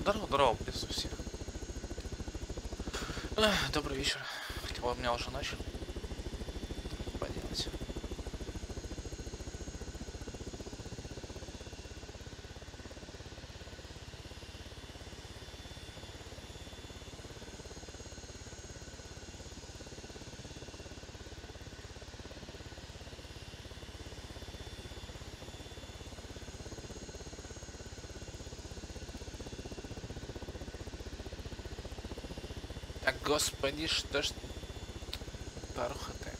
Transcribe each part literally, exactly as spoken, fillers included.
Здорово, здорово, приветствую всех. Эх, добрый вечер. Хотя у меня уже ночь. Поделать. Так, господи, что ж таруха-то?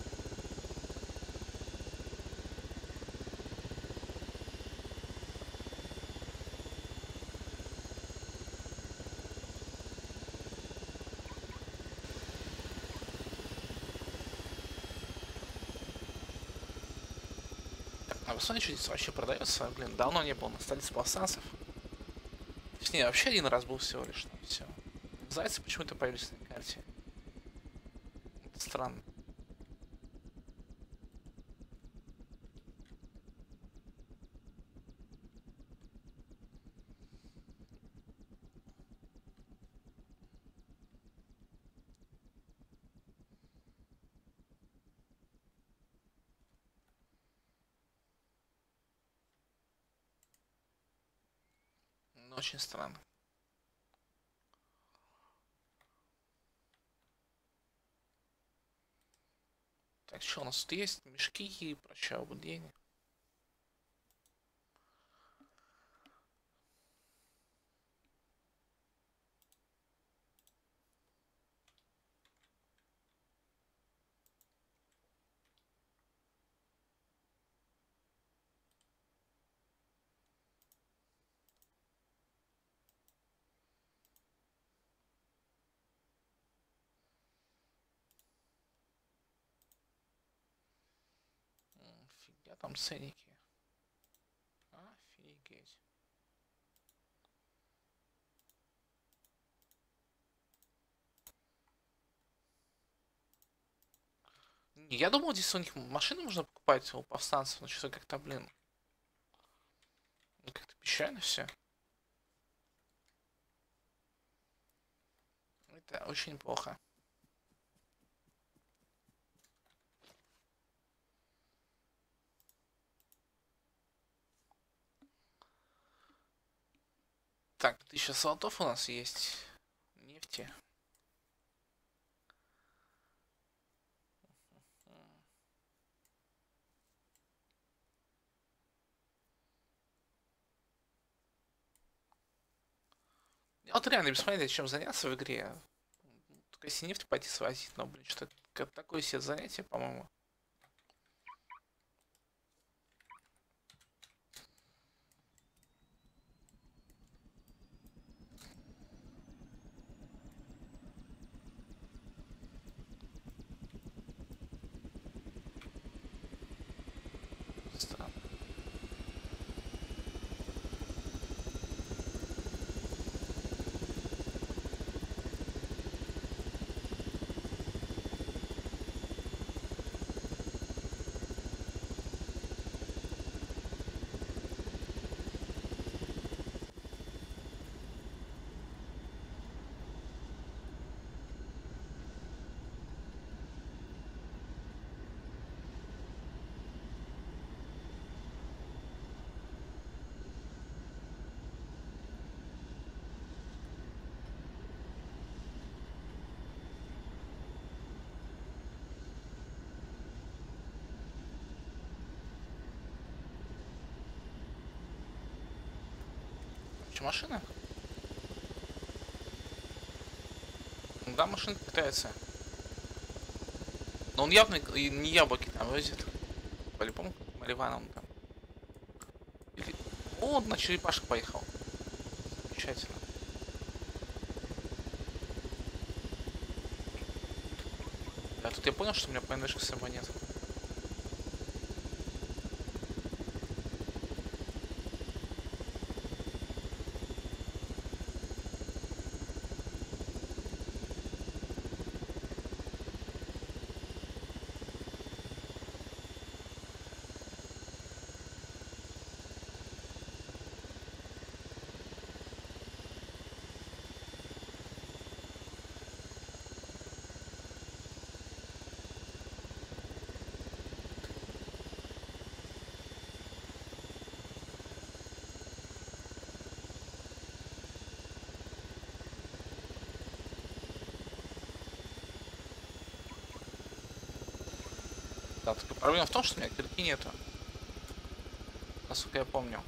А посмотри, что здесь вообще продается. Блин, давно не был на столице повстанцев. Точнее, вообще один раз был всего лишь. Все. Зайцы почему-то появились на карте. Это странно. Но очень странно. Так, что у нас тут есть? Мешки и прощай, денег. Фига там ценники. Офигеть. Я думал, здесь у них машины можно покупать у повстанцев, но что-то как-то, блин, как-то печально все. Это очень плохо. Так, тысяча золотов у нас есть. Нефти. Вот реально без понятия, чем заняться в игре. Только если нефть пойти свозить, но, блин, что-то такое себе занятие, по-моему. Странно. Че, машина? Да, машина катается. Но он явно не яблоки там возит. По-любому Мариваном там. Или... О, он на черепашек поехал. Замечательно. А тут я понял, что у меня ПНВшка с собой нет. Да, только проблема в том, что у меня кирки нету. Насколько я помню.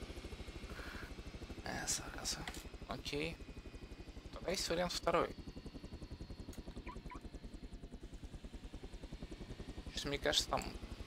Э, зараза. Окей. Тогда есть вариант второй. Что мне кажется, там...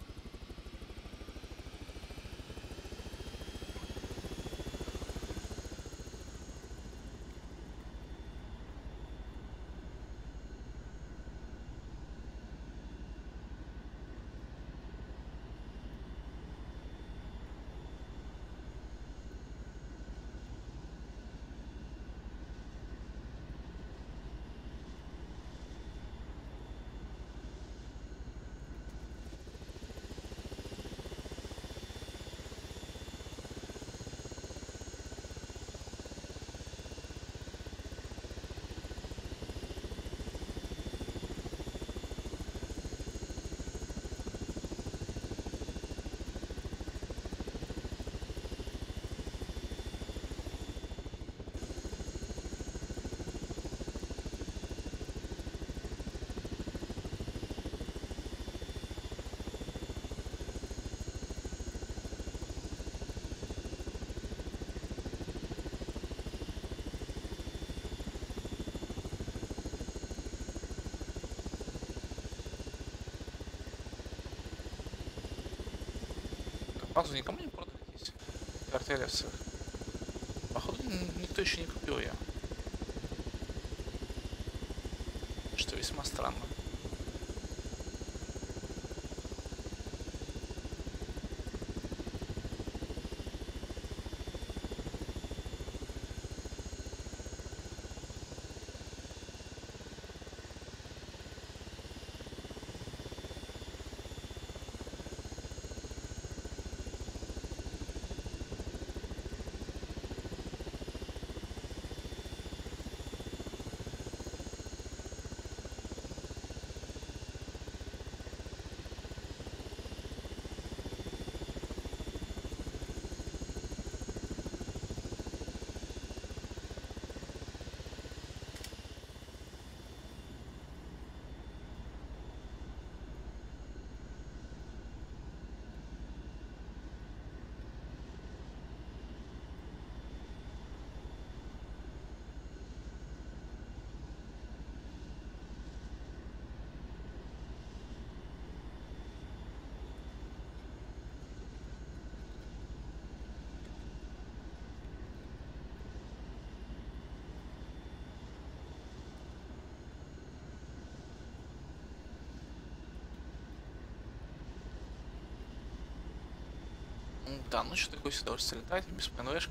Базу никому не продали здесь? Картелевцев. Походу, никто еще не купил ее. Что весьма странно. Да, ну что такое сюда уже летать без ПНВшки.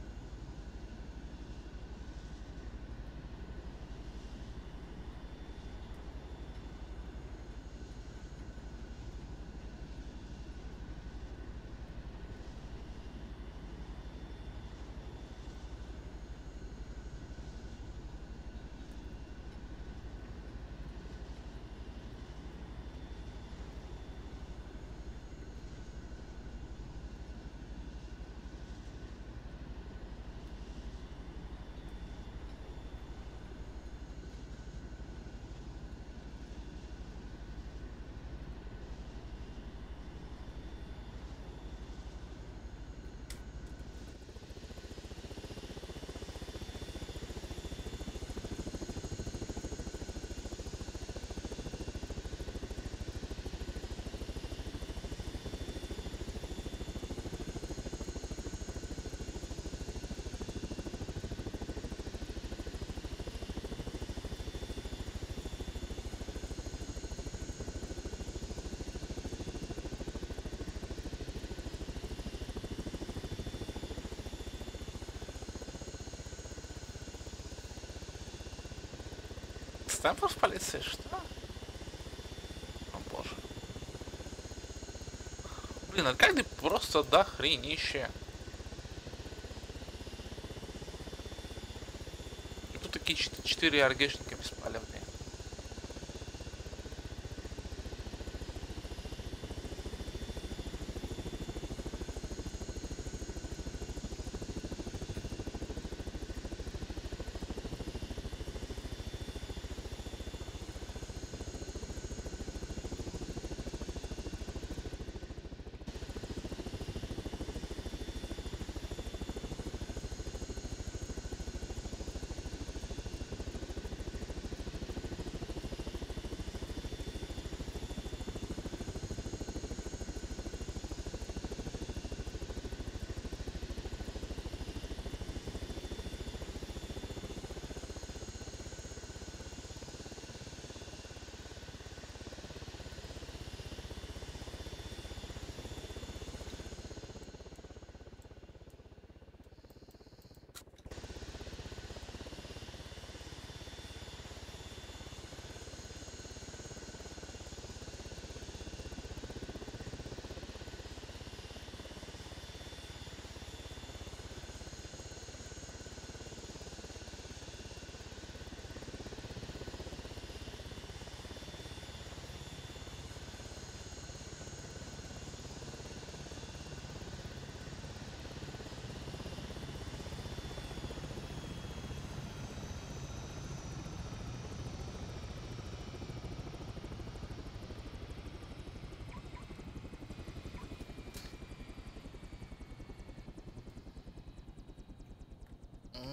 Стэмпов в полиции, что? О боже. Блин, а как ты просто до хренище? И тут такие четыре аргешника беспалевные.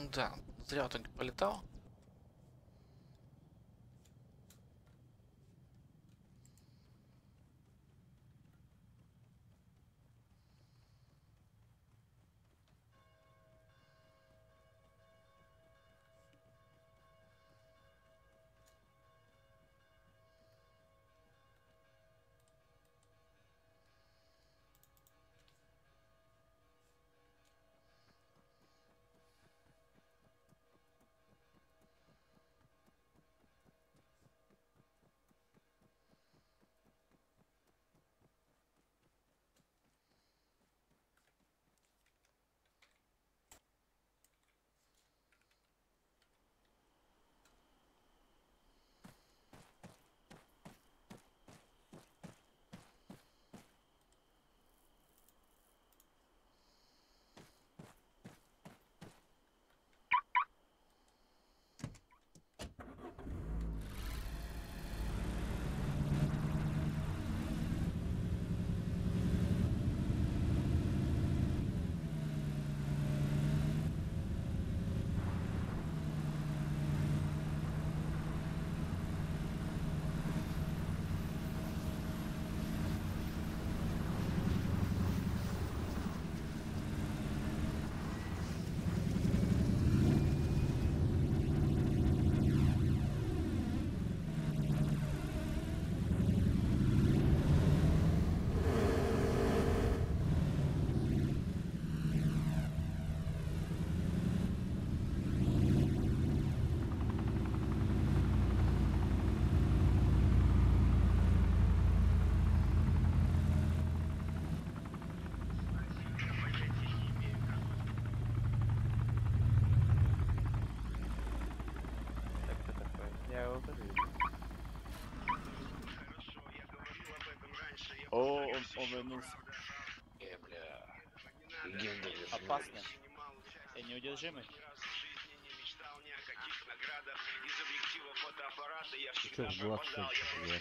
Ну да, зря в итоге полетал. Я его тоже вижу. О, он, он вернулся. Э, бля. Легенда лежит. Опасно. Я неудержимый. Что, в глаз что-то?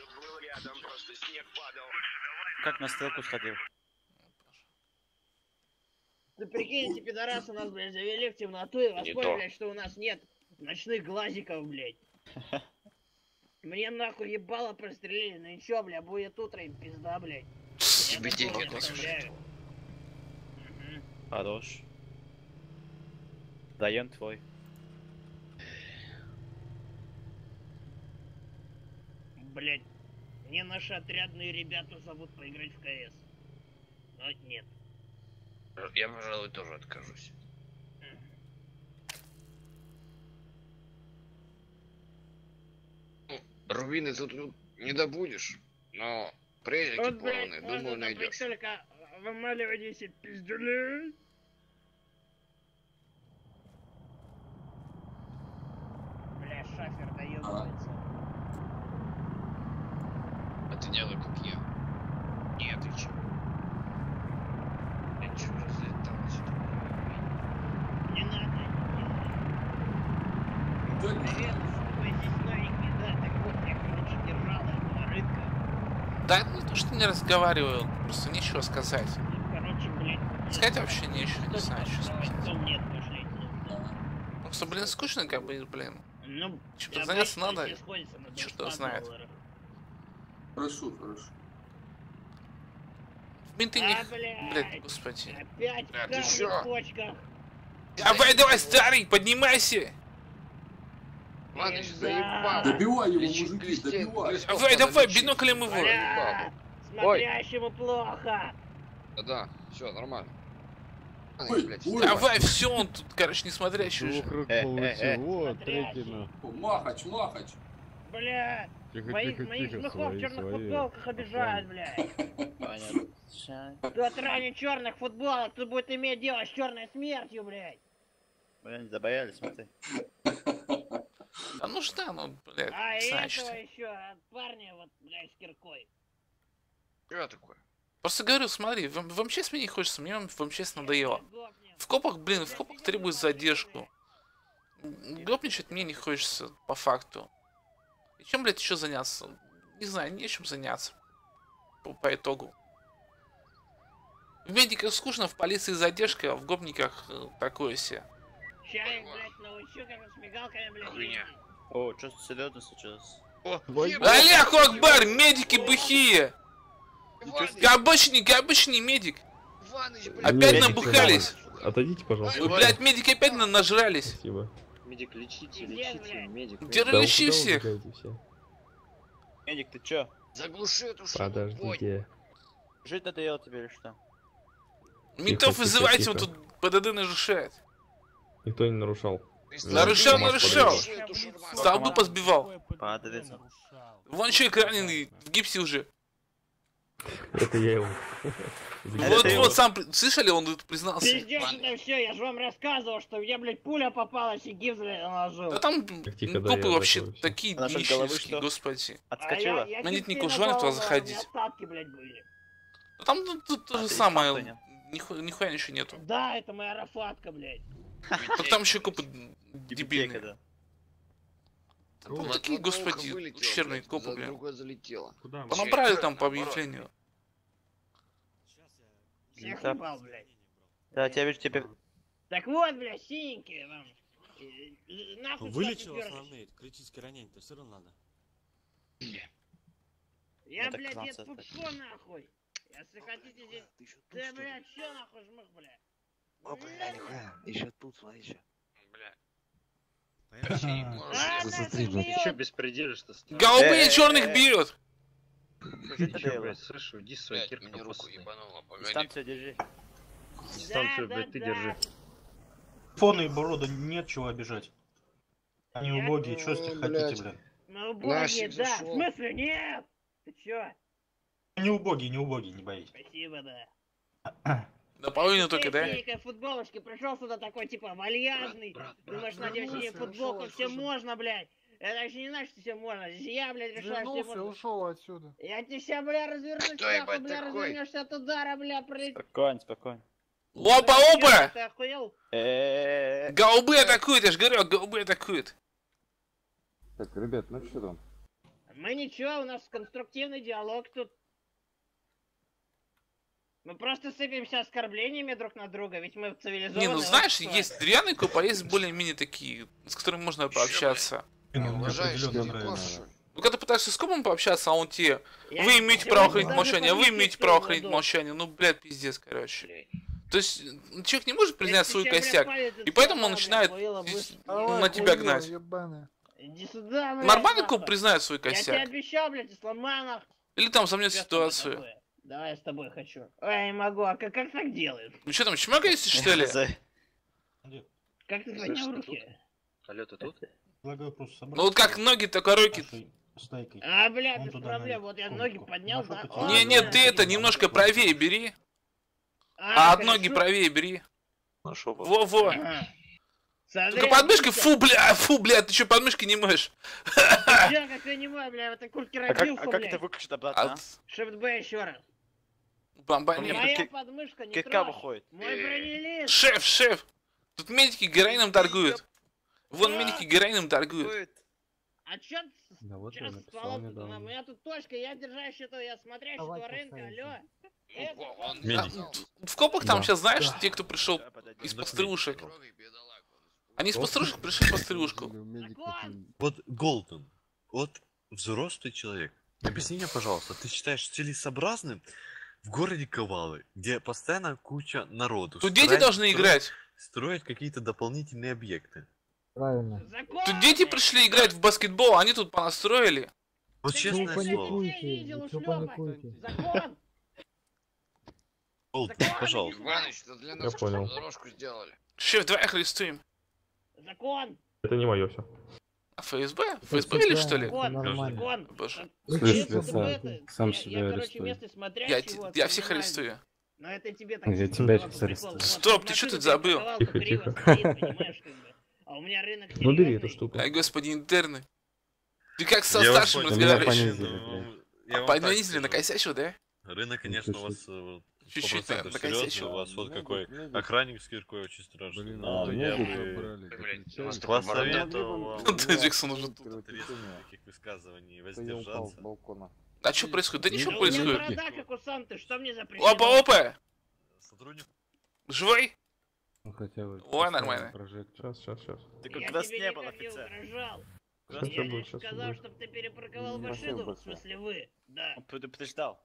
Как на стрелку сходил? Ты прикинь, эти пидорасы нас, блядь, завели в темноту и воспользовались, что у нас нет ночных глазиков, блядь. Мне нахуй ебало прострелили, ну и чё, бля, будет утро и пизда, блядь. Тебе Я деньги такого не отдать. оставляю. Мгм. Хорош. Даем твой. Блядь, мне наши отрядные ребята зовут поиграть в КС. Но нет. Я, пожалуй, тоже откажусь. Ну, рубины тут ну, не добудешь, но презики Вот, блядь, плавные, можно думаю, там найдешь. только вымаливать эти пиздюлей. Бля, шафер доебывается. А ты делай, как я. Нет, ты че? Я чё разлетался? Не надо, не надо. Привет, вы здесь новенький, да? Так вот, я, короче, держал этого рынка. Да, не то, что не разговариваю, просто нечего сказать. Ну, короче, блядь. Сказать вообще нечего, не знаю, что сказать. Нет, пошлите нужно. Просто, блин, скучно, как бы, блин. Ну, Чем-то обычно заняться надо, все сходятся на чёрт его двадцать знает. долларов. Хорошо, хорошо. В менты не... А, блядь, Блядь, господи. опять Бля, в ты чё? красных почках. Давай, давай, старый, поднимайся! Ладно, еще Пизда. заебал. Добивай его, Лечи мужики, крестьян, добивай. лесов Давай, надо давай, лечить. биноклем его! Бля, смотрящему плохо. Да-да, все, нормально. А, Ой, блядь, ой. Давай, все, он тут, короче, не смотрящий уже. Двухрук Э, э, получил. э. Вот, Смотрящий. третий на. О, Махач, махач. Бля, Тихо, моих, тихо, моих тихо, жмыхов в свои, черных свои. футболках обижают, блядь. Понятно. Ща. Тот ранее черных футболок, тут будет иметь дело с черной смертью, блядь. Бля, не забоялись, смотри. Да ну что, ну, блядь, А и значит. этого еще, от парня, вот, блядь, с киркой. Что такое? Просто говорю, смотри, в, в МЧС мне не хочется, мне в МЧС надоело. В копах, блин, в копах требует задержку. Гопничать мне не хочется, по факту. И чем, блядь, еще заняться? Не знаю, нечем заняться. По, по итогу. В медиках скучно, в полиции задержка, а в гопниках э, такое себе. Ща их, блядь, научу, как с мигалками, блядь. Хуйня. О, что серьезно случилось? О, Аллаху Акбар, медики быхие! Иваныч, Обычный, обычный медик. Иваныч, блядь. Опять Медик, набухались. Отойдите, пожалуйста. Ой, блядь, медики опять на- нажрались. Спасибо. Медик, лечите, Пиздец, лечите, блядь. медик. Где Да лечи куда всех? убегаете все? Медик, ты чё? Заглуши эту шуму, понял? Подождите. Жить надоело тебе или что? Ментов тихо, вызывайте, он тихо. тут ПДД нарушает. Никто не нарушал. Нарушал, нарушал. Заглуши эту шурму. Столбы позбивал. По адресу. Вон человек раненый, в гипсе уже. Это я его. Это Вот, ты вот, его. сам при- слышали, он тут признался. Пиздец, это все, я же вам рассказывал, что мне, блядь, пуля попалась и гипс, блядь, наложил. Да там Так, тихо, ну, да, копы я вообще готовлюсь. такие Она что, с головы нищенские, что? господи. Отскочила? А я, я Монетник чуть ужалит сильно туда попал, у меня заходить. остатки, блядь, были. Ну, там ну, тут то А же ты самое, сам понял? нихуя, нихуя ничего нету. Да, это моя рафатка, блядь. Так там еще копы Ипотека, дебильные. да. Там Вот такие, одна полка господи, вылетела, ущербные блядь, копы, за блин. другой залетела. Куда? Понабрали там по объявлению. Всех Да. ебал, блядь. Да, тебя вижу теперь... Так вот, блядь, синенькие вам. Э, э, Нахуй Вылечил сюда четвёрочку. основные, критические ранения, то все равно надо. Я, Это блядь, кран дед составить. Пупко, нахуй. Если хотите здесь... Ты, блядь, чё нахуй жмых, блядь? Еще тут, смотри, еще. Бля. Ладно, Застрелил. это Еще бьёт. беспределишь, что Голубые Э, черных э, э. бьет. Жить Че, надоело. блядь, слышь, уйди с своей Блядь, киркой мне руку капустной. ебануло, погоди. Дистанцию держи. Дистанцию, Да, блядь, ты да, держи. Фона и борода нет чего обижать. Они Я- убогие, что с них Ой, хотите, блядь. блядь? Ну, убогие, Насик да. В зашел. смысле, нет? Ты чё? Не убогие, не убогие, не боитесь. Спасибо, да. Наполовину только, да? Ты в футболочке пришел сюда такой, типа, вальяжный. Думаешь, надеваешь себе футболку, все можно, блядь. Это еще не значит, что все можно. Здесь я, блядь, решаю, что Вернулся и можно. ушел отсюда. Я тебе ща, бля, развернусь, Кто, нахуй, ебать, бля, такой? развернешься от удара, бля, пролетит. Спокойно, спокойно. Опа, опа! Ты охуел? Э-э-э. Голубые атакуют, я же говорю, голубые атакуют. Так, ребят, ну что там? Мы ничего, у нас конструктивный диалог тут. Мы просто сыпемся оскорблениями друг на друга, ведь мы цивилизованные. Не, ну знаешь, общество. есть деревянные копы, а есть более-менее такие, с которыми можно пообщаться. Ну, мне Уважаешь, определенно не нравится. слушай. Ну когда ты пытаешься с копом пообщаться, а он тебе, Я вы имеете сегодня право хранить даже молчание, а вы подвесить имеете свою право хранить ладонь. молчание. Ну, блядь, пиздец, короче. Блядь. То есть, ну, человек не может признать Я свой тебе, бля, косяк, палец и поэтому он оторвал, начинает бля, хуёво с- быстро. Давай, на тебя хуёво, гнать. ебаный. Иди сюда, блядь. Нормальный нахуй. коп признает свой Я тебе косяк. обещал, блядь, и сломай нахуй. Или там замнет Я с ситуацию. тобой. Давай я с тобой хочу. Ой, я не могу, а как, как так делают? Ну что там, чмогаете, что ли? За- Как ты Слышь, поднял ты руки? Алло, ты тут? Предлагаю просто собрать. Ну вот как ноги, только руки. нашей стайкой. А, блядь, Вон без туда, проблем. наверх, Вот я в ноги комнатку. поднял, На да? жопу О, тебе. Не, нет, блядь. ты это немножко правее бери. А, А от ноги хорошо. правее бери. Нашел. Во-во. Ага. Смотри, Только подмышкой, Витя, фу, бля, фу, бля, ты что, подмышкой не моешь? ты чё, как я не мой, бля, в этой куртке А как, родился, а как блядь. это выключить обратно, а? От Shift B еще раз. бомбани. Нет, Моя ки- подмышка не Кирка трожь. выходит. Мой бронелист. Шеф, шеф, тут медики героином торгуют. Вон медики героином торгуют. Выходит. А чё ты с- Да вот чё я с написал стволом тут? У недавно. меня тут точка, я держащий этого, я смотрящий Давай этого рынка, поставим. алло. Это Опа, он Медик. сказал. В копах там Да. сейчас, знаешь, Да. те, кто пришел Да, подойди. из Ну, пострюшек. Трогай бедолагу, он Они из пострюшек пришли в пострюшку. закон. Вот, Голден, вот взрослый человек, объясни мне, пожалуйста, ты считаешь целесообразным в городе Ковалы, где постоянно куча народу, Тут дети строить- должны строить- играть. строить какие-то дополнительные объекты? Правильно. Закон. Тут дети пришли играть в баскетбол, а они тут понастроили. Вот Ты честное блядь, слово, детей видел, вы чё ушлёпок. паникуете? Закон. Голден, Закон. пожалуйста. Иваныч, это для нас понял. дорожку сделали. Шеф, давай хлестуем. Закон. Это не мое все. А ФСБ? ФСБ или что ли? Закон. Нормально. Закон. Боже. Слышь, Слышь, ты сам- это, сам я- себя я, короче, арестую. местный смотрящий, Я, те- вот, я всех понимаю. арестую. Но это тебе так... Я чисто тебя по сейчас приколу. арестую. Вот, Стоп, вот ты чё машина тут тебе забыл? прикололка Тихо, криво тихо. стоит, понимаешь, как бы. А у меня рынок Ну бери серьёзный. эту штуку. Ай, господи, интерны. Ты как со Я вас старшим понял. разговариваешь? понизили, Ну, я вам так Понизили, скажу. накосячил, да? Рынок, конечно, у вас э, Чуть-чуть сто процентов накосячил. серьезный, у вас вот какой охранник с киркой очень страшный. Блин, Но а я ногу бы забрали, Ты, блядь, как у вас ничего. такой вас борода. советовал Да, Джексон уже тут. от резких таких высказываний Это я упал с воздержаться. балкона. А что происходит? Да ничего Да у меня происходит. борода, как у Санты, что мне запрещено? Опа, опа! Сотрудник Живой? Ну хотя бы. Ой, нормально. Сейчас, сейчас, сейчас. Ты Я как нас тебе не было, никак не офицер. угрожал. Сейчас Я все будет, лишь сейчас все сказал, будет. чтобы ты перепарковал Не машину, совсем в смысле вы. Да, Он предупреждал.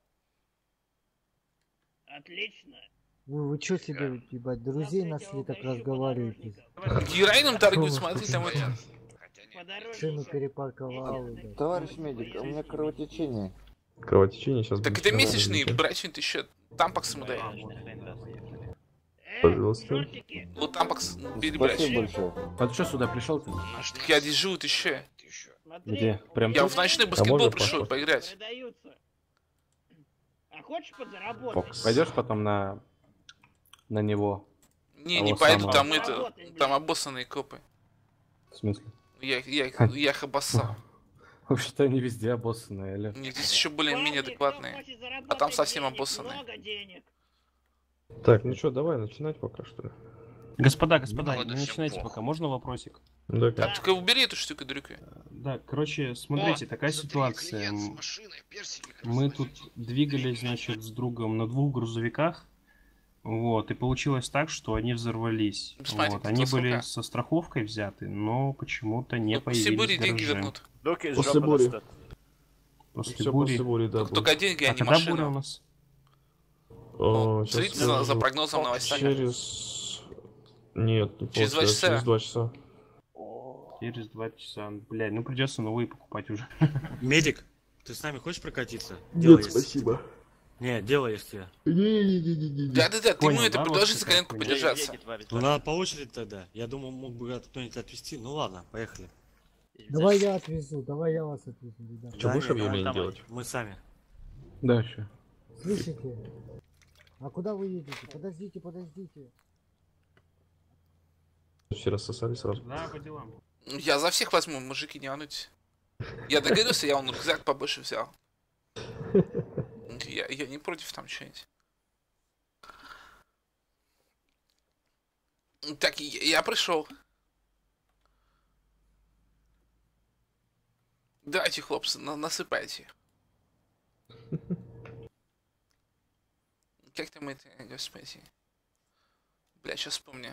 отлично. Вы, вы что себе, ебать, друзей нашли, так разговариваете? Героином торгуют, смотри, там это. Хотя нет. Машину перепарковал, ебать. Товарищ медик, у меня кровотечение. Кровотечение сейчас Так будет. это месячный, брачный, ты еще тампакс ему дай. Эй, Пожалуйста. шортики, Вот тампакс перебрать. Спасибо большое. А ты что сюда пришел-то? Так я дежу, ты еще. Ты еще. смотри. Где? Прям Я тут? в ночной А баскетбол можно пришел похож? поиграть. Продаются. А хочешь подзаработать? Пойдешь потом на... на него? Не, А не вот пойду, самого. там это, Работать, блядь. там обоссанные копы. В смысле? Я, я, их- я их обоссал. Вообще-то они везде обоссанные, алё. Нет, здесь еще более-менее Парни, кто адекватные. хочет заработать А там совсем денег, обоссанные. Много денег. Так, ну что, давай начинать пока что ли. Господа, господа, Ладно, не всем начинайте похуй. пока. Можно вопросик? Да, А как? только убери эту штуку, дрюка. Да, короче, смотрите, О, такая смотри, ситуация. клиент с М, машиной, персики, как Мы раз тут возьмите. двигались, значит, с другом на двух грузовиках. Вот, и получилось так, что они взорвались. Смотрите, Вот, они тут были сколько? со страховкой взяты, но почему-то не Ну, после бури появились в деньги гараже. вернут. Доки из После жопы бури. достат. После Все бури. после бури, да. Только, будет. только деньги, а А не когда буря у машина. нас? О, щас Следите за, за скажу. прогнозом новостей. Через... Нет, не Через два получается, часа. через два часа. Через два часа. Блядь, ну придется новые покупать уже. Медик, ты с нами хочешь прокатиться? Нет, спасибо. Не, дело есть я. Не-не-не-не-не. Да-да-да, ты Понял, ему это да, предложи вот за такая коленку хуйня. подержаться. Едет, варит, Ну варит. надо по очереди тогда. Я думал, мог бы кто-нибудь отвезти. Ну ладно, поехали. Давай я отвезу, давай я вас отвезу, ребята. Что, Да будешь нет, объявление давай. делать? Мы сами. Да, еще. Слышите? А куда вы едете? Подождите, подождите. Все рассосали сразу. Да, по делам. Я за всех возьму, мужики, не волнуйтесь. Я договорился, я он рюкзак побольше взял. Я, я не против там что-нибудь. Так, я, я пришел. Давайте, хлопцы, на- насыпайте. Как там это, господи? Бля, сейчас вспомню.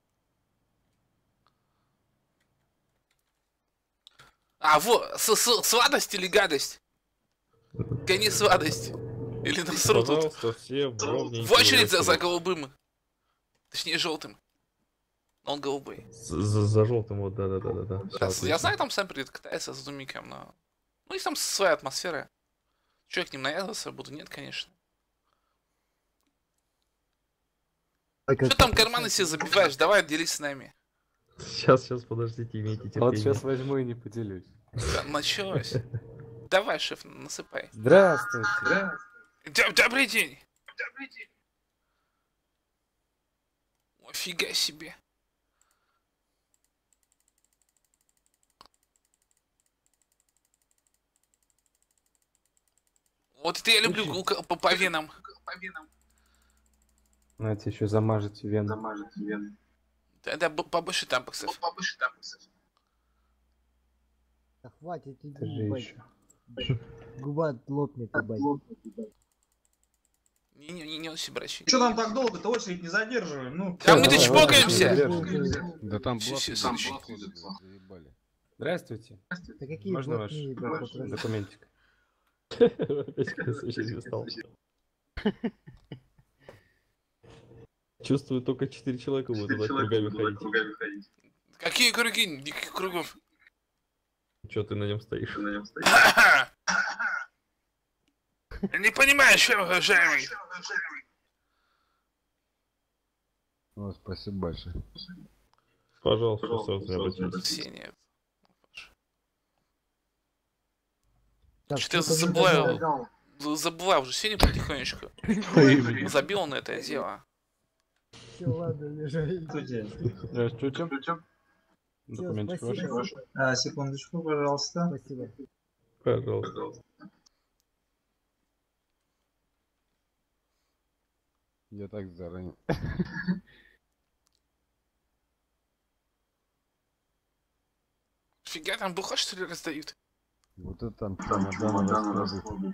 А, вот, с -с сладость или гадость? Гони сладость. Или насру тут. Пожалуйста, все в ровненькие В очередь за, за очередь. голубым. Точнее, желтым. Он голубой. За, за, за желтым, вот, да-да-да-да. Да, я знаю, там сам придет катается с Думиком, но... Ну, и там своя атмосфера. Че, я к ним навязываться буду? Нет, конечно. Что там карманы себе забиваешь? Давай, делись с нами. Сейчас, сейчас, подождите, имейте терпение. Вот сейчас возьму и не поделюсь. Да, началось. Давай, шеф, насыпай. Здравствуйте. Д- Добрый день. Офига себе. Вот это я люблю гулка по, по венам. Знаете, еще замажете вену. Да, да, б- побольше тампаксов. Да хватит, иди, Это же ебать. еще. Губа лопнет, ебать. Не, не, не, не он брачи. Что нам так долго-то очередь не задерживаем? Ну, Да мы-то давай, чпокаемся. давай. Да там Всё, всё, следующий. Здравствуйте. Да какие Можно ваш блатные, ебать, попросить? документик? Опять конец очереди стал. Чувствую, только четыре человека будут туда кругами ходить. Какие круги? Никаких кругов. Че ты на нем стоишь? Не понимаю, что, уважаемый. О, спасибо большое. Пожалуйста, сразу не обратитесь. Ксения. Так, Что-то я что-то не забываю. догадал. Забываю уже сегодня потихонечку. Забил на это дело. Всё, ладно, лежай. Здравствуйте. Всё, Документик ваш. спасибо. А, секундочку, пожалуйста. Спасибо. Пожалуйста. Я так заранее. Фига, там буха что ли раздают? Вот это там чемодан расходы.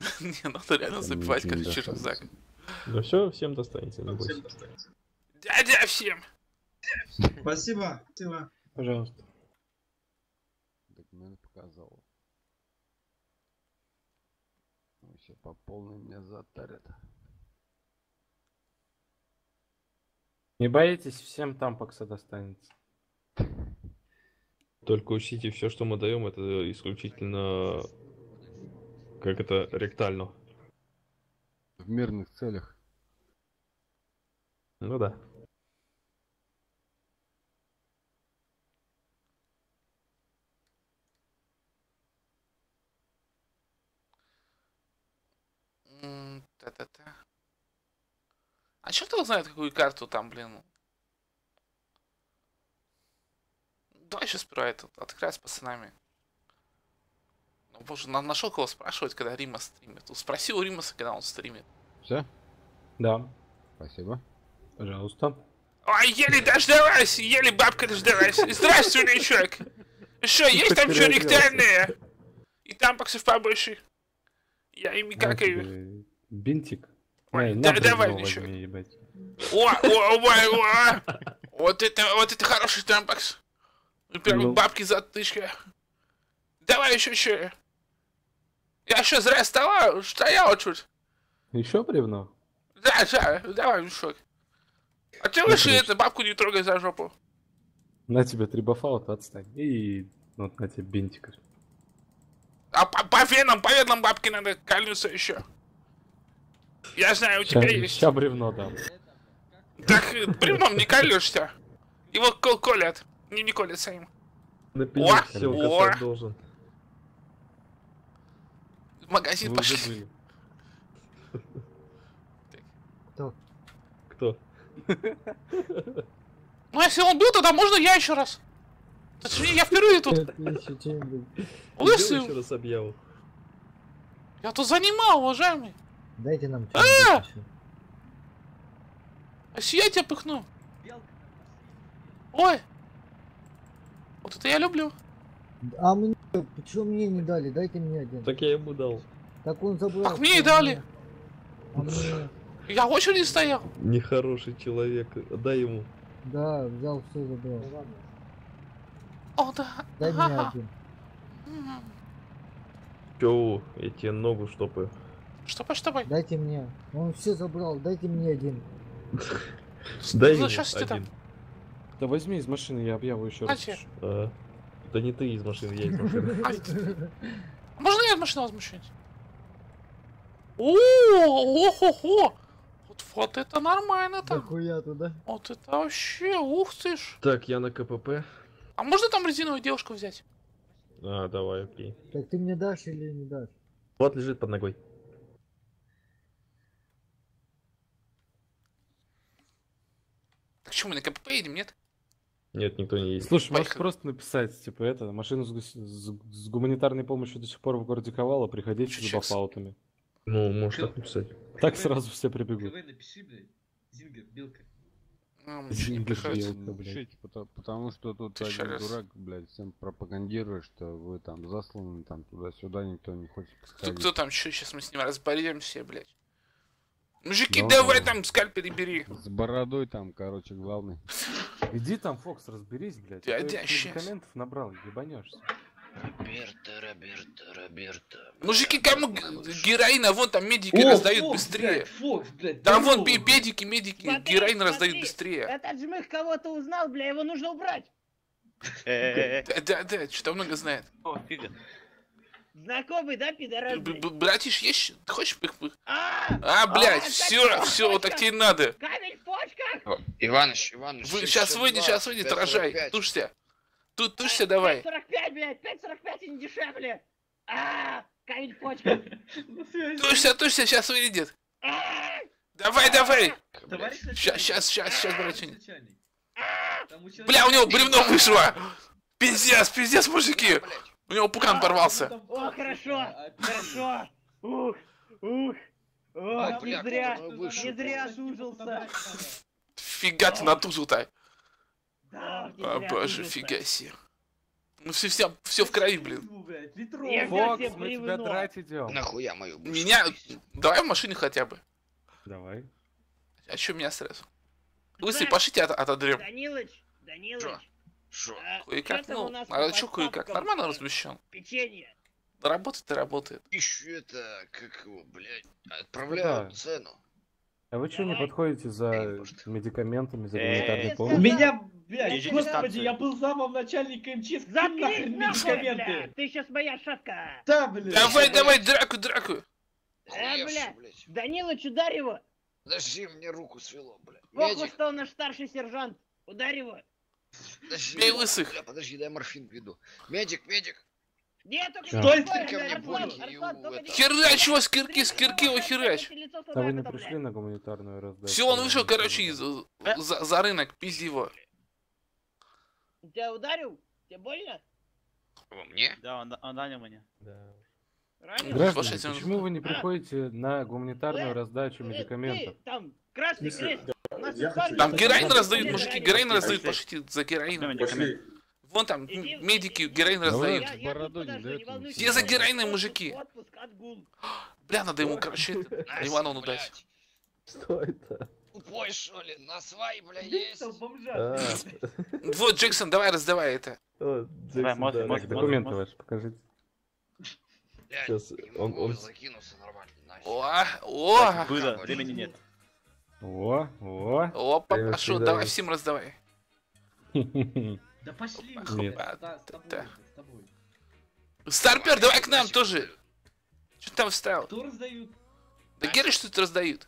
Не, надо реально забивать, короче, рюкзак. Ну все, всем достанется, не бойся. Дядя всем! Спасибо, спасибо. Пожалуйста. Документ показал. Вообще по полной меня затарят. Не боитесь, всем тампакса достанется. Только учтите, все, что мы даем, это исключительно, как это, ректально. В мирных целях. Ну да. Та-та-та. А черт его знает, какую карту там, блин. Давай сейчас сперва это открывай с пацанами. Ну, боже, на нашел кого спрашивать, когда Рима стримит. Спроси у Римаса, когда он стримит. Все? Да. Спасибо. Пожалуйста. Ой, еле дождалась, еле бабка дождалась. Здравствуй, новичок. Что, есть там что ректальное? И тампаксов побольше. Я ими какаю. Бинтик. Ой, Эй, да, на давай, бревно ничего. возьми, ебать. О, о, о, о, вот это, вот это хороший тампакс. Прям Ну. бабки затышка. Давай еще еще. Я что, зря стоял, стоял чуть. Еще бревно? Да, да, давай, мешок. А ты лучше Отлично. это, бабку не трогай за жопу. На тебе три бафаута, отстань. И вот на тебе бинтик. А по, по венам, по венам бабки надо колеса еще. Я знаю, у тебя есть. Ща бревно дам. Так, э, бревном не колешься. Его кол колят. Не, не колется им. На пенек О, все о. касать должен. В магазин Вы пошли. забыли. Кто? Кто? Ну, если он был, тогда можно я еще раз. Точнее, я впервые тут. Еще что-нибудь. Лысый. Сделай еще раз объяву. Я тут занимал, уважаемый. Дайте нам А! что-нибудь еще. А если я тебя пыхну? Ой. Вот это я люблю. А мне, почему мне не дали? Дайте мне один. Так я ему дал. Так он забрал. Так мне и что дали. А мне... Я в очереди стоял. Нехороший человек. Дай ему. Да, взял все, забрал. О, да. Дай мне Ага. один. М. Чё, я тебе ногу штопаю. Штопай, штопай. Дайте мне. Он все забрал, дайте мне один. Дай Ну, ему сейчас тебе один. дам. Да возьми из машины, я объяву еще раз. Ачи. А, да не ты из машины, я из машины. Ай, ты- Можно я из машины возмущаюсь? О, хо Вот, вот это нормально там. Дохуя туда. Вот это вообще, ух ты ж. Так, я на КПП. А можно там резиновую девушку взять? А, давай, окей. Так ты мне дашь или не дашь? Вот лежит под ногой. Так что, мы на КПП едем, нет? Нет, никто не едет. Слушай, можешь Поехали. просто написать, типа, это, машину с, гус- с- с гуманитарной помощью до сих пор в городе Ковала, приходите с Чуть-чуть. бафаутами. Ну, можешь так написать. Так сразу все прибегут. напиши, блядь. Зингер, белка. Ну, ничего не Зингер, приходится. белка, блядь. Пишите, потому, потому что тут Ты еще один раз. дурак, блядь, всем пропагандирует, что вы там засланы, там туда-сюда, никто не хочет Кто, подходить. кто там, что, сейчас мы с ним разберемся, блядь. Мужики, Ну, давай ну. там скальпель бери. С бородой там, короче, главный. Иди там, Фокс, разберись, блядь. Я а то один их щас. медикаментов набрал, ебанешься. Роберто, Роберто, Роберто. Мужики, кому г- героина, вон там медики раздают быстрее. Фокс, блядь. Там вон пе- педики, медики, Смотри, героин смотри. раздают быстрее. Этот жмых кого-то узнал, бля, его нужно убрать. Э, Да, да, да, что-то много знает. О, фига. Знакомый, да, пидорас, Б- блядь? б- Братиш, есть? Ты хочешь пых-пых? А, А, блядь, а, все, так, все, вот так точно. тебе и надо. камень в почках! О, Иваныч, Иваныч. Вы, шесть сейчас шестьдесят выйди, два, сейчас выйди, пять сорок рожай, пять. тушься. Тут тушься давай. пять сорок пять, блядь, пять сорок пять и не дешевле. А, камень в почках. Тушься, тушься, сейчас выйдет. А, Давай, давай. Товарищ Щас, щас, щас, щас, братюнь. начальник. Там у человека- Бля, у него бревно вышло. Пиздец, пиздец, мужики. У него пукан порвался. О, хорошо, хорошо. Ух, ух. О, А, не бля, зря, кто-то вышел. не зря сужился. Фига ты натузил-то. Да, не А, зря боже, сужился. фига себе. Ну все, все, все в крови, блин. Я Фокс, тебе мы тебя привну. драть идем. Нахуя мою бывшую Меня... пиздил? Давай в машине хотя бы. Давай. А чё меня стресс? Да. Лысый, пошлите от, отодрем. Данилыч, Данилыч. Шо? а, Кое-как, чё там ну, у нас а по чё кое-как? поставкам, Нормально э, размещен. Печенье. Работает и работает. Еще это, как его, блядь, отправляют Да. цену. А вы что не Давай. подходите за Импорт. медикаментами, за Э, гуманитарной э, помощью? У меня, блядь, Держи господи, дистанцию. я был замом начальника МЧС. Какие Заткнись нахрен нахуй, медикаменты? бля! Ты сейчас моя шатка! Да, блядь. Давай, давай, драку, драку. Э, Хуевший, бля! блядь. Данилыч, ударь его! Подожди, мне руку свело, блядь. Похуй, Медик, что он наш старший сержант! Ударь его! подожди. Бей лысых. Бля, подожди, дай морфин введу. Медик, медик. Нет, только Чё? не Стой, такое, ко мне Арслан, булки, Арслан, и только у не- этого. Херач его с кирки, с кирки его херач. Лицо Да туда, вы не это, пришли бля. на гуманитарную раздачу? Все, он вышел, короче, из, за, за рынок, пизди его. Тебя ударил? Тебе больно? О, мне? Да, он, он нанял меня. Да. Ранил? Граждане, Слушайте, он- почему вы не А? приходите на гуманитарную Э, раздачу Э, медикаментов? ты, там, красный крест! У нас я тут хочу- каждый Там день героин красный раздают, крест мужики, ранил. героин раздают, Пошли. пошлите за героином. Пошли. Вон там Иди- медики иди- героин Да вы раздают. Я- я тут бороду не подожду, даёте не волнуйся. Где за Отпуск, героином, отпуск, мужики? Отпуск, отгул. Бля, надо ему, короче, это, Настя, Ивановну дать. блядь. Что это? Тупой, что ли? На свай, бля, Есть есть. там бомжа. А, Вот, Джексон, давай, раздавай это. о, Давай, Джексон, мозг, да. мозг, Документы мозг. ваши покажите. Блядь, Сейчас, не он- могу он- закинуться нормально. нахер. О, о, Было, времени нет. О, о. опа, Время пошел, свидания. давай всем раздавай. Да пошли Ох, вы. Нет. Да, да, с тобой, да. с тобой. Старпер, давай к нам Настя, тоже. Что ты там встал? Кто раздают? Да Геры что тут раздают?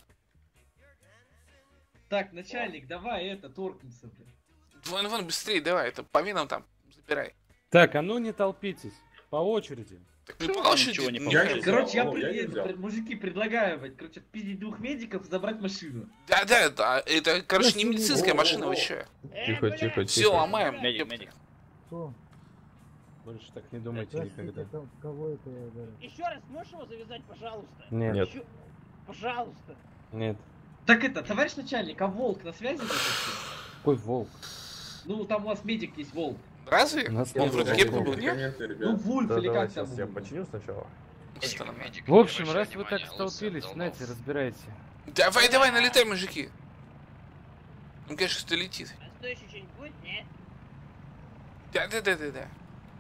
Так, начальник, давай это, торкнемся, блядь. Вон, вон, быстрее, давай, это по венам там, забирай. Так, а ну не толпитесь. По очереди. Так не по очереди, Ничего не ну, получилось. Короче, я, пред- пред- мужики, предлагаю, блядь, короче, отпиздить двух медиков, забрать машину. Да, да, да, это, короче, не медицинская машина, вы чё? Э, Тихо, бля, тихо, Все, тихо. ломаем. Медик, ёпта. медик. Что? Больше так не думайте Простите, никогда. там, кого это я ударил? Еще раз можешь его завязать, пожалуйста? Нет, нет. Ещё- Пожалуйста. нет. Так это, товарищ начальник, а волк на связи? здесь вообще? Какой волк? Ну, там у вас медик есть, волк. Разве? У нас Он нет вроде волка. кепку был, нет? Ну, вульф или как там? починю сначала. Странно. Медик, В общем, не раз обращай вы так внимания, лысый столпились, обдолбал. знаете, разбирайте. Давай, давай, налетай, мужики. Ну, конечно, что летит. А что еще что-нибудь будет? Нет? Да, да, да, да, да.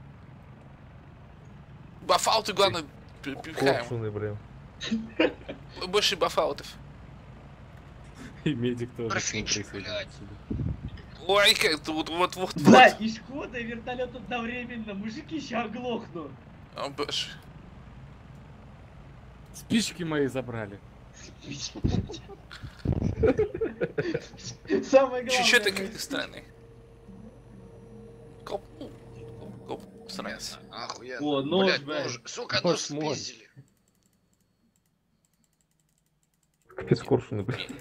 Бафауты, главное, пи- пихаем. блин. Больше бафаутов. И медик тоже. Морфинчик, блядь. Ой, как тут, вот, вот, вот. Блядь, и Шкода, и вертолет одновременно, мужики, ща оглохну. О, боже. Спички мои забрали. Самое главное. Чё ты блядь. как ты странный? Коп, ну, коп, коп, сранец. Охуенно. О, нож, Блядь, блядь. нож. Сука, Нож нож мой. спиздили. Спецкуршины,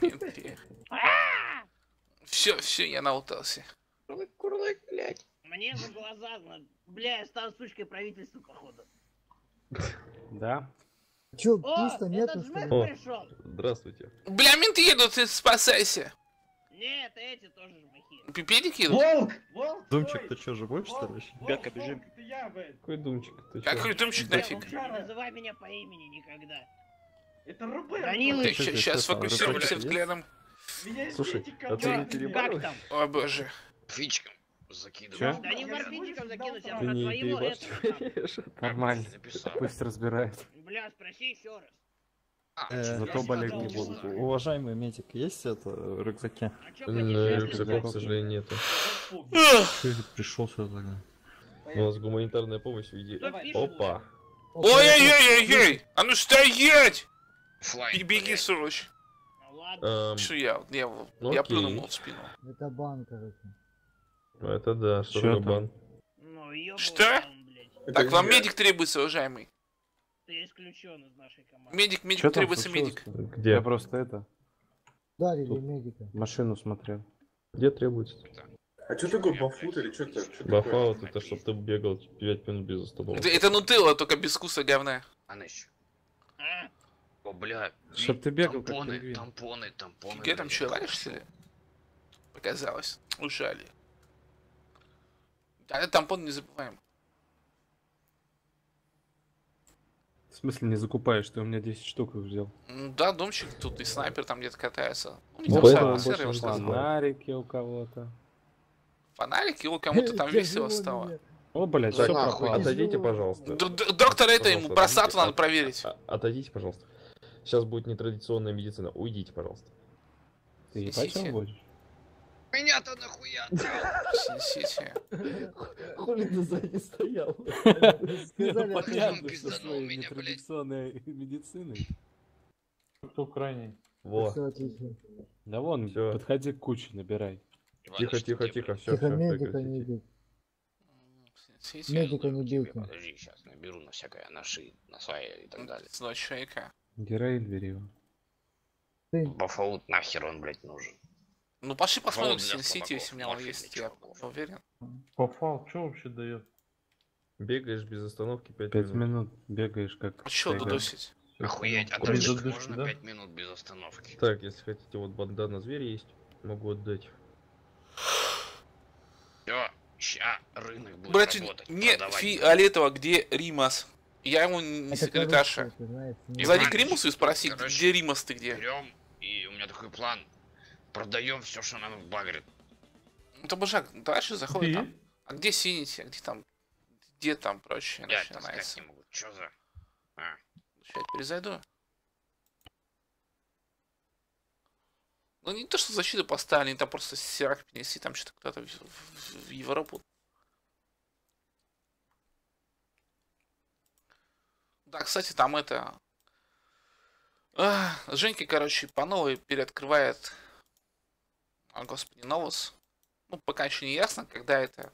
Все, все, я наутался. Курлык, блядь. Мне за глаза, зна- бля, я стал сучкой правительства, походу. Да. Чё, О, пусто нету, этот что жмых ли? пришел. Здравствуйте. Бля, менты едут, ты спасайся. Нет, эти тоже жмахи. Пипедики едут? Волк! Волк! Думчик, стой! ты чё, живой что ли? Волк, Бяка, волк, бежим. Это я, блядь. Какой думчик? Ты чё? Какой тумчик нафиг? Не называй меня по имени никогда. Это Рубен. Данилыч, Так, сейчас сфокусируемся взглядом. Меня Слушай, медик а ты обманул, не блядь. перебарываешь? как там? О боже. Фичком закидываю. Да не морфинчиком закинуть, а Ты про не твоего этого там. перебарщиваешь? Нормально. Написал. Пусть разбирает. Бля, спроси еще раз. А, Э, Зато болеть не сказал, будут. что- Уважаемый медик, есть это в рюкзаке? А чё На путешествие? рюкзаков, к сожалению, нету. Что ты пришел сюда тогда? У нас гуманитарная помощь в виде... Кто пишет? Опа. Ой-ой-ой-ой-ой! А ну стоять! Флайн, И беги, блядь. сволочь. Ну ладно. Эм, Что я, я, ну я окей. плюнул ему в спину. Это бан, короче. это да, что Чё за там? бан? Ну, ёбаный Что? он, блядь. Так, вам медик требуется, уважаемый. Ты исключен из нашей команды. Медик, медик, Чё там требуется случилось? медик. Где? Я просто это, Ударили Тут. медика. машину смотрел. Где требуется? А что такое бафут или что-то? Бафаут это чтоб ты бегал пять минут без остановки. Это, это нутелла, только без вкуса говна. Она еще. А? О, бля. Чтоб ты бегал, как тампоны, пингвин. тампоны, тампоны. Где там блядь. что, варишь, что ли? Показалось. Ужали. А тампон не забываем. В смысле не закупаешь? Ты у меня десять штук их взял. М, Да, домчик тут и снайпер там где-то катается. Ну, не Ну, там поэтому серый- серый больше в основном. фонарики у кого-то. Фонарики у кому-то там весело стало. О, блядь, Да все нахуй, пропало. отойдите, пожалуйста. Д- д- Доктор, это ему Пожалуйста, бросату отойдите. надо От- проверить. а- Отойдите, пожалуйста. Сейчас будет нетрадиционная медицина. Уйдите, пожалуйста. Ты ебать Несите. его будешь? Меня-то нахуя? Несите. Хули ты сзади стоял? Сказали, Понятно, пизданул что своей меня, блядь. нетрадиционной медициной. Кто крайний? Во. Все отлично. Да вон, Всё. подходи к куче, набирай. Тихо, тихо, тихо. Все, Тихо, все, медика не бить. Несите. Медика не бейте. Подожди, сейчас наберу на всякое, на шеи, на свае и так далее. Ночь шейка. Героин бери его. Ты, Бафаут нахер он, блядь, нужен. Ну пошли посмотрим Вот для Син-Сити, слабаков, если у меня он морфий есть, для я чуваков. уверен. Пофал, что вообще дает? Бегаешь без остановки пять Пять минут. минут бегаешь как... А чё тайган. дудосить? Охуеть, а Кроме дальше задушки, можно да? пять минут без остановки. Так, если хотите, вот бандана зверя есть. Могу отдать. Всё, ща рынок будет Братья, работать. не продавать. фиолетово, где Римас? Я ему не это секретарша. короче, ты знаешь, не- И зайди к Короче, Римусу и спроси, короче, где Римас ты где? Берем, и у меня такой план. Продаем все, что нам багрит. Ну то божак, дальше заходит Ты? там. А где Синити? А где там? Где там прочее Я таскать начинается? не могу. Чё за? А. Сейчас перезайду. Ну не то, что защиту поставили, они там просто сирак перенесли, там что-то куда-то в, в- в Европу. Да, кстати, там это... А, Женька, короче, по новой переоткрывает... О, господи, Новос. Ну, пока еще не ясно, когда это...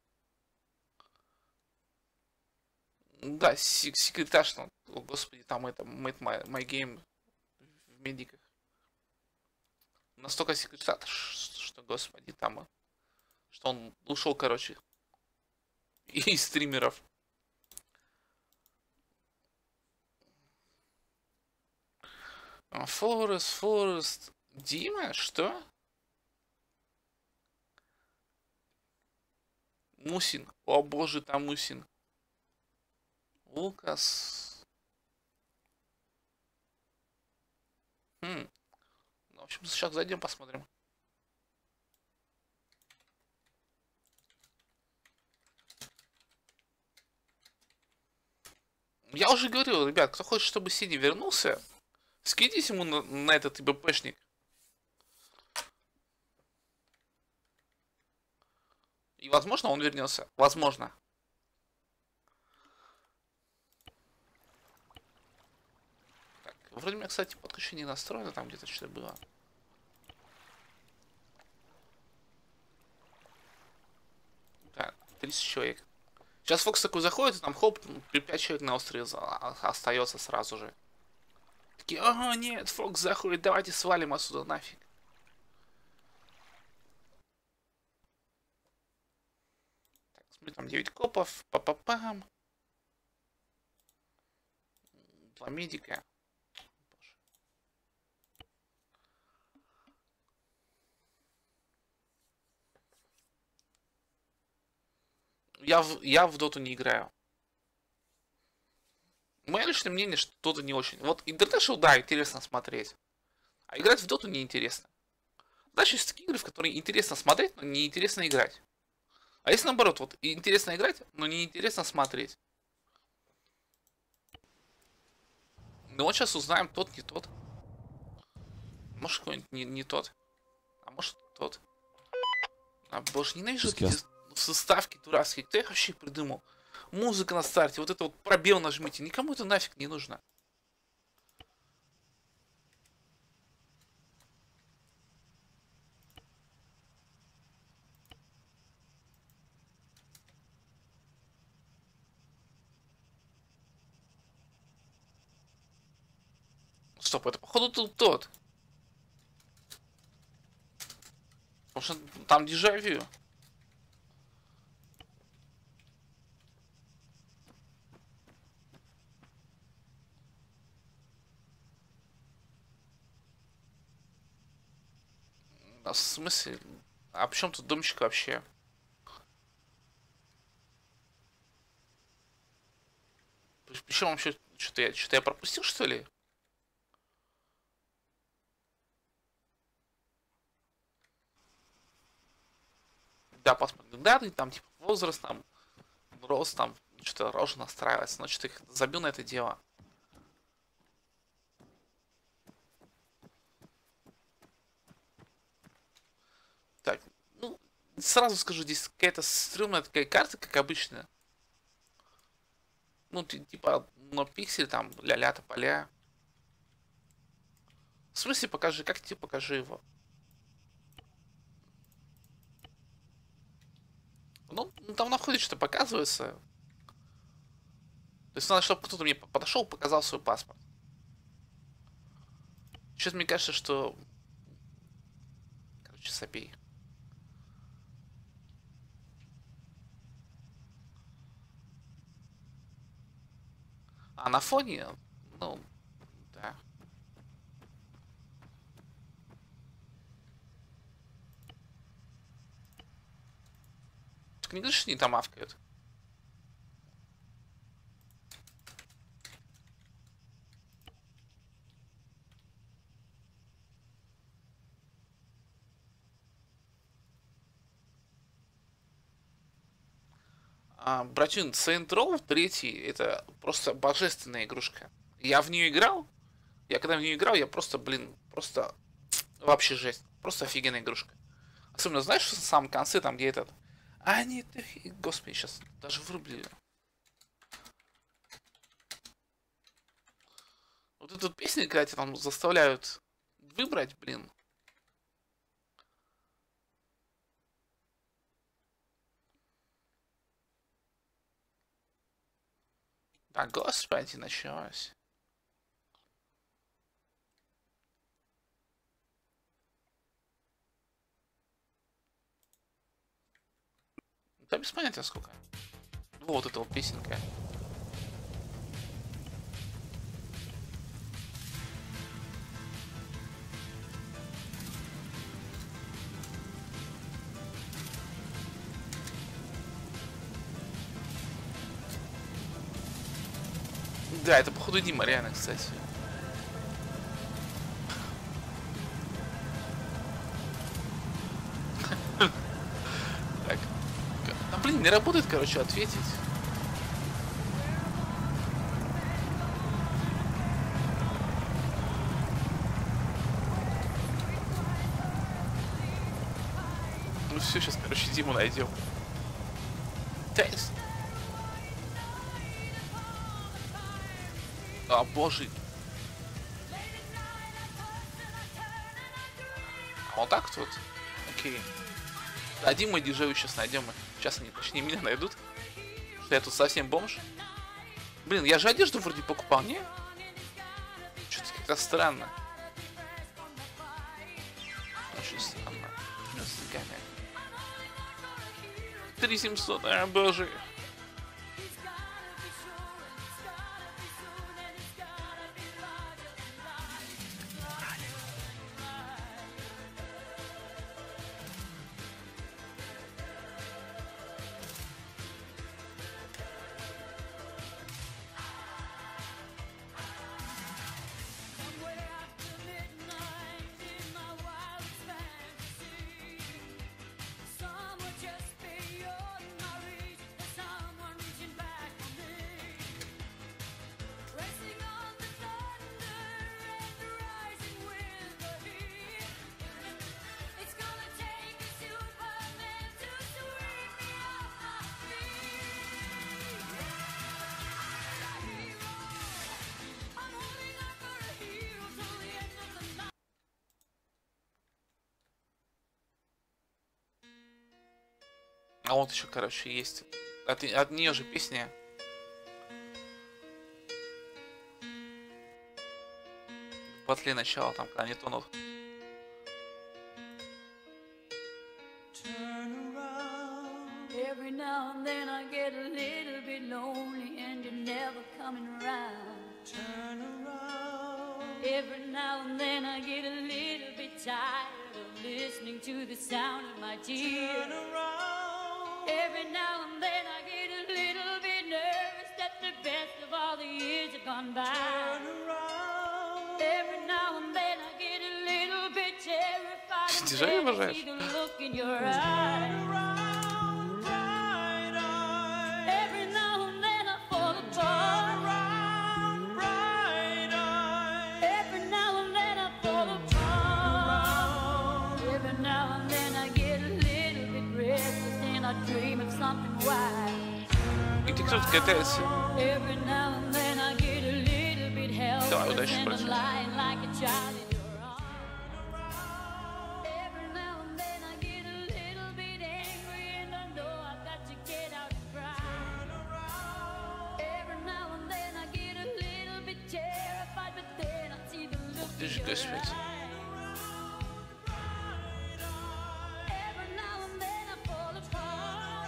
Да, сек- секретарь, ну, о, господи, там это, Made My, My Game в медиках. Настолько секретарь, ш- что, господи, там, э, что он ушел, короче, из стримеров. Форест, Форест, Дима, что? Мусин, о боже, там Мусин. Лукас. Хм. Ну, в общем, сейчас зайдем, посмотрим. Я уже говорил, ребят, кто хочет, чтобы Синий вернулся, скиньтесь ему на, на этот ИБПшник. И возможно он вернется. Возможно. Так, вроде у меня, кстати, подключение настроено, там где-то что-то было. Так, тридцать человек. Сейчас Фокс такой заходит, и там хоп, пять человек на острове за- а- остается сразу же. Такие, ага, нет, Фокс заходит, давайте свалим отсюда нафиг. Так, смотри, там девять копов, па-па-пам. Два медика. Боже. Я в, я в доту не играю. Мое личное мнение, что дота не очень. Вот International, да, интересно смотреть. А играть в доту неинтересно. Дальше есть такие игры, в которые интересно смотреть, но неинтересно играть. А если наоборот, вот интересно играть, но неинтересно смотреть. Ну вот сейчас узнаем, тот не тот. Может какой-нибудь не, не тот. А может тот. А боже, ненавижу эти составки дурацкие. Кто их вообще придумал? Музыка на старте, вот это вот пробел нажмите. Никому это нафиг не нужно. Стоп, это походу тут тот. Потому что там дежавю. А в смысле? А при чем тут домчик вообще? Причем вообще Что-то я, что-то я пропустил, что ли? Да, паспортные данные, там типа возраст, там рост, там что-то рожа настраивается, но что-то их забил на это дело. Так, ну, сразу скажу, здесь какая-то стрёмная такая карта, как обычно. Ну, типа, но пиксель там, ля-ля, тополя. В смысле, покажи, как тебе покажи его? Ну, там на входе что-то показывается. То есть надо, чтобы кто-то мне подошел, показал свой паспорт. Сейчас мне кажется, что... Короче, собей. А на фоне, ну, да. Так не говоришь, что они там авкают? А, братюн, Saints Row третий это просто божественная игрушка. Я в нее играл. Я когда в нее играл, я просто, блин, просто вообще жесть. Просто офигенная игрушка. Особенно, знаешь, в самом конце, там, где этот... А, нет, господи, сейчас даже вырубили. Вот эту песню, когда тебя там заставляют выбрать, блин. А, господи, началось. Да без понятия сколько. Вот эта вот песенка. Да, это походу Дима, реально, кстати. Так. Да, блин, не работает, короче, ответить. Ну все, сейчас, короче, Диму найдем. Тест. А, боже. А вот так вот? Окей. А Диму и Дежавю сейчас найдем. Сейчас они, точнее, меня найдут. Что я тут совсем бомж. Блин, я же одежду вроде покупал, не? Что-то как-то странно. Очень странно. три семьсот, а, боже. А вот еще, короче, есть. От, от нее же песня. В батле начала, там, когда они тонут. Every now and then I get a little bit lonely and you're never coming around. Turn around. Every now and then I get a little bit tired of listening to the sound of my tears. Turn around. Every now and then I get a little bit nervous that the best of all the years have gone by. Every now and then I get a little bit terrified. Стяжай обожаешь? See the look in your eyes. Every now and then I fall apart. Every now and then I fall apart. Every now and then I get a little bit restless and I dream of something wild. Где кто-то катается? Every now and then I get a little bit helpless Давай, удачи, and I'm братья. lying like a child in your arms. Every now and then I get a little bit angry and I know I've got to get out and cry. Every now and then I get a little bit terrified, but then I see the look Ты in же your Господи. eyes. Every now and then I fall apart.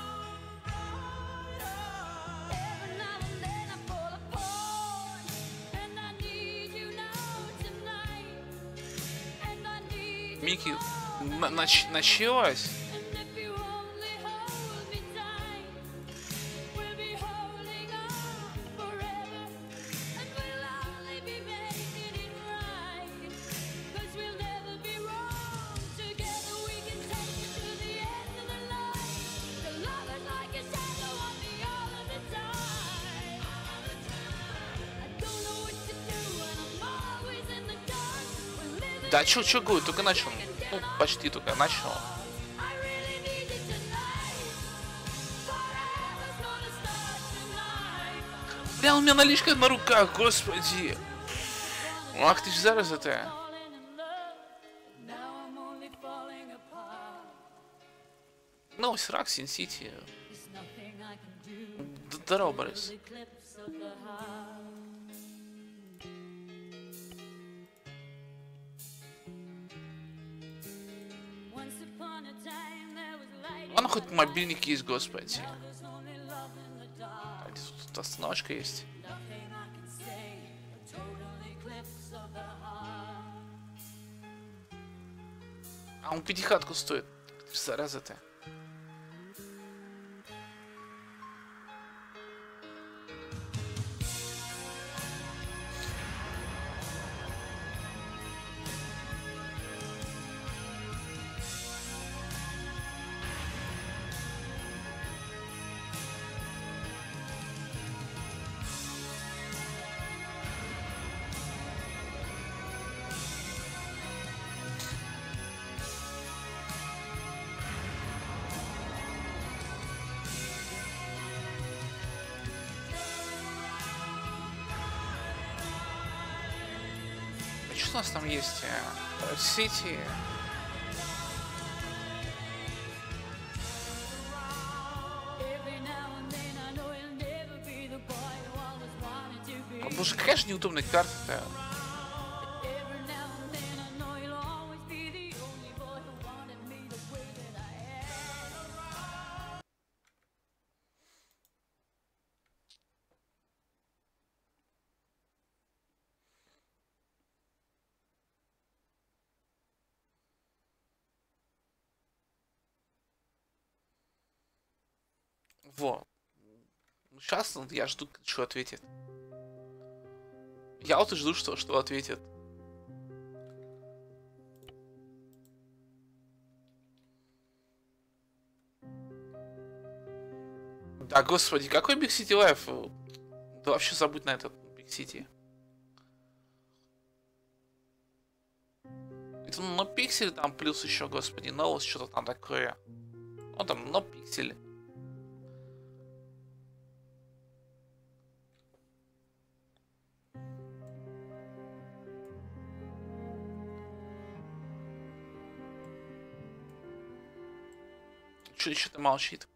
Every now and then I fall apart. And I need you now tonight. And I need you Микки, на- нач- началась. And if you only hold me tight, we'll be holding on forever. And we'll only be making it right. 'Cause we'll never be wrong. Together we can take it to the end of the line. The love is like a shadow on me all of the time. I don't know what to do when I'm always in the dark. We're living Да чё, чё говорю, только начал. Ну, почти только начал. I really need you tonight. Forever's gonna start tonight. Бля, у меня наличка на руках, господи. Ах ты ж зараз это. Falling in love. Now I'm only falling apart. Ну, Сирак, Син-Сити. There's nothing I can do. Д- Здорово, Борис. The eclipse of the heart. Once upon a time there was light. Ладно, хоть мобильник есть, господи. There's only love in the dark. А здесь тут остановочка есть. Nothing I can say. A total eclipse of the heart. А он пятихатку стоит. Ты ж зараза ты. А что у нас там есть? Э, Сити. Every now and then I know you'll never be the boy who always wanted to be. О, боже, какая же неудобная карта-то. Every now and then I know you'll always be the only boy who wanted me the way that I am. Во. Ну, сейчас я жду, что ответит. Я вот и жду, что, что ответит. Да, господи, какой Big City Life? Да вообще забудь на этот Big City. Это но пиксель там плюс еще, господи, новость, что-то там такое. Ну там, но пиксель. Че что-то молчит?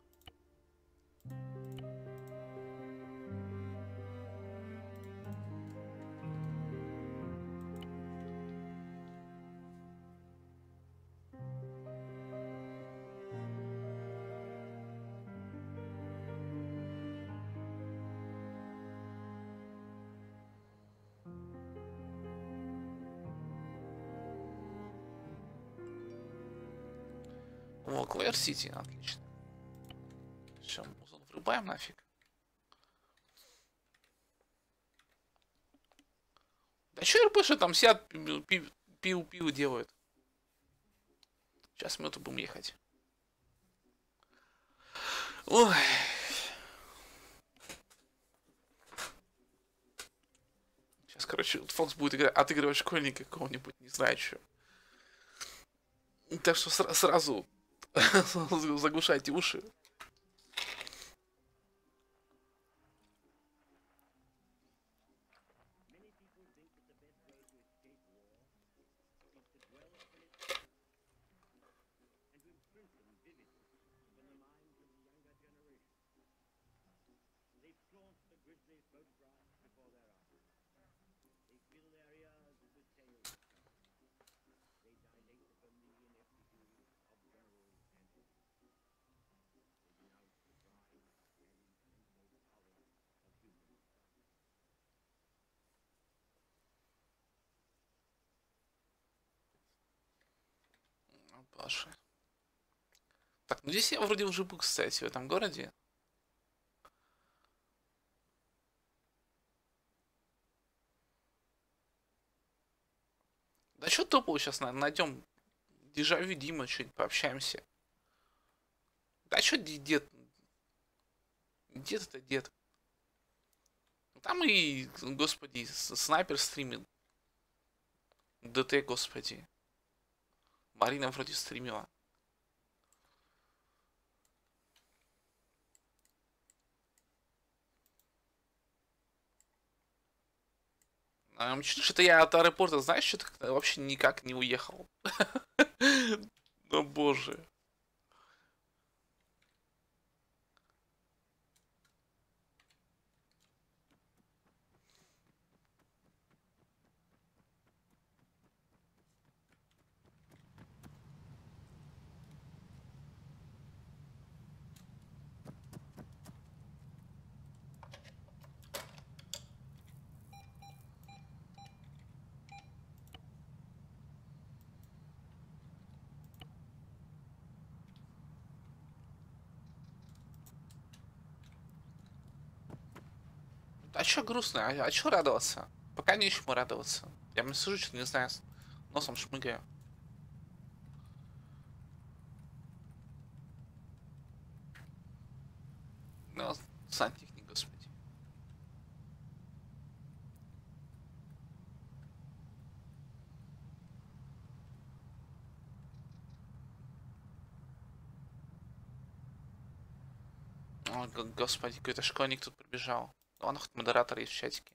О, Клэр Сити, отлично. Все, музон врубаем нафиг. Да что РПши там сидят, пиу-пиу делают? Сейчас минуту будем ехать. Ой. Сейчас, короче, Фокс будет играть, отыгрывать школьника какого-нибудь, не знаю что. Так что сра- сразу заглушайте уши. Боже. Так, ну здесь я вроде уже был, кстати, в этом городе. Да что топал сейчас, найдем дежавю Дима, что-нибудь пообщаемся. Да что дед? Дед это дед. Там и, господи, снайпер стримит. ДТ, господи. Марина вроде стримила. А, что-то я от аэропорта, знаешь, что-то вообще никак не уехал. О боже. А чё грустно? А, а чё радоваться? Пока нечему радоваться. Я мне сижу, что-то не знаю, с носом шмыгаю. Ну, сантехник, господи. О, господи, какой-то школьник тут прибежал. Он хоть модератор есть в чатике.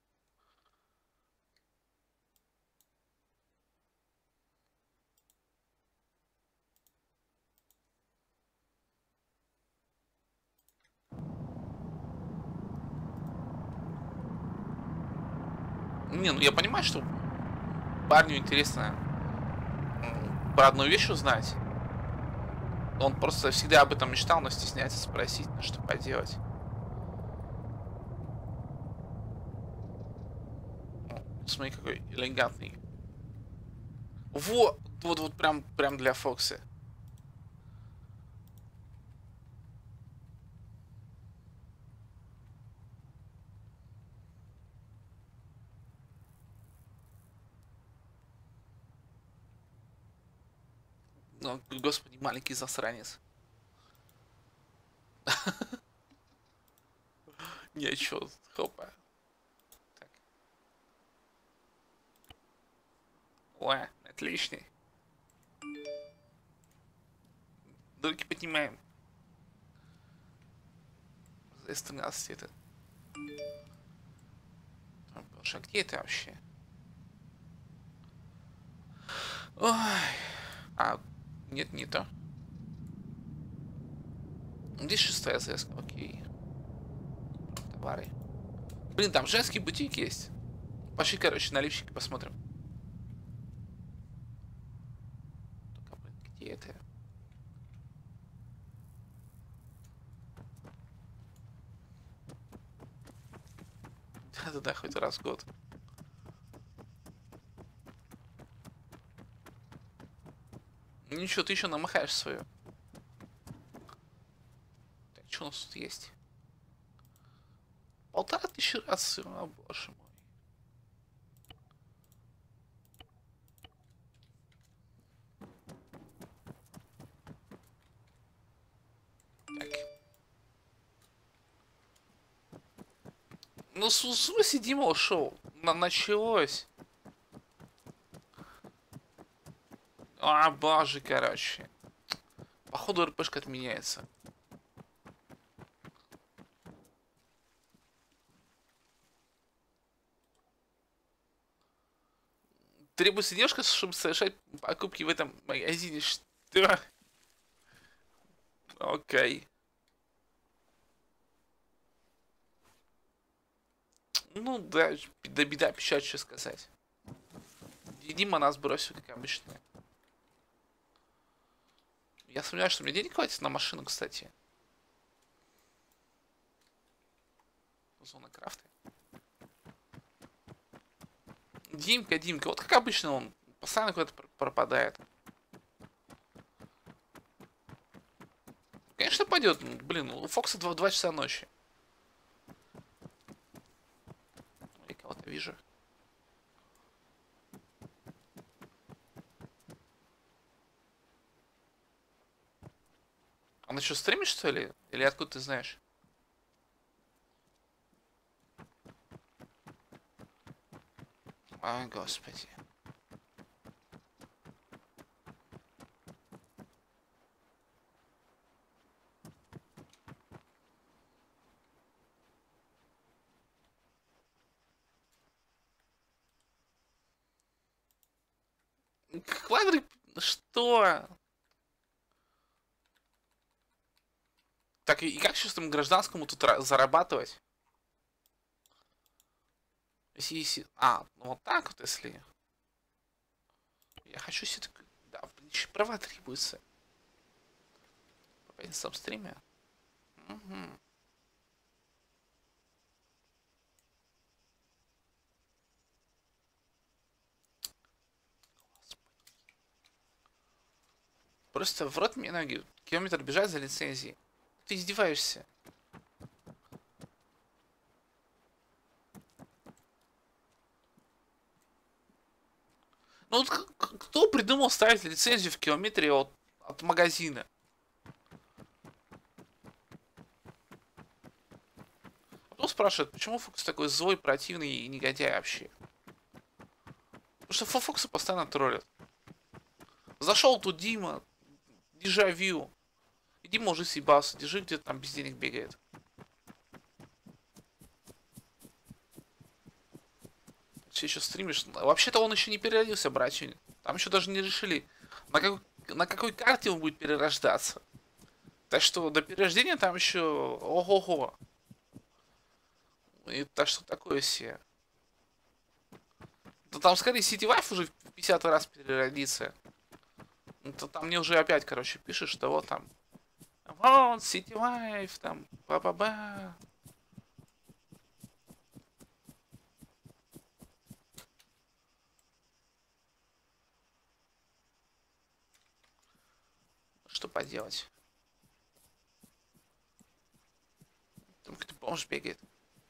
Не, ну я понимаю, что парню интересно про одну вещь узнать. Он просто всегда об этом мечтал, но стесняется спросить, ну что поделать. Смотри, какой элегантный. Вот, вот, вот прям, прям для Фокса. Ну, господи, маленький засранец. Не, чё, хопа. Ой, отличный. Руки поднимаем. За эс тринадцать это. О, боже, а где это вообще? Ой. А, нет, не то. Здесь шестая эс эс, окей. Товары. Блин, там женский бутик есть. Пошли, короче, на лифчике посмотрим. Где это? Да-да-да, хоть раз в год. Ничего, ты еще намахаешь свою. Так, что у нас тут есть? Полтора тысячи раз, о боже мой. Ну, в смысле, Дима ушел? На началось. А, боже, короче. Походу РПшка отменяется. Требуется девушка, чтобы совершать покупки в этом магазине. Что? Окей. Ну да, да беда, печаль, что сказать. Дима нас бросил, как обычно. Я сомневаюсь, что мне денег хватит на машину, кстати. Зона крафта. Димка, Димка, вот как обычно он постоянно куда-то пропадает. Конечно пойдет, блин, у Фокса два, два часа ночи. Я кого-то вижу. Она что, стримит, что ли? Или откуда ты знаешь? Ой, господи. Квадрик, что? Так, и как сейчас там гражданскому тут зарабатывать? Если, если... А, ну вот так вот, если... Я хочу себе такой... Да, еще права требуются. По пятницам стриме. Угу. Просто в рот мне ноги. Километр бежать за лицензией. Ты издеваешься. Ну вот кто придумал ставить лицензию в километре от, от магазина? Кто спрашивает, почему Фокс такой злой, противный и негодяй вообще? Потому что Фокса постоянно троллят. Зашел тут Дима, дежавю. И Дима уже съебался, держи, где-то там без денег бегает. Все еще стримишь. Вообще-то он еще не переродился, братья. Там еще даже не решили, на, как, на какой карте он будет перерождаться. Так что до перерождения там еще ого-го. И так что такое все. Да там скорее City Life уже в пятидесятый раз переродится. То там мне уже опять, короче, пишет, что вот там. Вот, City Life, там, ба-ба-ба. Что поделать? Там какой-то бомж бегает.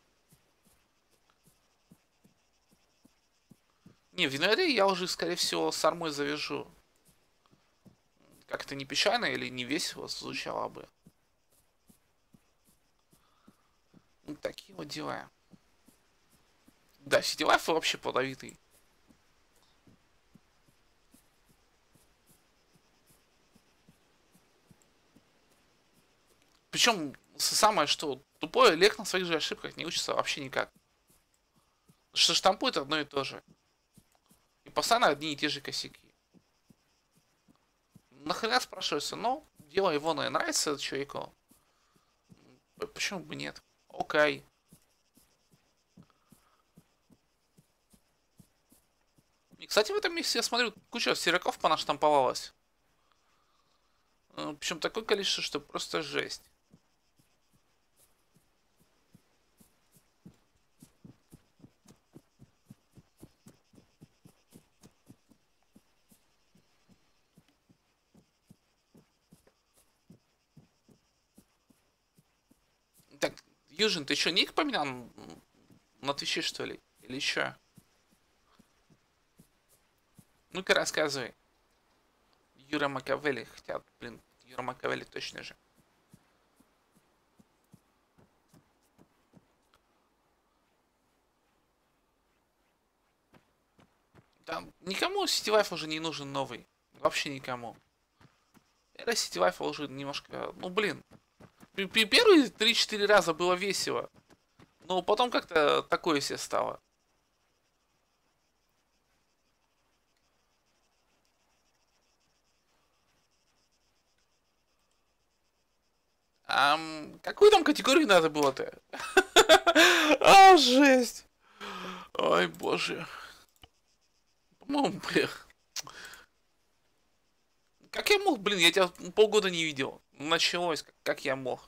Не, в январе я уже, скорее всего, с армой завяжу. Как-то не печально или не весело звучало бы. Ну, такие вот дела. Да, City Life вообще плодовитый. Причем самое что тупое, Лех на своих же ошибках не учится вообще никак. Что штампует одно и то же. И постоянно одни и те же косяки. Нахрена спрашивается, ну, дело его нравится человеку. Почему бы нет? Окей. И, кстати, в этом месте я смотрю, куча сероков понаштамповалась. Причем такое количество, что просто жесть. Так, Южин, ты что, ник поменял на Твиче, что ли? Или еще? Ну-ка, рассказывай. Юра Макавелли, хотя, блин, Юра Макавелли точно же. Там никому City Life уже не нужен новый. Вообще никому. Эра City Life уже немножко... Ну, блин. П- п- Первые три-четыре раза было весело. Но потом как-то такое себе стало. Ам, какую там категорию надо было-то? А, жесть. Ой, боже. По-моему, блин. Как я мог, блин, я тебя полгода не видел. Началось, как, как я мог.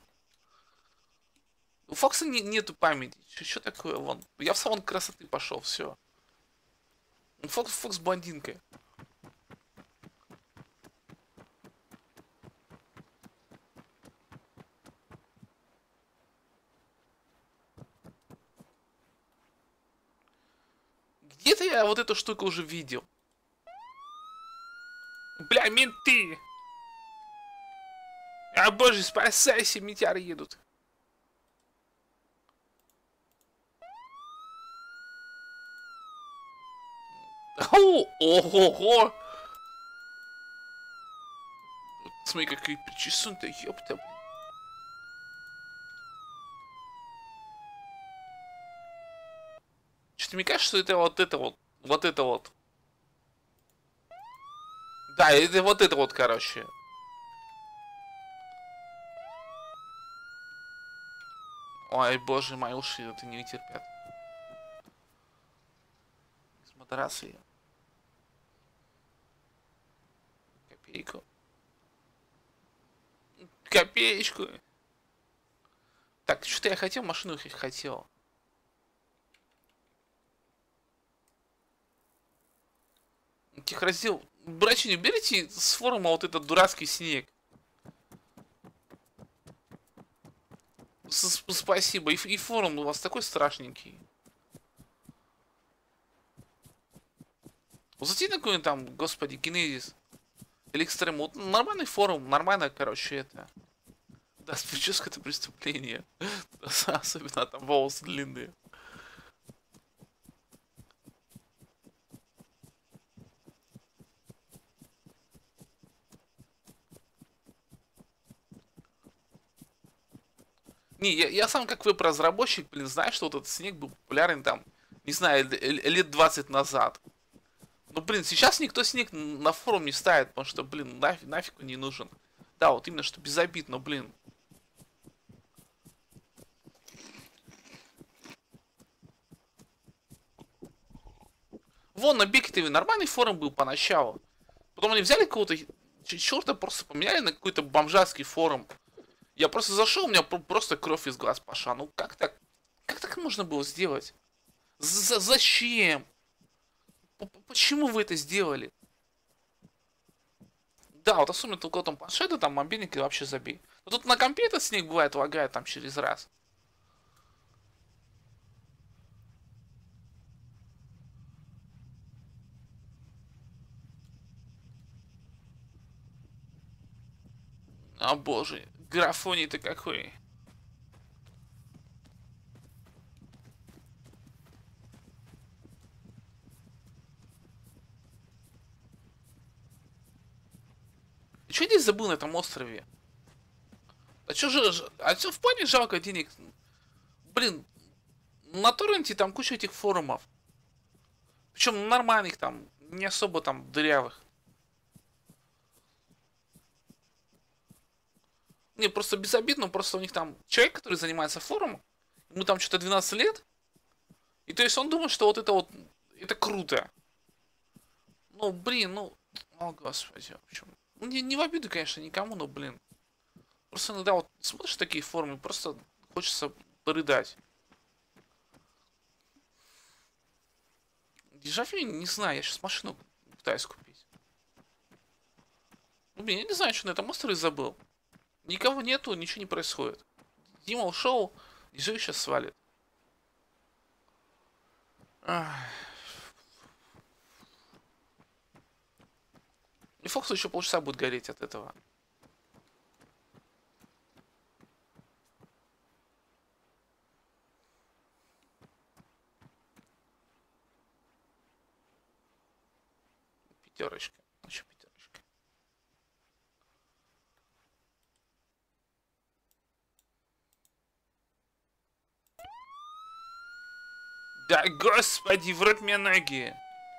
У Фокса не, нету памяти. Что такое? Вон. Я в салон красоты пошел, все. Фокс, Фокс блондинка. Где-то я вот эту штуку уже видел. Бля, менты! А боже, спасайся, метеоры едут. О, ого-го! Смотри, какие причесун-то, ёпта. Что-то мне кажется, что это вот это вот, вот это вот. Да, это вот это вот, короче. Ой, боже, мои уши это не терпят. С матрасы. Копейку. Копеечку. Так, что-то я хотел, машину их хотел. Техраздел. Братья, берите с форума вот этот дурацкий снег. С -с Спасибо. И, и форум у вас такой страшненький. Зайти на какой-нибудь там, господи, Генезис. Или Экстрем. Вот нормальный форум, нормально, короче, это. Да, с прической это преступление. Особенно там волосы длинные. Не, я, я сам как веб-разработчик, блин, знаю, что вот этот снег был популярен там, не знаю, лет двадцать назад. Ну, блин, сейчас никто снег на форум не ставит, потому что, блин, нафиг, нафиг он не нужен. Да, вот именно, что без обид, но, блин. Вон, на Бекетове нормальный форум был поначалу. Потом они взяли какого-то черта, просто поменяли на какой-то бомжатский форум. Я просто зашел, у меня просто кровь из глаз пошла. Ну как так? Как так можно было сделать? За Зачем? Почему вы это сделали? Да, вот особенно у кого там планшета, там мобильник, и вообще забей. Но тут на компе этот снег бывает, лагает там через раз. О боже, графоний-то какой. Ты что здесь забыл на этом острове? А чё же, а чё в плане жалко денег? Блин, на торренте там куча этих форумов. Причем нормальных там, не особо там дырявых. Не, просто безобидно, просто у них там человек, который занимается форумом, ему там что-то двенадцать лет, и то есть он думает, что вот это вот, это круто. Ну, блин, ну, о господи, почему? Ну, не, не в обиду, конечно, никому, но, блин. Просто иногда вот смотришь такие форумы, просто хочется порыдать. Дежавю, не знаю, я сейчас машину пытаюсь купить. Ну, блин, я не знаю, что на этом острове забыл. Никого нету, ничего не происходит. Дима ушел, Дежавю сейчас свалит. Ах. И Фоксу еще полчаса будет гореть от этого. Да господи, в рот мне ноги.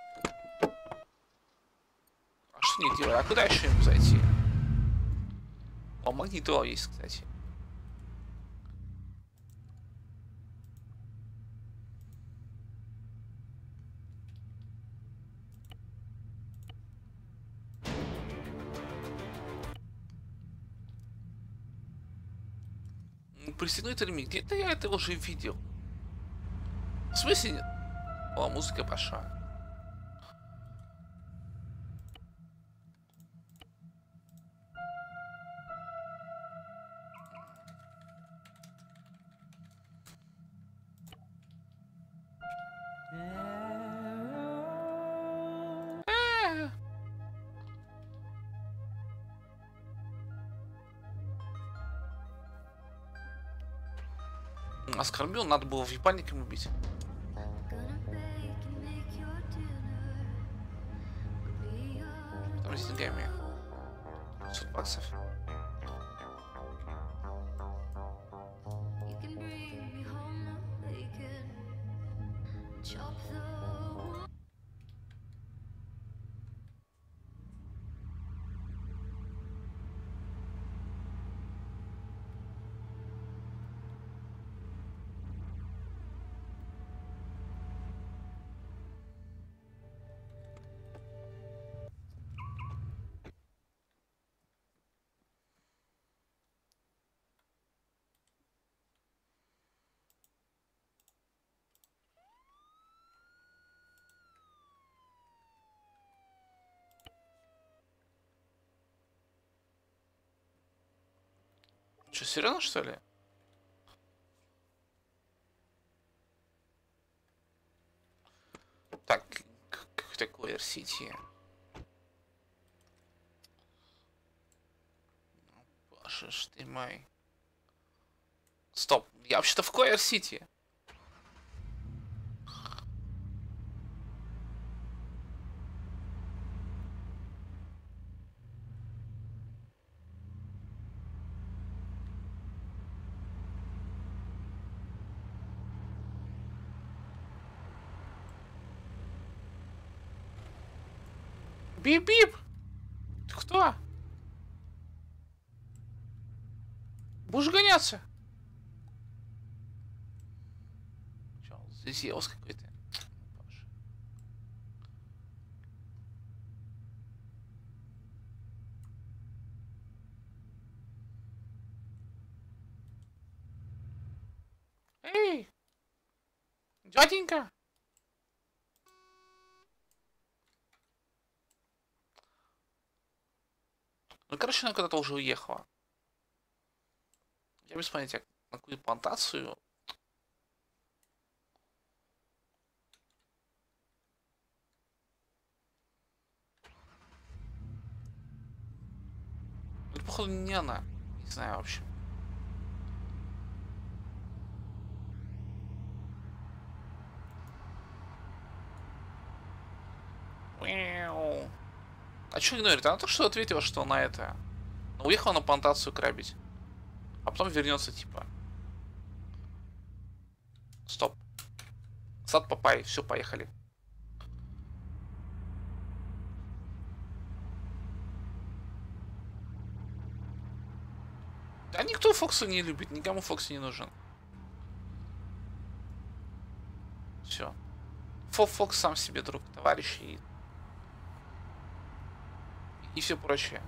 А что не делать? А куда еще ему зайти? О, магнитола есть, кстати. Пристегнуть ремень. Где-то я это уже видел. В смысле нет? О, музыка пошла. Оскорбил, надо было випальником убить. Там с деньгами. пятьсот баксов. Что, серьезно, что ли? Так, как такое Эр-Сити? Боже ж ты мой. Стоп, я вообще-то в Койер-Сити. Бип-бип! Ты кто? Будешь гоняться? Че, Зевс какой-то? Эй! Дяденька! Ну, короче, она куда-то уже уехала. Я без понятия, на какую плантацию. Это, походу, не она. Не знаю, в общем. Мяу. А что игнорит? Она только что ответила, что она это... Уехала на плантацию грабить. А потом вернется, типа. Стоп. Сад Папай. Все, поехали. Да никто Фокса не любит. Никому Фокс не нужен. Все. Фокс сам себе друг, товарищ и... И все прочее.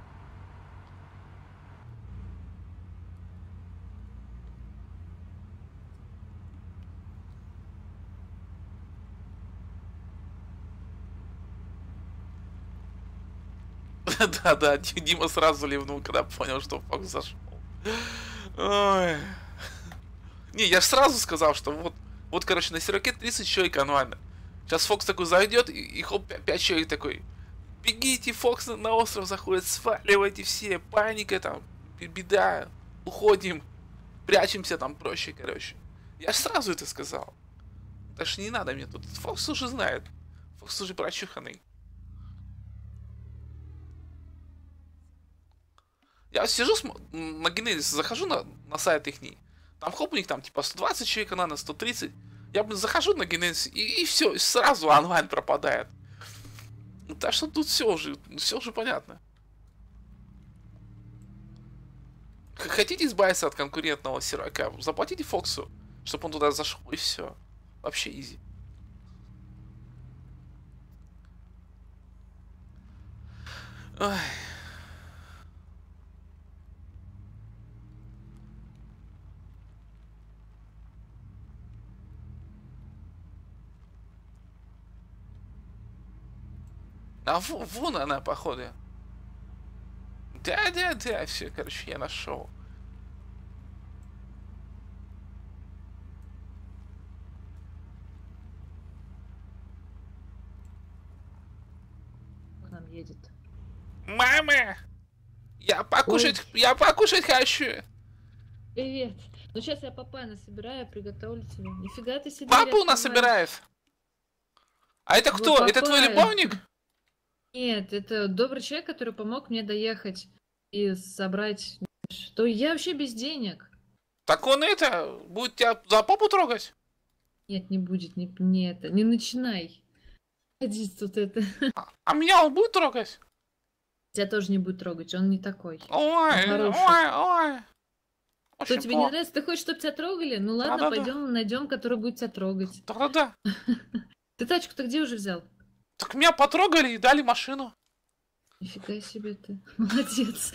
Да-да, Дима сразу ливнул, когда понял, что Фокс зашел. Ой. Не, я же сразу сказал, что вот, вот, короче, на серваке тридцать человек онлайн. Сейчас Фокс такой зайдет, и, и хоп, пять человек такой. Бегите, Фокс на остров заходит, сваливайте все, паника там, беда, уходим, прячемся там проще, короче. Я же сразу это сказал. Так что не надо мне тут, Фокс уже знает, Фокс уже прочуханный. Я сижу на Генезис, захожу на, на сайт их, там хоп, у них там типа сто двадцать человек, на сто тридцать, Я бы захожу на Genesis, и, и все, сразу онлайн пропадает. Так что тут все уже, все уже понятно. Хотите избавиться от конкурентного сервака, заплатите Фоксу, чтобы он туда зашел, и все. Вообще изи. Ой. А вон, вон она, походу. Да, да, да, все, короче, я нашел. К нам едет. Мама! Я покушать, Ой. я покушать хочу. Привет. Ну сейчас я папайна собираю, приготовлю тебе. Нифига ты себе. Папа у нас собирает. А это кто? Вот Это твой папая. любовник? Нет, это добрый человек, который помог мне доехать и собрать. Что я вообще без денег. Так он это, будет тебя за попу трогать? Нет, не будет, не, не это. Не начинай. Ходить тут это. А меня он будет трогать? Тебя тоже не будет трогать, он не такой. Ой, Он хороший. ой, ой. Что Очень тебе не плохо. нравится? Ты хочешь, чтобы тебя трогали? Ну ладно, Да-да-да. пойдем найдем, который будет тебя трогать. Да-да-да. Ты тачку-то где уже взял? Так меня потрогали и дали машину. Нифига себе ты. Молодец.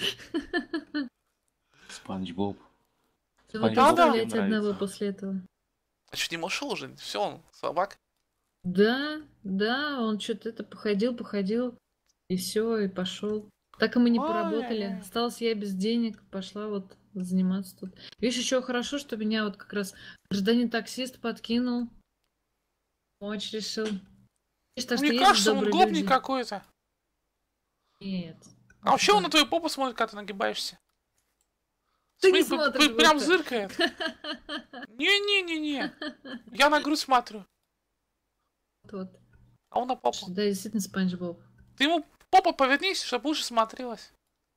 Спанч Боб. Ты Спанч вот Боб оставлять мне одного нравится. после этого. А что, не ушел уже? Все, он собак. Да, да, он что-то это походил, походил, и все, и пошел. Так и мы не Ой. поработали. Осталась я без денег, пошла вот заниматься тут. Видишь, еще хорошо, что меня вот как раз гражданин таксист подкинул. Помочь решил. Видишь, так что Мне есть кажется, он добрые гопник люди. какой-то. Нет. А вообще он на твою попу смотрит, когда ты нагибаешься. Ты не Смотри, п- смотришь п- прям будто. зыркает. Не-не-не-не. Я на грудь смотрю. Вот. А он на попу. Да, действительно, Спанч Боб. Ты ему попа повернись, чтобы лучше смотрелась.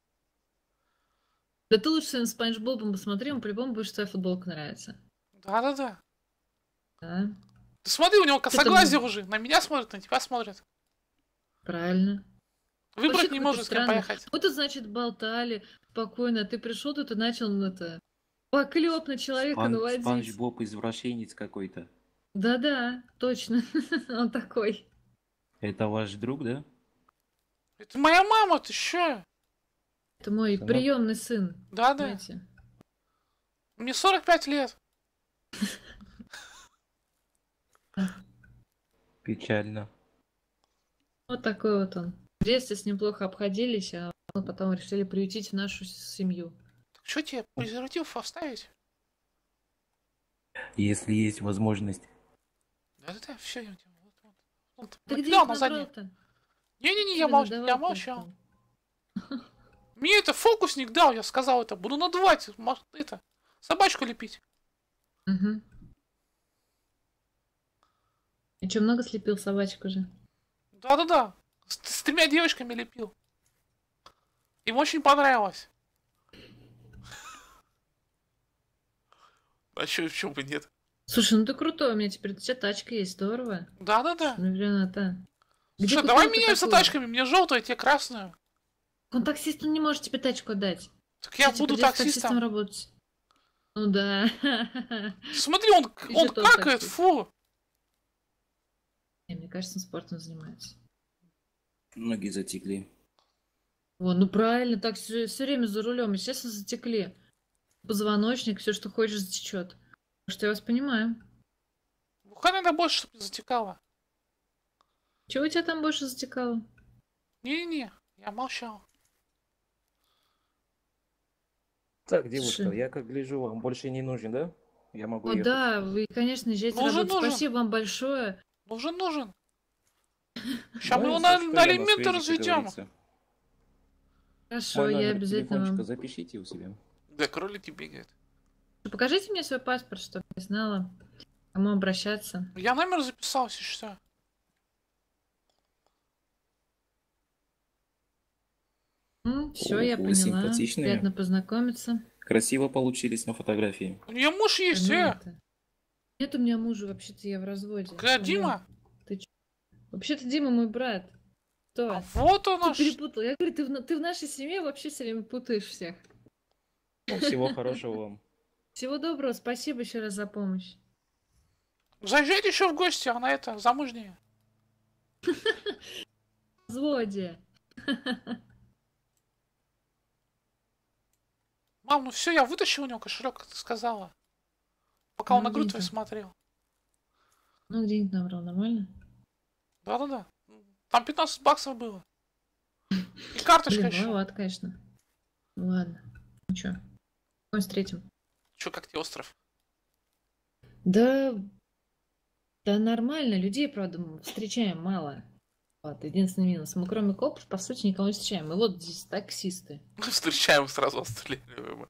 Да ты лучше своим Спанч Бобом посмотри, ему по-любому больше твоя футболка нравится. Да-да-да. Да, Ты смотри, у него Что там? косоглазие уже. На меня смотрит, на тебя смотрит. правильно. Выбрать Вообще не какой-то может, с кем странный. поехать. Мы тут, значит, болтали спокойно, а ты пришел тут и начал ну, это поклеп на человека Спан- наводить. Спанч Боб извращенец какой-то. Да-да, точно. Он такой. Это ваш друг, да? Это моя мама, ты что? Это мой Сынок. приемный сын. Да-да. Знаете. Мне сорок пять лет. Печально. Вот такой вот он. В детстве с ним плохо обходились, а мы потом решили приютить в нашу семью. Так что тебе, презерватив оставить? Если есть возможность. Да-да-да, все, я тебе. Вот, вот. Вот, Ты где накидал их на заднее. набрал-то? Не-не-не, я, Тебе молч... надавал я кое-что. молчал. Мне это фокусник дал, я сказал это. Буду надувать, ма- это, собачку лепить. Угу. И что, много слепил собачек уже? Да-да-да, с, с тремя девочками лепил. Им очень понравилось. А чё, в чем бы нет? Слушай, ну ты крутой, у меня теперь у тебя тачка есть, здорово. Да-да-да. Ну, блин, это... Где Слушай, купил давай ты меняемся такую? тачками, мне желтую, тебе красную. Он таксист, он не может тебе тачку отдать. Так я Тебе буду придётся таксистом. работать. Ну да. Смотри, он, Ты он же тоже какает, таксист. фу. Не, мне кажется, он спортом занимается. Ноги затекли. О, ну правильно, так все, время за рулем, естественно, затекли. Позвоночник, все, что хочешь, затечет. Так что я вас понимаю. Бухай надо больше, чтобы не затекало. Чего у тебя там больше затекало? Не-не-не, я молчал. Так, девушка, Слушай. я как гляжу, вам больше не нужен, да? Я могу О, ехать. да, вы, конечно, езжайте Нужен, работать. нужен. Спасибо вам большое. Нужен, нужен. Сейчас мы Ну, его на, если что, на я элементы связи, как разведем. говорится. Хорошо, Мой я номер обязательно телефончика вам... запишите у себя. Да, кролики бегают. Покажите мне свой паспорт, чтобы я знала, к кому обращаться. Я номер записал, если что. Все, О, я вы поняла. симпатичные. Приятно познакомиться. Красиво получились на фотографии. У нее муж есть, Ну, э. это- Нет у меня мужа, вообще-то я в разводе. Какая Дима? Ты чё? Вообще-то Дима мой брат. Кто? А вот он Ты наш. перепутал. Я говорю, ты в, ты в нашей семье вообще все время путаешь всех. Ну, всего хорошего вам. Всего доброго, спасибо еще раз за помощь. Заезжайте еще в гости, она это, замужняя. В разводе. Мам, ну все, я вытащил у него кошелек, как ты сказала. Пока он Ну, на грудь видно. твою смотрел. Ну, денег набрал, нормально? Да-да-да. Там пятнадцать баксов было. И карточка Блин, еще. маловато, конечно. Ну ладно. Ну чё, мы встретим. Че, как тебе остров? Да, да нормально, людей, правда, мы встречаем мало. Вот, единственный минус. Мы кроме копов, по сути, никого не встречаем. И вот здесь таксисты. Мы встречаем сразу отстреливаем.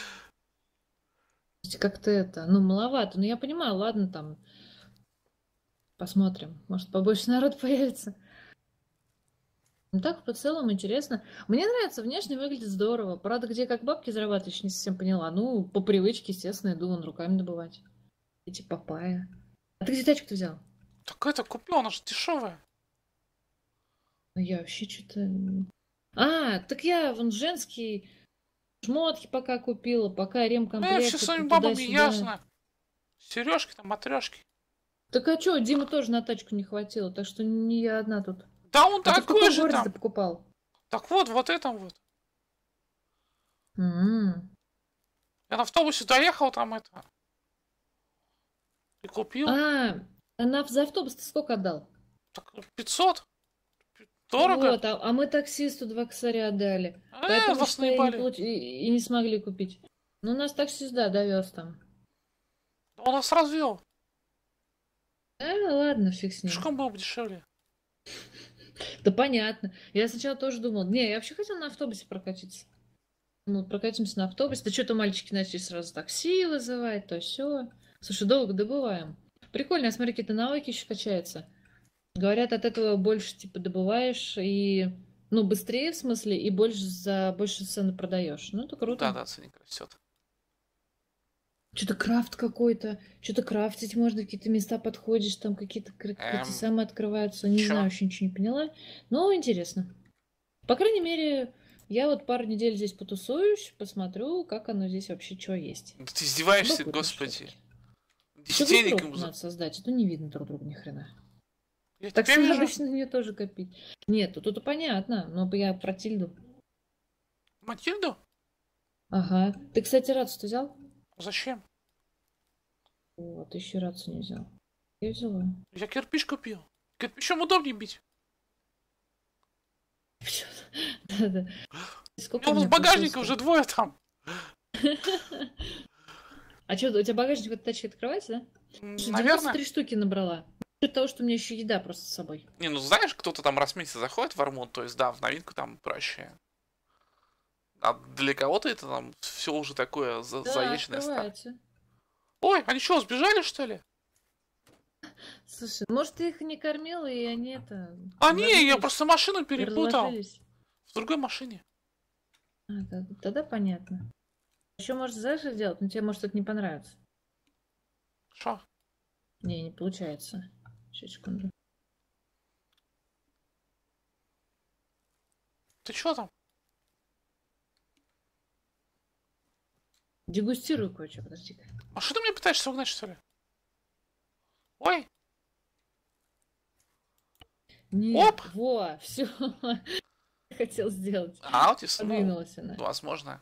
Как-то это, ну, маловато. Но я понимаю, ладно, там, посмотрим. Может, побольше народ появится. Ну, так, по целому, интересно. Мне нравится, внешне выглядит здорово. Правда, где как бабки зарабатываешь, не совсем поняла. Ну, по привычке, естественно, иду вон руками добывать. Эти папайя. А ты где тачку-то взял? Так это купил, она же дешевая. Ну, я вообще что-то... А, так я вон женский шмотки пока купила, пока Ну, ремкомплект. все с вами бабами ясно. Сережки там, матрешки. Так а что, Дима тоже на тачку не хватило, так что не я одна тут. Да он а такой ты в каком же городе там. ты покупал? Так вот, вот этом вот. М-м. Я на автобусе доехал там это. И купил. А, она за автобус ты сколько отдал? Так, пятьсот. Дорого. Вот, а, а мы таксисту два косаря отдали. Э, Поэтому вас что и, не наебали. получ- и, и не смогли купить. Ну, у нас таксист, да, довез там. Он нас развел. А, ладно, фиг с ним. Пешком было бы дешевле. Да понятно. Я сначала тоже думала, не, я вообще хотела на автобусе прокатиться. Ну, прокатимся на автобусе. Да что-то мальчики начали сразу такси вызывать, то все. Слушай, долго добываем. Прикольно, я смотрю, какие-то навыки еще качаются. Говорят, от этого больше, типа, добываешь и... Ну, быстрее, в смысле, и больше за больше цены продаешь. Ну, это круто. Да, да, ценник растет. Что-то крафт какой-то. Что-то крафтить можно, в какие-то места подходишь, там какие-то кр- Эм, эти самые открываются. Не чё? знаю, еще ничего не поняла. Но интересно. По крайней мере, я вот пару недель здесь потусуюсь, посмотрю, как оно здесь вообще, что есть. Да ты издеваешься, Любопытно господи. Еще Денег группировку ему за- надо создать, а то не видно друг друга ни хрена. Я Так тебя что вижу. надо еще на нее тоже копить. Нет, тут, тут понятно, но я про Тильду. Матильду? Ага. Ты, кстати, рацию взял? Зачем? Вот, еще рацию не взял. Я взяла. Я кирпич купил. Кирпичом удобнее бить. Да-да. У Сколько меня у в меня багажнике получилось? уже двое там. А что, у тебя багажник в этой тачке открывается, да? М, девяносто Наверное. три штуки набрала. От того, что у меня еще еда просто с собой. Не, ну знаешь, кто-то там раз в месяц заходит в ремонт, то есть, да, в новинку там проще. А для кого-то это там все уже такое за Да, заезженное старое. открывается. Ой, они что, сбежали, что ли? Слушай, может, ты их не кормила, и они это... А не, я разложились просто машину и перепутал. разложились? В другой машине. А, да, тогда понятно. Еще можешь знаешь, что сделать, но тебе может это не понравится. Что? Не, не получается. Сейчас, секунду. Ты что там? Дегустирую кое-что, подожди-ка. А что ты меня пытаешься угнать, что ли? Ой, Нет, во, все. Хотел сделать. Аутис, ну, Подвинулась она. возможно.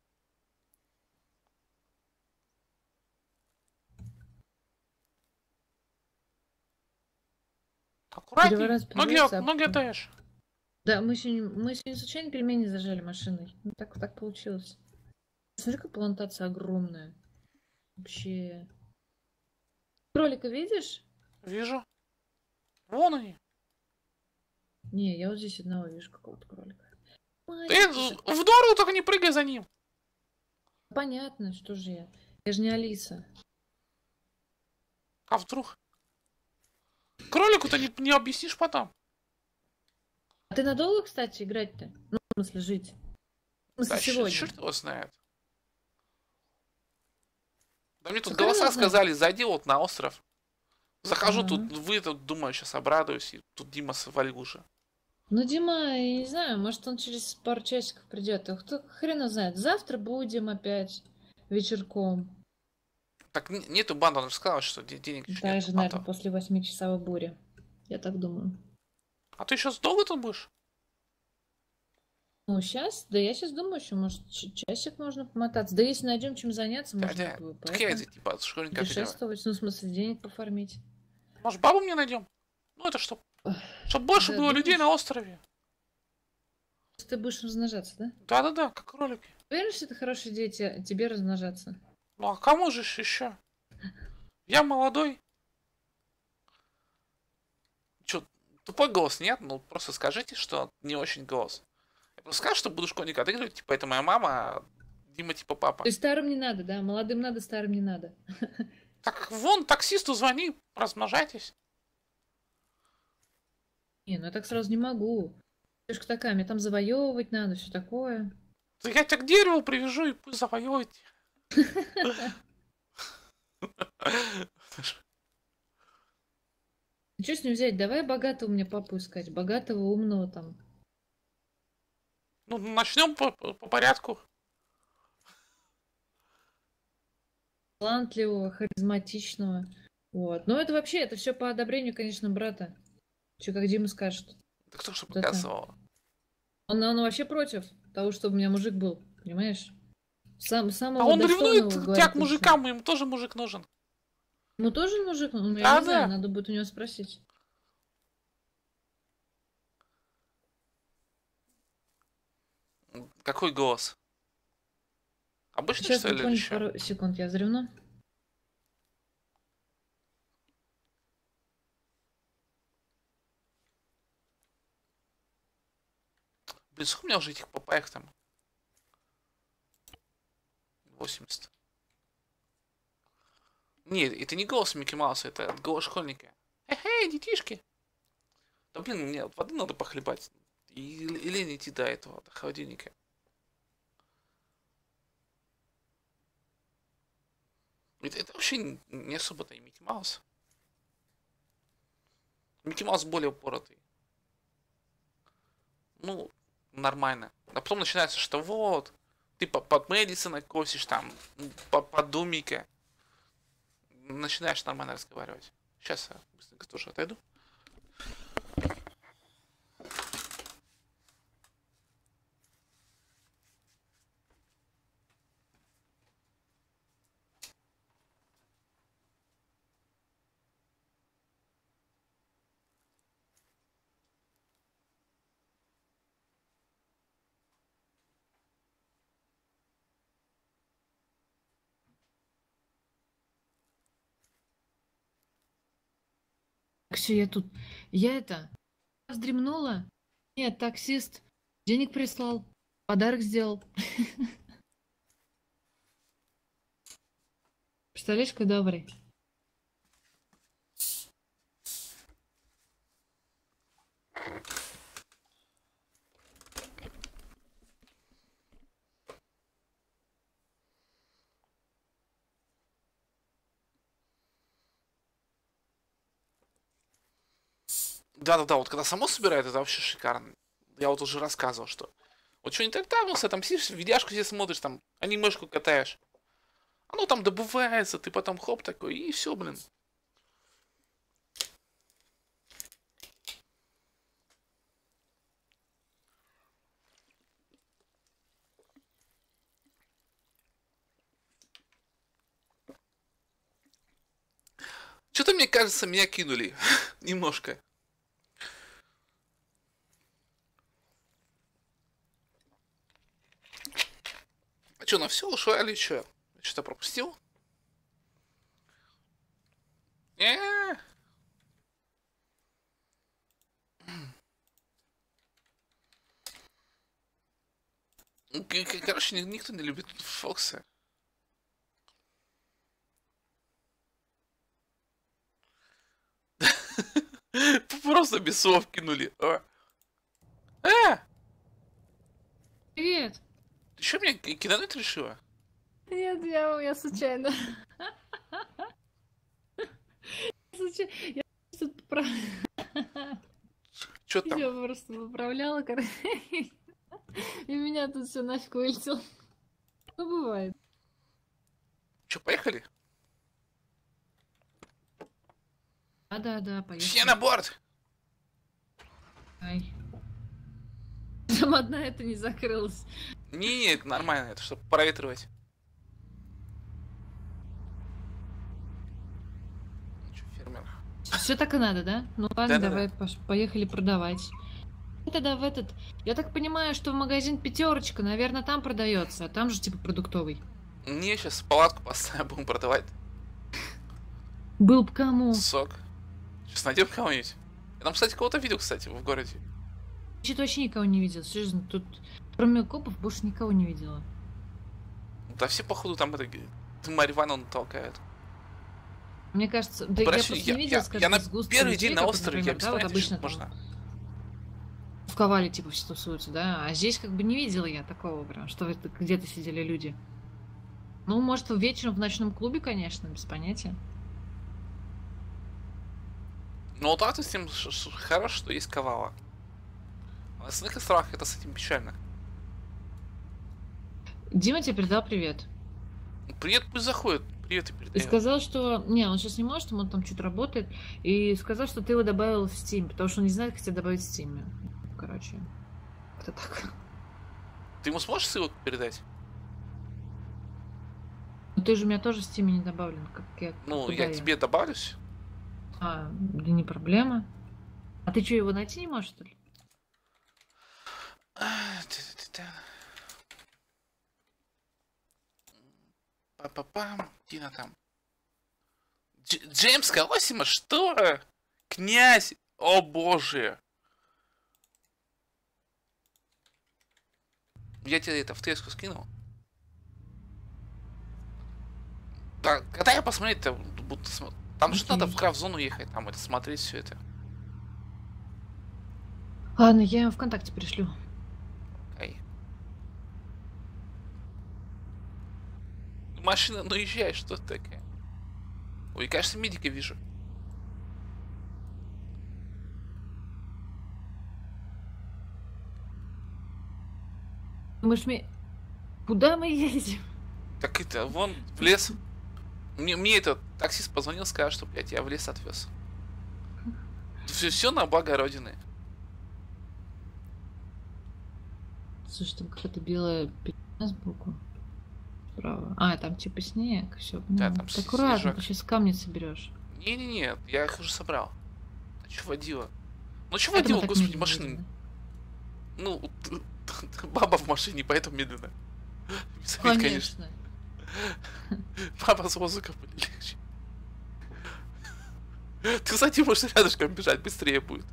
Аккуратней. Переворот Ноги, придётся, а ноги потом- отдаешь. Да, мы сегодня, мы сегодня случайно пельмени зажали машиной. Ну, так, так получилось. Смотри, какая плантация огромная. Вообще. Кролика видишь? Вижу. Вон они. Не, я вот здесь одного вижу, какого-то кролика. Ты в нору только не прыгай за ним. Понятно, что же я. Я же не Алиса. А вдруг? Кролику-то не, не объяснишь потом. А ты надолго, кстати, играть-то? Ну, в смысле, жить? В смысле, Да, сегодня? черт его знает. Да мне тут Ну, хрен голоса знает. сказали, зайди вот на остров. Захожу, Ага. тут вы тут, думаю, сейчас обрадуюсь, и тут Дима свалил уже. Ну, Дима, я не знаю, может, он через пару часиков придет. А кто хрен его знает. Завтра будем опять вечерком. Так н- нету банды, он же сказал, что де- денег еще нет. Даже, наверное, после восьмичасовой бури. Я так думаю. А ты сейчас долго тут будешь? Ну, сейчас, да я сейчас думаю, еще, может, ч- часик можно помотаться. Да если найдем чем заняться, можно Дядя, будет так я эти, типа, школьника перевод. путешествовать, ну, в смысле, денег пофармить. Может, бабу мне найдем? Ну, это чтоб, чтоб больше Да, было людей думаешь? на острове. Ты будешь размножаться, да? Да-да-да, как кролики. Уверен, что это хорошая идея те- тебе размножаться? Ну, а кому же еще? Я молодой. Че, тупой голос нет? Ну, просто скажите, что не очень голос. Я просто скажу, что буду школьника отыгрывать, типа, это моя мама, а Дима, типа, папа. То есть старым не надо, да? Молодым надо, старым не надо. Так, вон, таксисту звони, размножайтесь. Не, ну я так сразу не могу. Девушка такая, мне там завоевывать надо, все такое. Да я тебя к дереву привяжу и пусть завоевывайте. Что с ним взять? Давай богатого мне папу искать. Богатого, умного там. Ну, начнем по, по по порядку. Талантливого, харизматичного. Вот. Но это вообще, это все по одобрению, конечно, брата. Че, как Дима скажет. Да кто что Вот это. показывал? Он, он вообще против того, чтобы у меня мужик был. Понимаешь? Сам, самого А он достойного, ревнует говорит, тебя к и мужикам, ему тоже мужик нужен. Ну тоже мужик, ну, я Да, не знаю, да. надо будет у него спросить. Какой голос? Обычный, Сейчас что ли, или буквально еще? пару секунд я взревну. Блин, сколько у меня уже этих папаек там? восемьдесят. Нет, это не голос Микки Мауса, это голос школьника. Эй, детишки! Да блин, мне воды надо похлебать. И, или не идти до этого, до холодильника. Это, это вообще не, не особо-то и Микки Маус. Микки Маус более упоротый. Ну, нормально. А потом начинается, что вот, ты по- под Мэдисона косишь там, по- под Думика. Начинаешь нормально разговаривать. Сейчас я быстренько тоже отойду. Все, я тут. Я это, вздремнула. Нет, таксист денег прислал, подарок сделал. Представляешь, какой добрый. Да-да-да, вот когда само собирает, это вообще шикарно. Я вот уже рассказывал, что вот что не так давился, там сидишь, видяшку здесь смотришь, там анимешку катаешь. Оно там добывается, ты потом хоп такой, и все, блин. Что-то, мне кажется, меня кинули немножко. А что, на все ушло или что? Что-то пропустил? Э-э-э. К- к- Короче, ни- никто не любит Фокса. Просто без слов кинули. А, А! Привет. Ты что, меня ки- кидануть решила? Нет, я, я случайно. Случайно. Я тут поправляла. Чё там? Я просто поправляла, короче. И меня тут все нафиг вылетело. Ну, бывает. Чё, поехали? А, да, да, поехали. Все на борт! Ай. Там одна это не закрылась. Не, это нормально, это чтобы проветривать. Чё, фермер? Все так и надо, да? Ну ладно, Да-да-да. давай пош- поехали продавать. Тогда в этот. Я так понимаю, что в магазин пятерочка, наверное, там продается, а там же типа продуктовый. Не, сейчас палатку поставим, будем продавать. Был бы кому. Сок. Сейчас найдем кого-нибудь. Я там, кстати, кого-то видел, кстати, в городе. Что-то вообще никого не видел. Серьезно, тут кроме копов больше никого не видела. Да все, походу, там это... Марья Ивановна толкает. Мне кажется, да Подожди, я просто я- не видела, я- скажем, я на сгустка первый людей, день на как, острове, например, я без да, вот понятия, обычно что там можно. в Ковале типа все тусуются, да, а здесь как бы не видела я такого прям, что это где-то сидели люди. Ну, может, вечером в ночном клубе, конечно, без понятия. Ну вот так с ним ш- ш- хорошо, что есть Ковала. А на остальных островах это с этим печально. Дима тебе передал привет. Привет, пусть заходит. Привет и И передает. сказал, что... Не, он сейчас не может, он там что-то работает. И сказал, что ты его добавил в Steam, потому что он не знает, как тебя добавить в Steam. Короче, как-то так. Ты ему сможешь ссылку передать? Ну ты же у меня тоже в Steam не добавлен, как я... Ну, куда я тебе добавлюсь. А, да не проблема. А ты что, его найти не можешь, что ли? Па-па-пам. Дина там. Дж- Джеймс Колосима, что? Князь! О боже! Я тебе это в треску скинул. Так, когда я посмотреть-то буду смотреть? Там же надо в крафт-зону ехать, там это смотреть все это. Ладно, я ему ВКонтакте пришлю. Ай. Машина, ну езжай, что ты такая? Ой, кажется, медика вижу. Думаешь, мы... Куда мы едем? Так это, вон, в лес. Мне, мне этот таксист позвонил, сказал, что, блядь, я в лес отвез. Все, все на благо Родины. Слушай, там какая-то белая пятна сбоку. Справа. А, там типа снег, все. Да, там Ты аккуратно, снежок. ты сейчас камни соберешь. Не-не-не, я их уже собрал. А че водила? Ну че Поэтому водила, так господи, медленно машины? едем, Ну, баба в машине, поэтому медленно. Без обид, Конечно. Баба с воздуха будет легче. Ты, кстати, можешь рядышком бежать, быстрее будет.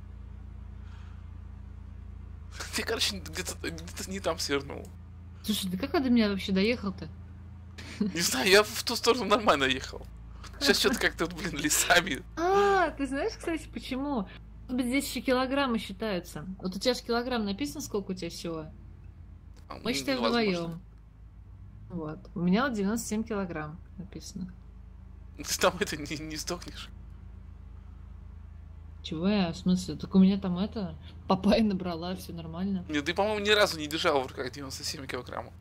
Ты, короче, где-то где не там свернул. Слушай, ты как ты до меня вообще доехал-то? Не знаю, я в ту сторону нормально ехал. Сейчас что-то как-то, блин, лесами. А, ты знаешь, кстати, почему? Может быть, здесь еще килограммы считаются. Вот у тебя же килограмм написано, сколько у тебя всего. Мы считаем вдвоем. Вот. У меня вот девяносто семь килограмм написано. Ты там это не, не сдохнешь. Чего я? В смысле? Так у меня там это... Папай набрала, все нормально. Нет, ты, по-моему, ни разу не держал в руках девяносто семь килограммов.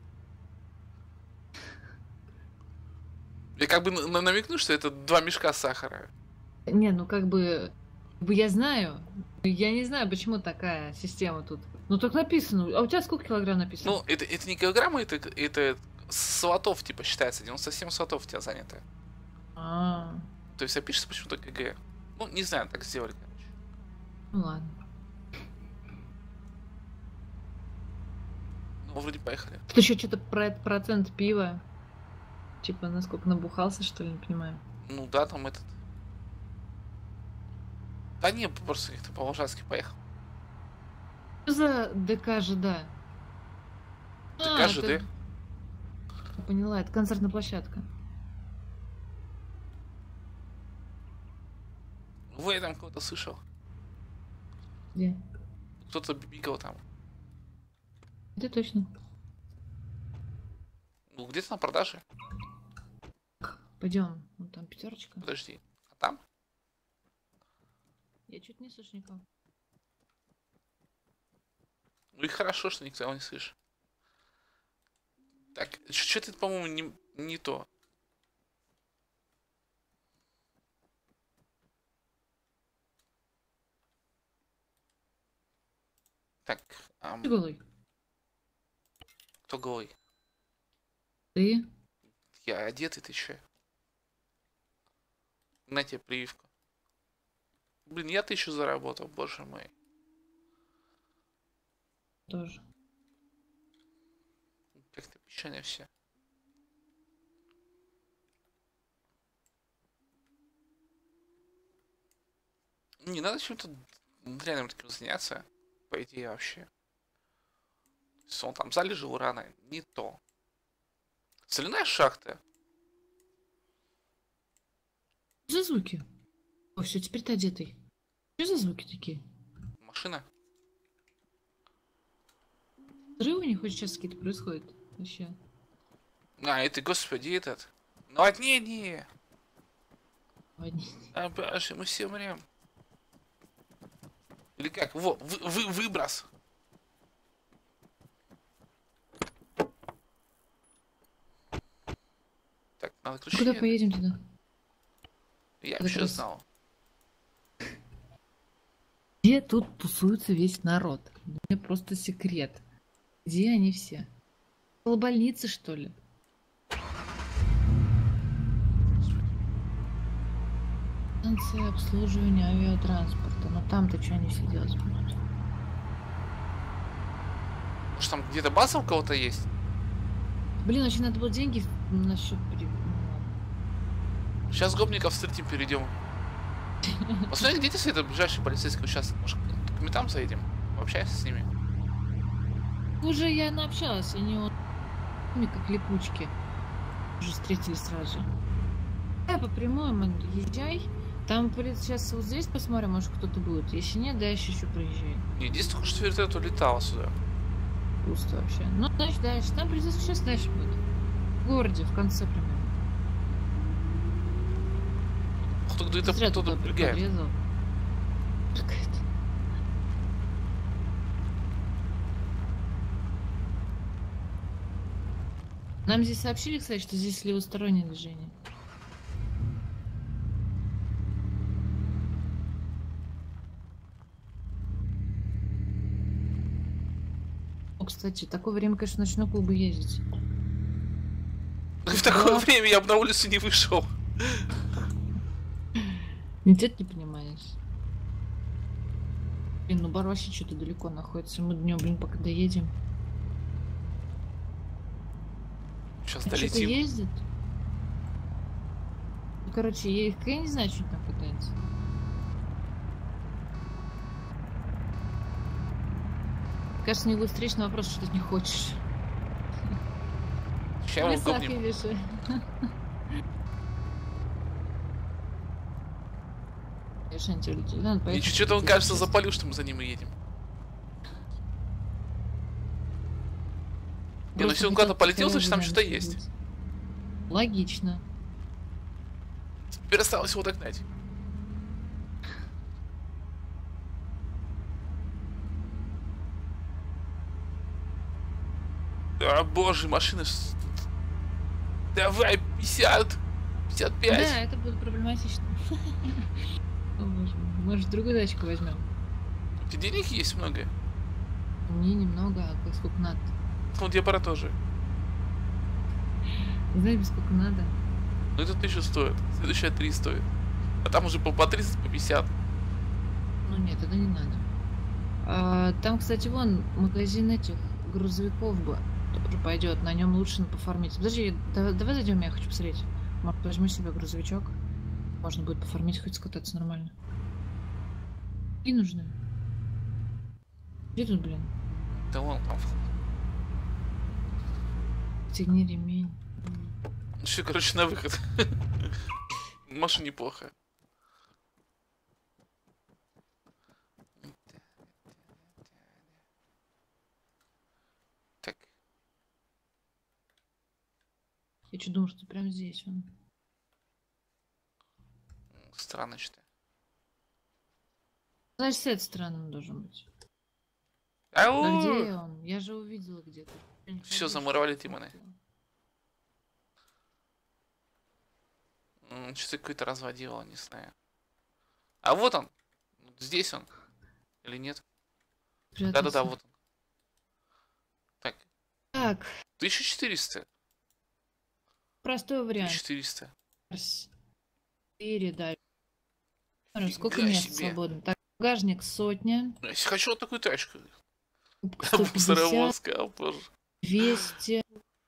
Я как бы на- намекну, что это два мешка сахара. Не, ну как бы... как бы я знаю. Я не знаю, почему такая система тут. Ну так написано. А у тебя сколько килограмм написано? Ну, это, это не килограммы, это, это слотов, типа, считается. девяносто семь слотов у тебя занято. А, То есть, а пишется почему-то ГГ. Ну, не знаю, так сделали, короче. ну ладно. Ну, вроде поехали. Тут еще что-то про этот процент пива. Типа, насколько набухался, что ли, не понимаю. Ну да, там этот... Да не, просто как-то по-волжански поехал. Что за ДК ЖД? ДК ЖД? это- Я поняла, это концертная площадка. Вы я там кого-то слышал. Где? Кто-то бибикал там. Это точно. Ну, где-то на продаже. Пойдем, вон там пятерочка. Подожди. А там? Я чуть не слышу никого. Ну и хорошо, что никто его не слышит. Так, что-то, по-моему, не, не то. Так. ам, Ты голый? Кто голый? Ты? Я одетый, ты че? На тебе прививку. Блин, я тысячу заработал, боже мой. Тоже. Как-то печально все. Не надо чем-то дрянным таким заняться, по идее, вообще. Если он там залежал урана, не то. Соляная шахта. Что за звуки? О, все, теперь ты одетый. Что за звуки такие? Машина. Взрывы не хоть сейчас какие-то происходят? Вообще. А, это, господи, этот. Наводнение. Наводнение. А, боже, мы все умрем. Или как? Во, вы, вы, выброс. Так, надо ключи. Куда поедем туда? Я Как вообще раз. знал. Где тут тусуется весь народ? Мне просто секрет. Где они все? Около больницы, что ли? Станция обслуживания авиатранспорта. Но там-то что они все делать будут? Может, там где-то база у кого-то есть? Блин, очень надо было деньги на счет при... Сейчас гопников встретим, перейдем. Посмотри, где это ближайший полицейский участок. Может, к метам заедем? Пообщаемся с ними. Уже я наобщалась, они вот как липучки. Уже встретили сразу. Да, по прямой езжай. Там сейчас вот здесь посмотрим, может кто-то будет. Если нет, дальше еще проезжай. Не, здесь только что вертолет улетал сюда. Пусто вообще. Ну, значит, дальше. Там полицейский сейчас дальше будет. В городе, в конце примерно. Кто где-то кто-то прыгает. Прыгает. Нам здесь сообщили, кстати, что здесь левостороннее движение. О, кстати, такое время, конечно, в ночной клуб ездить. В такое время я бы на улицу не вышел. Нет, не понимаешь. Блин, ну бар вообще что-то далеко находится. Мы днем, блин, пока доедем. Сейчас А долетим. что-то ездит? Ну, короче, я, я не знаю, что там пытается. Кажется, не будет встречный вопрос, что ты не хочешь. Сейчас мы гопнем. И что-то он, кажется, запалил, что мы за ним и едем. Не, ну если он куда-то полетел, значит там что-то есть. Логично. Теперь осталось его догнать. А, боже, машина... Давай, пятьдесят! пятьдесят пять! Да, это будет проблематично. О, боже мой. Может, другую дачку возьмем? У тебя денег есть много? Не, немного, а сколько надо. Ну, диапара тоже. Знаешь, сколько надо? Ну, это тысячу стоит. Следующая три стоит. А там уже по, по тридцать, по пятьдесят. Ну, нет, это не надо. А, там, кстати, вон магазин этих грузовиков бы тоже пойдет. На нем лучше пофармить. Подожди, давай, давай зайдем, я хочу посмотреть. Может, возьму себе грузовичок. Можно будет пофармить, хоть скататься нормально. И нужны. Где тут, блин? Да вон там. Тягни ремень. Все, короче, на выход. Маша неплохо. Так. Я что думал, что прям здесь он. Странно что-то. Значит, с этой стороны он должен быть. Ау! А где он? Я же увидела где-то. Все, замуровали Тимоны. Что-то какой-то разводила, не знаю. А вот он. Здесь он. Или нет? Да-да-да, вот он. Так. Так. тысяча четыреста. Простой вариант. тысяча четыреста. четыре дальше. Смотрим, сколько Фига мест себе. свободно. Так, багажник сотня. Я хочу вот такую тачку. сто пятьдесят, Мусоровозка, а, боже. двести.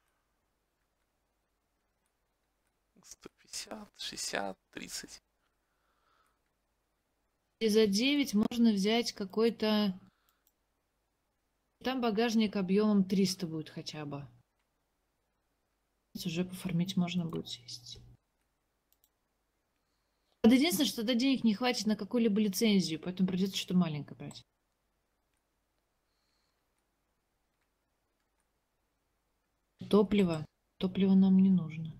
сто пятьдесят, шестьдесят, тридцать. И за девять можно взять какой-то... Там багажник объемом триста будет хотя бы. Уже пофармить можно будет сесть. Это единственное, что тогда денег не хватит на какую-либо лицензию, поэтому придется что-то маленькое брать. Топливо. Топливо нам не нужно.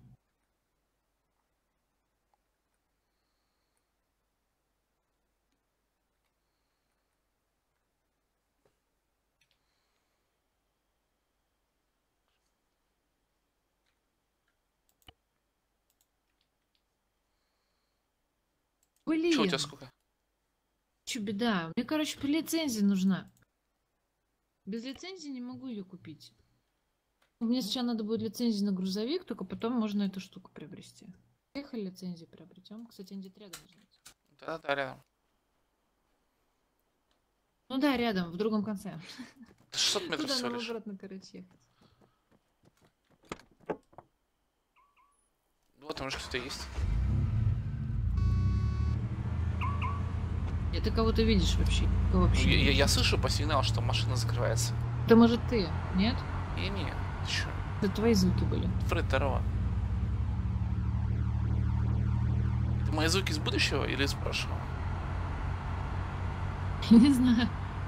Блин. Что у тебя сколько? Че беда? Мне, короче, лицензия нужна. Без лицензии не могу ее купить. Мне сначала надо будет лицензию на грузовик, только потом можно эту штуку приобрести. Поехали, лицензию приобретем. Кстати, они где-то рядом должны быть. Да-да, рядом. Ну да, рядом, в другом конце. шестьсот метров Туда всего нам лишь. обратно, короче, ехать. Вот там же кто-то есть. И ты кого-то видишь вообще? Кого вообще Я, не я, видишь? я слышу по сигналу, что машина закрывается. Это может ты, нет? Не, не, ты чё? Это твои звуки были. Фред, здорово. Это мои звуки из будущего или из прошлого? Не знаю.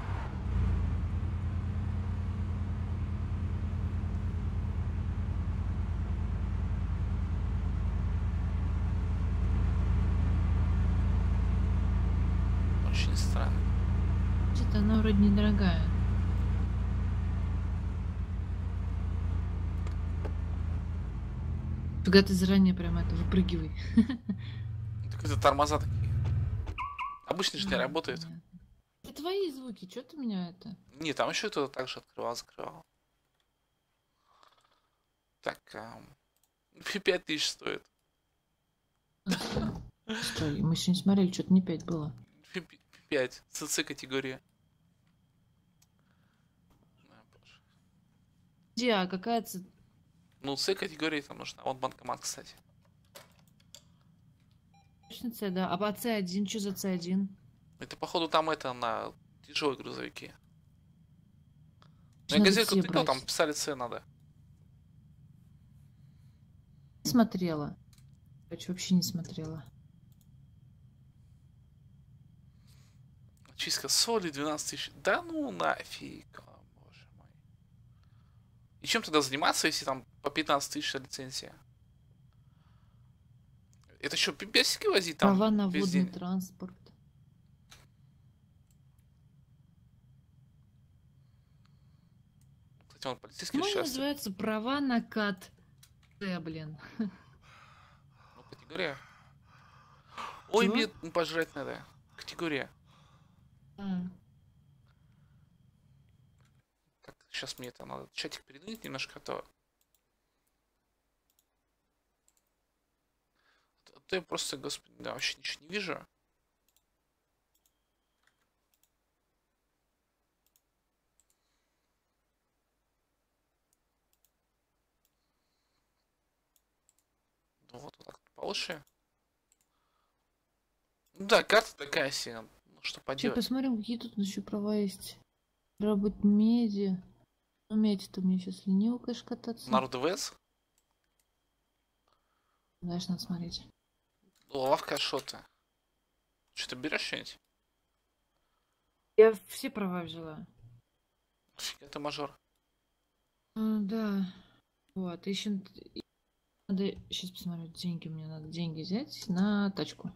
Очень странно. Что-то она вроде недорогая. Фига ты заранее прям это выпрыгивай. Так это тормоза такие. Обычно же не работает. Это твои звуки, что ты меня это? Не, там еще кто-то так же открывал, закрывал. Так, ам, пять тысяч стоит. Стой, мы еще не смотрели, что-то не пять было. пять, ЦЦ категория. Где, а какая ц... Ну, С категории там нужна. Вот банкомат, кстати. Точно С, да. А по С один, что за С один? Это, походу, там это на тяжелые грузовики. Я Надо газетку все тыкал, брать. там писали С надо. Не смотрела. Короче, вообще не смотрела. Чистка соли двенадцать тысяч. Да ну нафиг. О, боже мой. И чем тогда заниматься, если там по пятнадцать тысяч лицензия? Это что, пипесики возить там? Права на весь водный день? транспорт. Кстати, он полицейский По-моему, сейчас. называется права на кат. Э, блин. Ну, категория. Ой, Чего? мне пожрать надо. Категория. А. Так, сейчас мне это надо чатик передвинуть немножко, а то... А то я просто, господи, да, вообще ничего не вижу. Ну вот, вот так получше. Ну да, карта такая себе. Ну что Сейчас поделать. посмотрим, какие тут еще права есть. Работать меди. Ну, меди-то мне сейчас лениво, конечно, кататься. На РДВС? Дальше надо смотреть. Лавка шота. Что ты берешь что-нибудь? Я все права взяла. Фига ты мажор. А, да. Вот, еще Надо сейчас посмотрю, деньги мне надо деньги взять на тачку.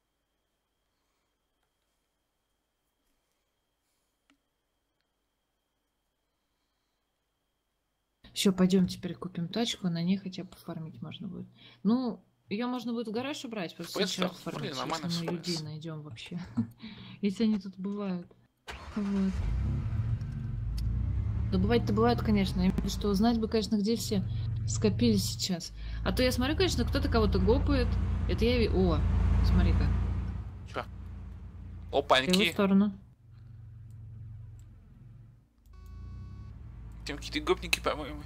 Все, пойдем теперь купим тачку, на ней хотя бы пофармить можно будет. Ну, ее можно будет в гараж убрать, просто Пойдем, сейчас блин, пофармить, нормально если мы всё людей есть. найдем вообще. Если они тут бывают. Вот. Да бывает-то бывает, конечно. Я имею в виду, что узнать бы, конечно, где все скопились сейчас. А то я смотрю, конечно, кто-то кого-то гопает. Это я... ви- О, смотри-ка. Чё? В его Опаньки. сторону. Там какие-то гопники, по-моему.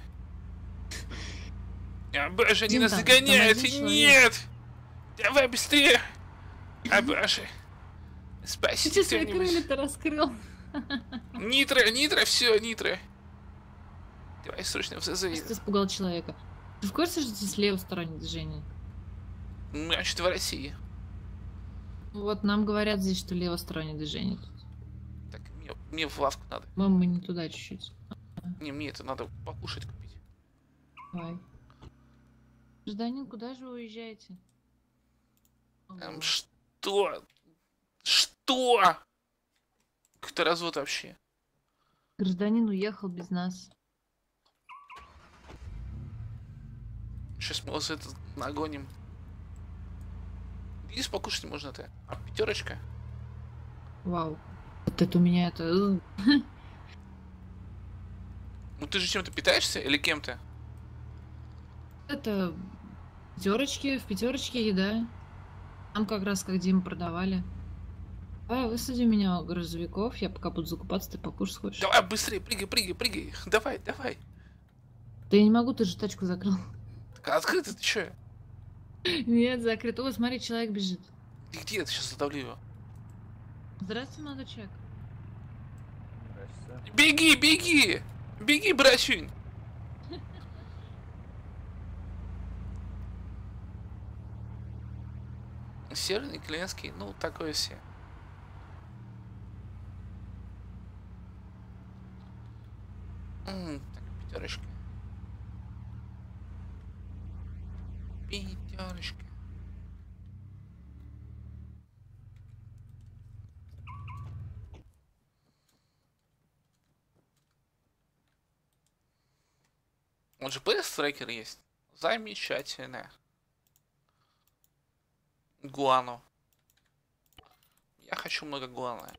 А, боже, они Один нас там, там загоняют! один человек. Нет! Давай быстрее! А, боже! Ты Спасите что свои кто-нибудь! крылья-то раскрыл? Нитро, нитро, все, нитро! Давай срочно в ЗЗ. Ты испугал человека. Ты в курсе, что здесь левостороннее движение? Мы вообще-то в России. Вот нам говорят здесь, что левостороннее движение тут. Так, мне, мне в лавку надо. Мам, мы не туда чуть-чуть. Не, мне это надо покушать купить. Давай. Гражданин, куда же вы уезжаете? Эм, что? Что? Какой-то развод вообще. Гражданин уехал без нас. Сейчас мы вас это нагоним. Здесь покушать можно-то. А пятерочка? Вау. Вот это у меня это... Ну ты же чем-то питаешься или кем-то? Это... Пятерочки, в пятерочке еда. Там как раз как Дима продавали. Давай, высади меня у грузовиков, я пока буду закупаться, ты покушать хочешь. Давай быстрее, прыгай, прыгай, прыгай. Давай, давай. Да я не могу, ты же тачку закрыл. Так, открыто ты чё? Нет, закрыт. О, смотри, человек бежит. Ты где? Ты сейчас задавлю его. Здравствуй, молодой человек. Беги, беги! Беги, братюнь! Северный, Клинский, ну такое все. М, Так, пятерочка. Пятерочка. Он же плейс трекер есть. Замечательно. Гуану. Я хочу много гуана.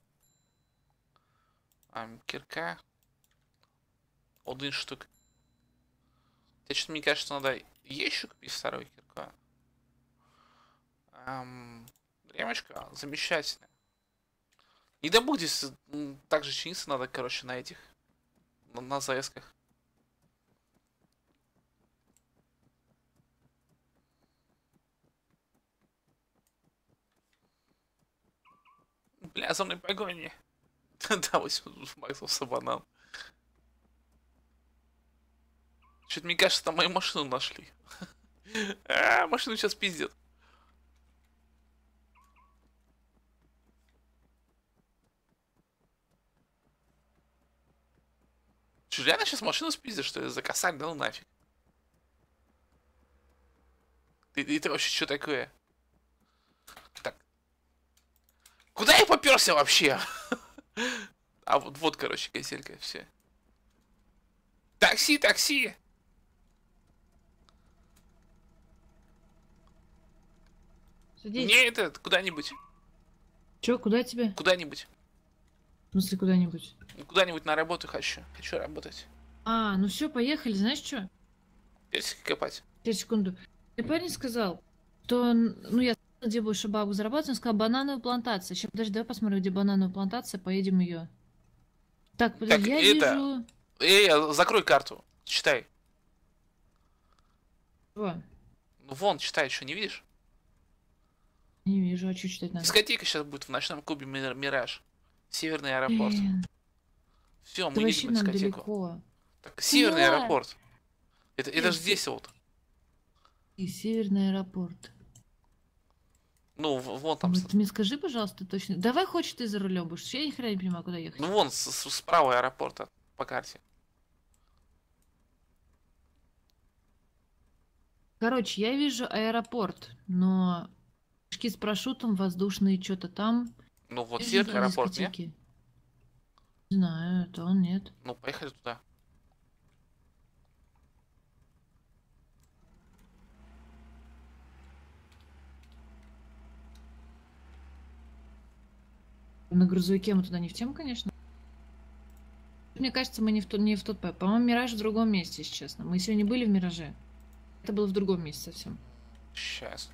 Ам, кирка. Один штук. Тебе что-то мне кажется, надо еще купить вторую кирку. Ам, ремочка, замечательно. Не добудь здесь м, также чиниться надо, короче, на этих. На, на ЗС-ках. Бля, за мной погони. Да, возьму Максовса банан. Что-то мне кажется, там мою машину нашли. А, машину сейчас пиздят. Что, реально сейчас машину спиздят, что ли? За косарь, да ну нафиг. Ты, это вообще что такое? Так. Куда я поперся вообще? А вот, вот, короче, газелька, все. Такси, такси! Садись. Не, это куда-нибудь. Чё, куда тебе? Куда-нибудь. В смысле, куда-нибудь? Ну, куда-нибудь на работу хочу. Хочу работать. А, ну все, поехали, знаешь что? Персики копать. Сейчас, секунду. Мне парень сказал, что, ну, я сказала, где будешь бабу зарабатывать, он сказал, банановая плантация. Сейчас, подожди, давай посмотрим, где банановая плантация, поедем ее. Так, подожди, Так, я это... вижу... Эй, закрой карту. Читай. Что? Ну, вон, читай, что, не видишь? Не вижу, а что читать надо? Дискотека сейчас будет в ночном клубе Мир- Мираж. Северный аэропорт. Блин. Все, Это мы вообще едем на нам дискотеку. далеко. Так, Северный Да. аэропорт. Это, это же Есть. здесь вот. И северный аэропорт. Ну, в- вон там. Вот с- ты мне скажи, пожалуйста, точно. Давай, хочешь, ты за рулем будешь? Я ни хрена не понимаю, куда ехать. Ну, вон, с- с- справа аэропорта по карте. Короче, я вижу аэропорт, но мешки с парашютом, воздушные, что-то там. Ну вот Вижу здесь там аэропорт, не? дискотеки. Не знаю, это он нет. Ну, поехали туда. На грузовике мы туда не в тему, конечно. Мне кажется, мы не в, то, не в тот... По-моему, Мираж в другом месте, если честно. Мы сегодня были в Мираже. Это было в другом месте совсем. Сейчас.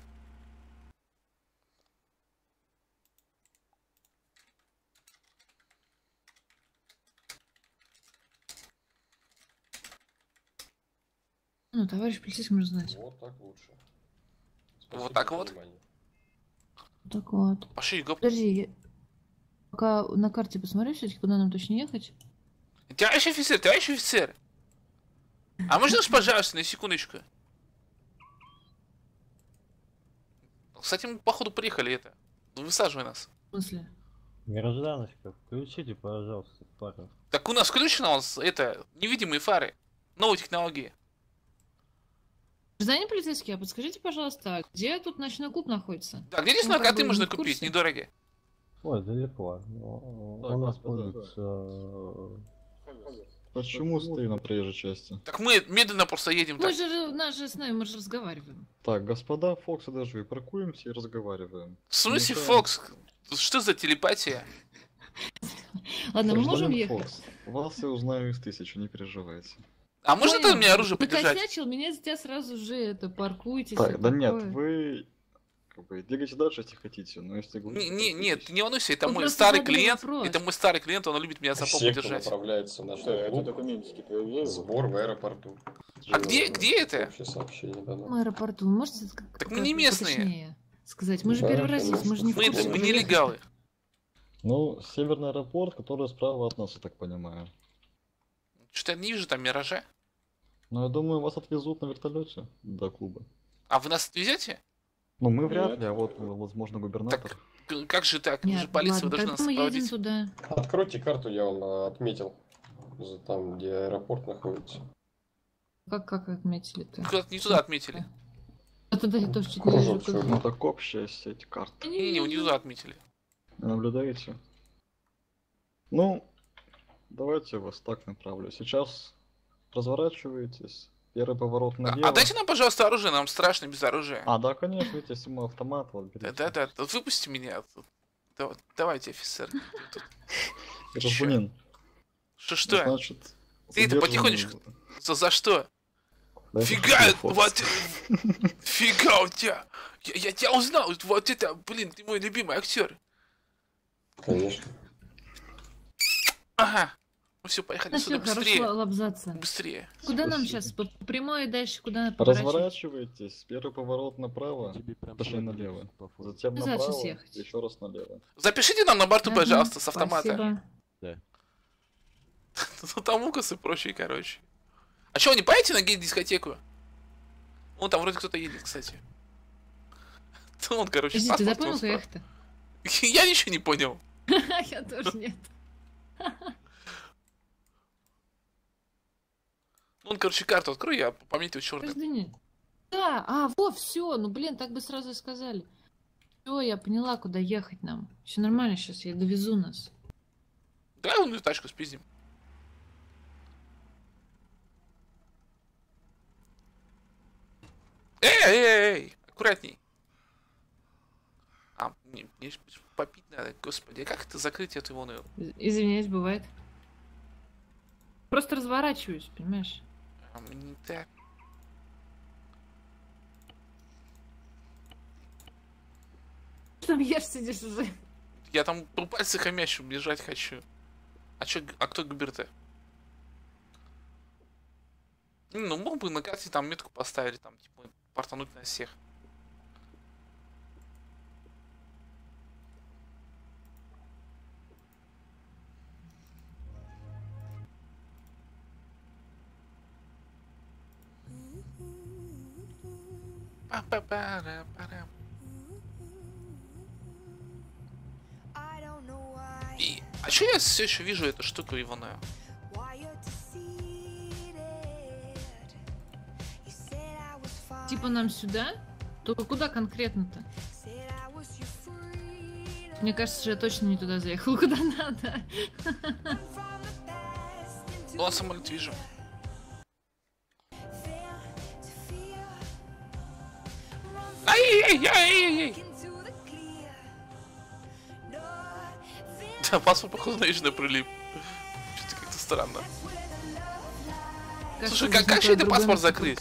Ну, товарищ полицейский может знать. Вот так лучше. Вот так вот? Так вот. Пошли, гоп. Подожди, я... пока на карте посмотрю все-таки, куда нам точно ехать. Товарищ офицер, товарищ офицер! А можно ж, пожалуйста, на секундочку? Кстати, мы походу приехали это. Высаживай нас. В смысле? Гражданочка, включите, пожалуйста, пару. Так у нас включено у нас это невидимые фары. Новые технологии. Гражданин полицейский, а подскажите, пожалуйста, где тут ночной клуб находится? Да, где здесь Ну, как наркоты бы можно не в купить, курсе. недорого? Ой, далеко. У Так, нас господа. будет... э, Почему стоим на проезжей части? Так мы медленно просто едем Мы так. же, нас же с нами, мы же разговариваем. Так, господа, Фокс и Дождь, паркуемся и разговариваем. В смысле, Ну-ка. Фокс? Что за телепатия? Ладно, мы можем Гражданин ехать. Фокс, вас я узнаю из тысячи, не переживайте. А можно Понял. ты мне оружие Ты подержать? косячил, меня за тебя сразу же это паркуйтесь. Так, всё да нет, такое. вы как бы двигайте дальше, если хотите, но если Не, говорите, не, нет, ты не волнуйся, это Он мой просто старый задал клиент. вопрос. Это мой старый клиент, он любит меня за попу Все, кто держать. направляется в наш клуб, документики проверяю. сбор в аэропорту. А где, где это? Общее сообщение, да, В да. аэропорту, вы можете как- Так мы как не местные. поточнее сказать? Мы же Да, первый раз здесь, мы же не в Мы, курсе. мы куда не ехать. легалы. Ну, северный аэропорт, который справа от нас, я так понимаю. Что-то я не вижу там миража. Но я думаю, вас отвезут на вертолете до клуба. А вы нас отвезете? Ну, мы вряд Нет. ли, а вот, возможно, губернатор. К- Как же так? Вы Нет, же полиция, вы ладно, должны нас тогда мы едем сопроводить. туда. Откройте карту, я вам а, отметил. За- Там, где аэропорт находится. Как, как отметили-то? Куда-то не туда отметили. А тогда я тоже чуть не вижу. Кружок как- Ну, так общая сеть карт. Не, не, не туда отметили. Наблюдаете? Ну, давайте я вас так направлю. Сейчас разворачиваетесь. Первый поворот А, налево. а дайте нам, пожалуйста, оружие, нам страшно без оружия. А, да, конечно, видите, если мой автомат, вот, берите. Да, да, да, выпусти меня. Да- Давайте, офицер. Гражданин, Что, что? значит, Ты это задержан- потихонечку. За, за что? Дайте Фига, мне фокус. вот, фига у тебя. Я, я тебя узнал, вот это, блин, ты мой любимый актер. Конечно. Ага. Ну все, поехали Ну сюда все, быстрее. хорошо лобзаться. Быстрее. Куда нам сейчас? По прямой и дальше куда поворачивать? Разворачивайтесь, первый поворот направо, точнее налево. Затем Куда направо, сейчас ехать? еще раз налево. Запишите нам на борту, Ага, пожалуйста, с автомата. Спасибо. Да. Ну там укасы прочие, короче. А что, вы не поедете на гей-дискотеку? Вон там вроде кто-то едет, кстати. Ну, он, короче, Подожди, ты паспорт запомнил, его куда спрашивает. ехать-то? Я ничего не понял. Я тоже нет. Ну, он, короче, карту открой, я пометил черным. Гражданин. Да, а, во, все, ну блин, так бы сразу и сказали. Все, я поняла, куда ехать нам. Все нормально сейчас, я довезу нас. Давай вон эту тачку спиздим. Эй, эй, эй, аккуратней. А, мне, мне ж попить надо, господи, а как это закрыть эту вон ее? Извиняюсь, бывает. Просто разворачиваюсь, понимаешь? А мне не так. Ты там ешь, сидишь уже. Я там по пальцы хомящим бежать хочу. А чё, а кто Губер-то? Не, ну мог бы на карте там метку поставили, там, типа, портануть на всех. Па-па-пара-пара. И, а чё я все еще вижу эту штуку иваную? типа нам сюда? Только куда конкретно-то? Мне кажется, что я точно не туда заехала, куда надо. Ну, а самолет вижу. Ай-яй-яй-яй-яй! Да, паспорт, походу, на южный прилип. Что-то как-то странно. Как Слушай, как, как же это паспорт закрыть?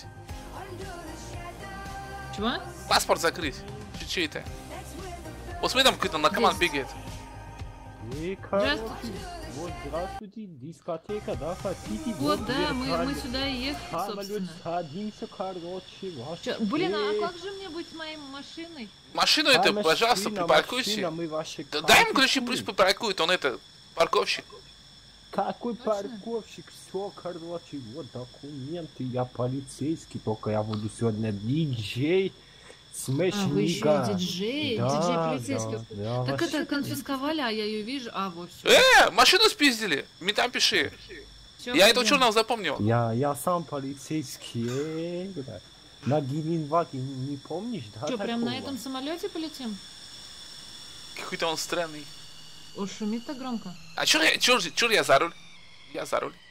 Чего? Паспорт закрыть. Чей это? Вот смотри, там какой-то наркоман бегает. Здравствуйте. Вот, здравствуйте, дискотека, да, хотите? Вот, да, мы, мы сюда и ехали, собственно. Садимся, короче, ваш. Чё, блин, а как же мне быть с моей машиной? Машину это, пожалуйста, припаркуйте. Да, дай ему ключи, пусть припаркует, он это, парковщик. Какой парковщик? Все, короче, вот документы, я полицейский, только я буду сегодня диджей. Смэш А, вы еще и диджей? Да, Диджей полицейский. да, да, Так вообще. это конфисковали, а я ее вижу. А, вот все. Э, машину спиздили. Метам пиши. Всё, Я этого пойдём. черного запомнил. Я, я сам полицейский, э, бля. На Геленваге не помнишь, да? Что, прям на такого? этом самолете полетим? Какой-то он странный. Уж шумит так громко. А чё я, чё, же- чё я за руль? Я за руль.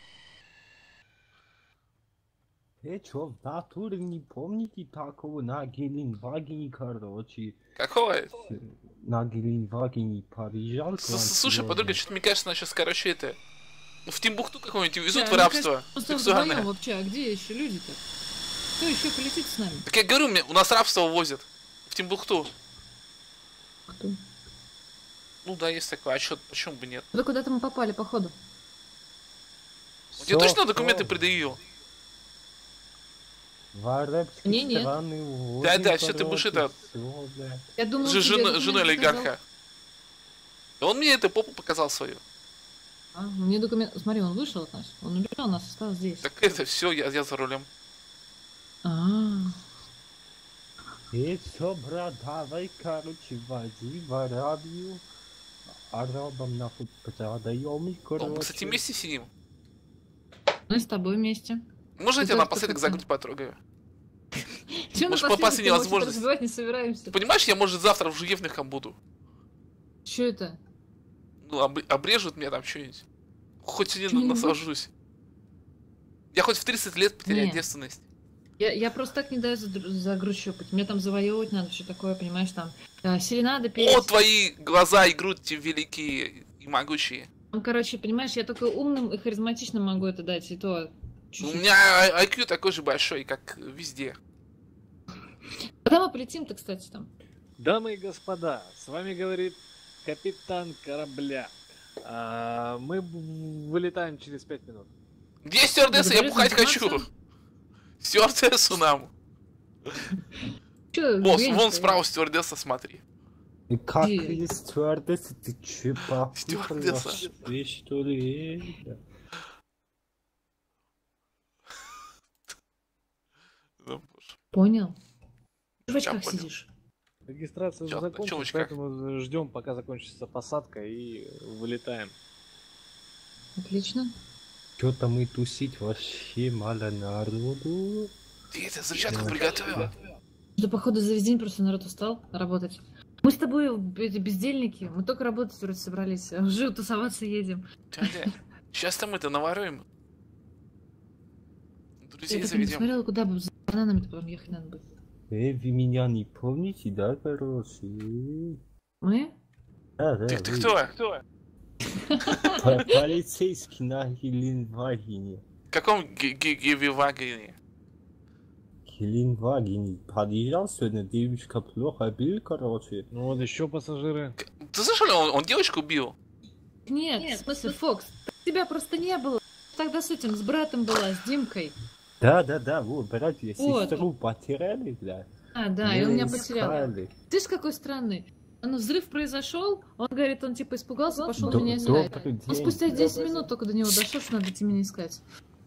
Э, чё, в натуре не помните такого на Геленвагене, короче? Какого? На Геленвагене поезжал к С- вам Слушай, сегодня? подруга, что-то мне кажется, она сейчас, короче, это... В Тимбухту какой-нибудь везут Да, в мне рабство кажется, просто сексуальное. вдвоём вообще, а где еще люди-то? Кто еще полетит с нами? Так я говорю, мне, у нас рабство увозят. В Тимбухту. Кто? Ну да, есть такое. А чё, почему бы нет? Да куда-то мы попали, походу. Я точно документы предъявил? В арабские Не, нет. страны увозят, Да, да, все ты будешь короче, это... всё, бля. Я думал, Ж- тебе жена, документы женой показал. олигарха. Да он мне это попу показал свою. А, мне документ... Смотри, он вышел от нас. Он убежал, нас остался здесь. Так это все, я, я за рулем. А, И все, брат, давай, короче, води в Арабию. Арабам нахуй продаем их, короче. О, мы, кстати, вместе сидим. мы с тобой вместе. Можно я Ты тебя тоже напоследок за грудь потрогаю? Че Может, напоследок, по последней мы вообще-то возможности. развивать не собираемся. Понимаешь, я, может, завтра в Жуевником буду. Че это? Ну, об- обрежут меня там что-нибудь. Хоть сегодня Чё-нибудь? насажусь. Я хоть в тридцать лет потеряю Не. девственность. Я, я просто так не даю за, дру- за грудь щупать. Мне там завоевывать надо, что такое, понимаешь, там. А, серенады петь. О, твои глаза и грудь те великие и могучие. Ну, короче, понимаешь, я только умным и харизматичным могу это дать, и то... У чуть-чуть. меня ай кью такой же большой, как везде. Когда мы полетим-то, кстати, там? Дамы и господа, с вами говорит капитан корабля. А, мы б- вылетаем через пять минут. Где стюардесса? Я Благодарю за бухать хочу. информацию. Стюардессу нам. Чё, Босс, я не вон знаю. справа стюардесса, смотри. И как Где? из стюардессы, ты че, попутал Стюардесса. вообще, что ли? э, бля? Ну, боже. Понял. Ты в Я очках понял. сидишь. Регистрация уже Чё, закончилась, чёлочка? поэтому ждем, пока закончится посадка, и вылетаем. Отлично. Чё-то мы тусить вообще мало народу. Ты это взрывчатку приготовила? Да, походу, за весь день просто народ устал работать. Мы с тобой эти бездельники, мы только работать вроде собрались, а уже тусоваться едем. Дядя, сейчас там это наворуем. Друзей Я так и не заведем. смотрела, куда бы за бананами-то потом ехать надо будет. Э, вы меня не помните, да, короче? Мы? Да, да, Ты, ты вы. кто? Кто? По- Полицейский на Геленвагене. В каком ге- ге- гевивагене? Геленвагене. Подъезжал сегодня, девочка плохо бил, короче. Ну вот еще пассажиры. Ты слышал, он, он девочку бил? Нет, в смысле, Фокс, тебя просто не было. Тогда с этим, с братом была, с Димкой. Да, да, да, вот, братья, Вот. сестру потеряли, бля. А, да, и он Мы меня потерял. искали. Ты ж какой странный. Ну, взрыв произошел, он говорит, он типа испугался, пошел Д- меня искать. добрый Он день. спустя десять минут только до него дошел, что надо идти меня искать.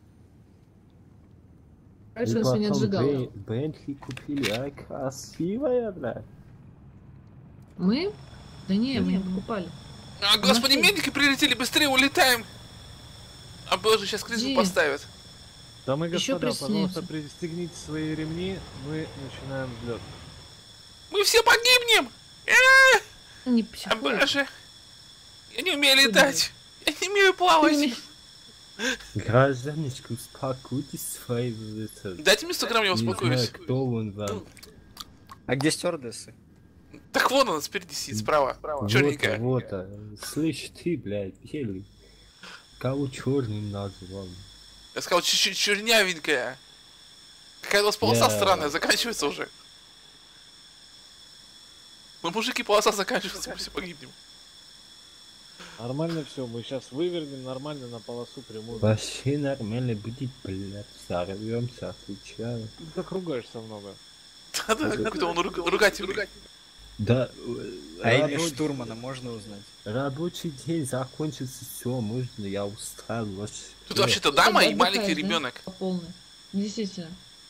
И Решил, что не потом отжигал. Бен- Бентли купили, а красивая, бля. Мы? Да не, мы не покупали. А, господи, Нашли. медики прилетели, быстрее улетаем! А боже, сейчас кризу Где? поставят. Дамы и Ещё господа, пожалуйста, присоединяемся. пристегните свои ремни, мы начинаем взлет. Мы все погибнем! Не А, психуй. боже. Я не умею летать. Я не умею плавать. Гражданочка, успокойтесь свои... Дайте мне сто грамм, я успокоюсь. Не знаю, кто он вам. А где стюардессы? Так вон она спереди сидит, справа. Вот, Черненькая. вот, а. Слышь, ты, блядь, еле. Кого черным назвал? Я сказал, чуть-чуть чернявенькая. Какая у вас полоса Я- странная, заканчивается уже. Ну, мужики, полоса заканчивается, мы все погибнем. Нормально все, мы сейчас вывернем нормально на полосу прямую. Вообще нормально будет, блядь, сорвемся, отвечаю. Ты так ругаешься много. Да-да, какой-то он руг- ругательный. Да, А имя рабочий- штурмана можно узнать? Рабочий день закончился, все, можно, я устал. вообще. Тут вообще-то дама и маленький Отдыхаешь, да? ребенок. По полной. Действительно.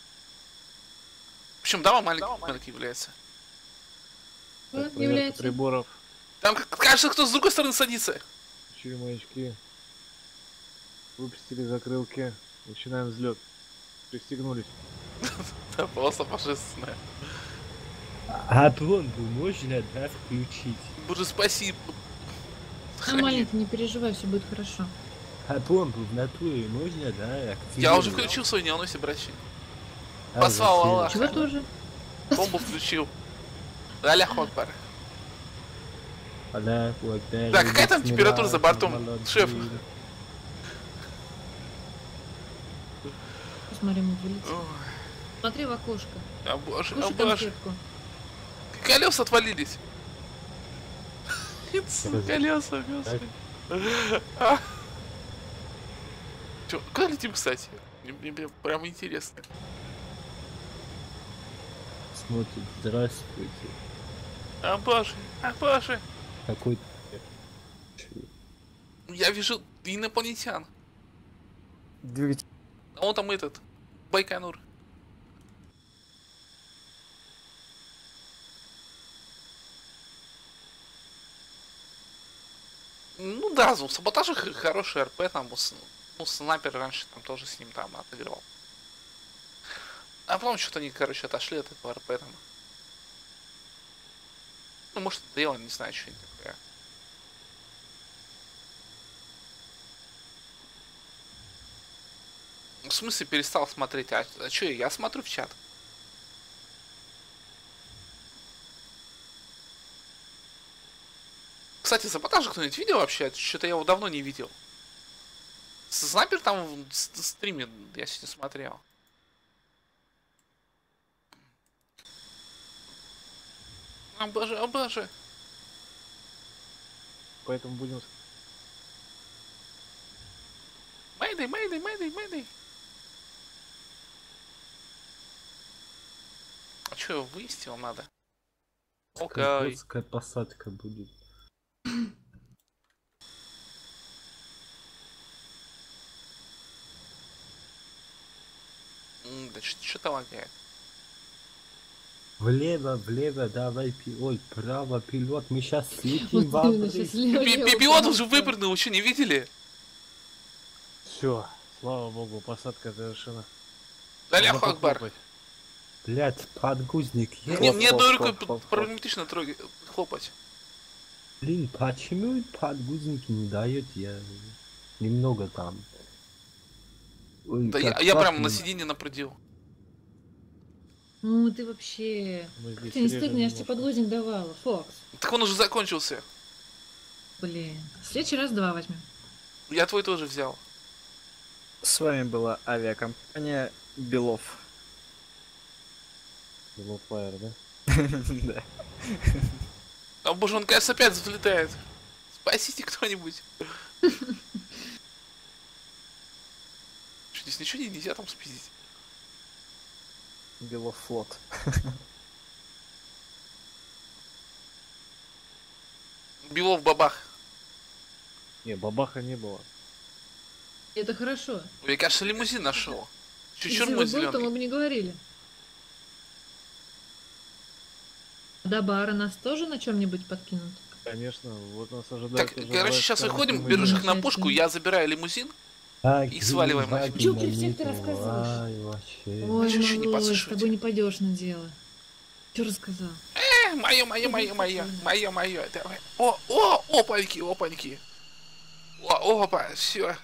Причем дама маленький ребенок является. Вот, Проверка является. приборов, Там, кажется, кто с другой стороны садится. включили маячки, выпустили закрылки, начинаем взлет. Пристегнулись. Да, полоса божественная. А бомбу можно, да, включить? Боже, спасибо. А маленький, не переживай, все будет хорошо. А бомбу в натуре можно, да, активировать? Я уже включил свой неоносе, братья. А, Послал зачем? Аллаха. Чего тоже? Бомбу включил. Аллах Акбар. Аллах Акбар. Да, какая там температура за бортом, шеф? Посмотри, мы вылетим. Смотри в окошко. А боже, а Кушай боже. конфетку. Колеса отвалились. Колеса, господи. А. Чё, куда летим, кстати? Мне, мне прям- прям интересно. Смотрит, здравствуйте. А боже, а боже. Какой... Я вижу инопланетян. Двигатель. А он там этот, Байконур. Ну да, у саботажа х- хороший РП, там, у с- ну, снайпер раньше там тоже с ним там отыгрывал. А потом что-то они, короче, отошли от этого РП там. Ну, может, дело, не знаю, что это такое. В смысле перестал смотреть? А, а что, я смотрю в чат. Кстати, саботажа кто-нибудь видел вообще? Что-то я его давно не видел. С- Снайпер там в с- стриме я сегодня смотрел. О боже, о боже. Поэтому будем... Мэйдэй, мэйдэй, мэйдэй, мэйдэй. А что, вывести его надо? Окей. Скотская посадка будет. М, Да что-то лагает. Влево, влево, давай пилот, право, пилот, мы сейчас слетим Вот в именно, обрыв. щас лево, Пи- лево, пи- Пилот право, уже право. выпрыгнул, вы что, не видели? Все, слава богу, посадка завершена. Аллах Можно Акбар. похлопать. Блять, подгузник есть. Мне, мне одной рукой п- проблематично трогать, хлопать. Блин, почему подгузники не дает? Я немного там. Ой, Да я, как я раз прям на не- сиденье напрудил. Ну ты вообще... Мы Как здесь ты не режем стыдно, я ж тебе немножко. подгузник давала, Фокс. Так он уже закончился. Блин. В следующий раз два возьмем. Я твой тоже взял. С вами была авиакомпания Белов. Белов Fire, да? Да. А боже, он, кажется, опять взлетает. Спасите кто-нибудь. Что, здесь ничего не- нельзя там спиздить? Белов флот. Белов бабах. Не, бабаха не было. Это хорошо. Я, кажется, лимузин нашел. Чуть Если чурмой бы был, то мы зеленый. бы не говорили. До бара нас тоже на чем-нибудь подкинут? Конечно, вот нас ожидает Так, уже короче, два сейчас шикарных выходим, лимузина. берешь их на пушку, я забираю лимузин, Так, И сваливаем блин, нафиг. Чё на при всех ты них, рассказываешь? ай, вообще. Ой, чё ещё не малой, с подслушивайте? тобой не пойдешь на дело. Что рассказал? Э, мое, мое, мое, мое, мое, мое. Давай. О, о, опаньки, опаньки. О, опа, все.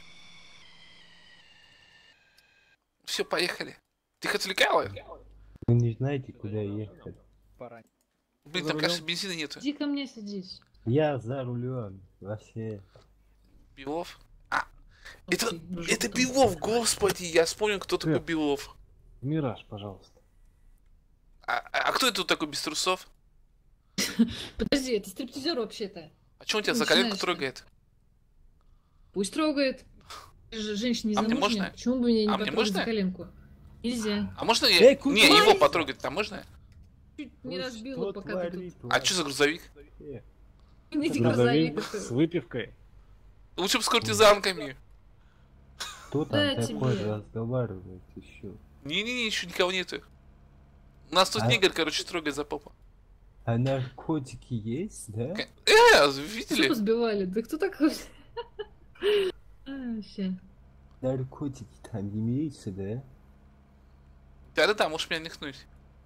Все, поехали. Ты их отвлекала? Вы не знаете, куда ехать. Блин, За там, рулем? кажется, бензина нету. Иди ко мне садись. Я за рулем, вообще. Белов? А, это, это Белов, господи, я вспомнил, кто такой Привет. Белов. Мираж, пожалуйста. А, а кто это тут такой без трусов? Подожди, это стриптизер вообще-то. А что он тебя Ну, за коленку начинаешь-то. трогает? Пусть трогает. Ты же женщина А мне незамужняя. можно? Почему бы мне не А мне потрогать за можно? коленку? Нельзя. А можно я... Эй, куда? Не, его потрогать там можно? Чуть не разбила, пока ты тут. А что за грузовик? Не Грузовик грузовик. с выпивкой. Лучше бы с куртизанками. Кто там Да, такой тебе. разговаривает еще? Не-не-не, еще никого нету. У нас тут А? негр, короче, трогает за попу. А наркотики есть, да? Э, Что видели? сбивали? Да кто такой? А, вообще. Наркотики там имеются, да? Да-да-да, можешь меня нихнуть.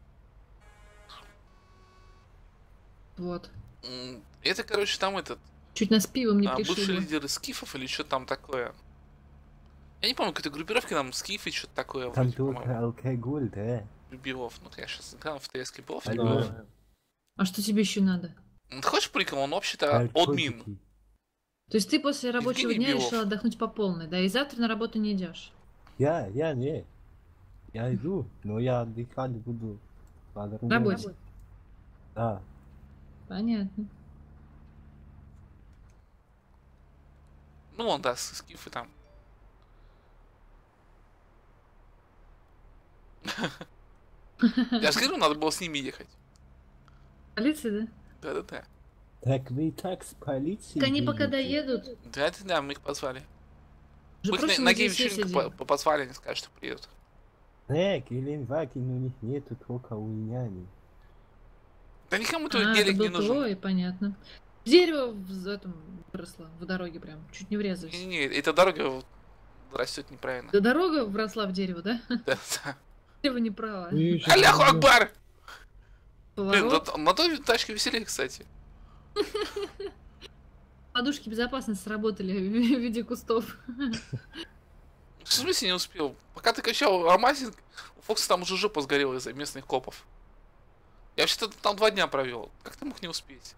Вот. М, Это, короче, там этот... Чуть нас пивом не а, бывший пришили. лидер скифов или что там такое. Я не помню, какой-то группировки нам скифы, что-то такое. Там вроде, только по-моему. алкоголь, да? Белов. Ну, я сейчас глянул в ТС Белов. Алло. А что тебе еще надо? Ты хочешь прикол? Он вообще-то админ. То есть ты после рабочего Евгений дня Белов. решил отдохнуть по полной, да? И завтра на работу не идешь. Я, я не. Я иду, но я отдыхать буду. по другому. Работе. Да. Понятно. Ну, он, да, с- скифы там. Я же говорю, надо было с ними ехать. Полиция, да? Да-да-да. Так вы и так с полицией Так они пока едете? доедут. Да-да-да, мы их позвали. Уже Мы их на, прошлой на неделе все гей-вечеринку сидели. по- по- позвали, они скажут, что приедут. Не, Геленваген у них нету, только у меня нет. Да никому А, твой это гелик был не нужен. твой, понятно. Дерево в этом выросло, в дороге прям, чуть не врезались. Не-не-не, эта дорога вот растет неправильно. Да дорога вросла в дерево, да? Да-да. Дерево не право. Аляху Акбар! Блин, Поворот. на, на той тачке веселее, кстати. Подушки безопасности сработали в виде кустов. В смысле не успел? Пока ты качал Амазинг, у Фокса там уже жопа сгорела из-за местных копов. Я вообще-то там два дня провел. Как ты мог не успеть?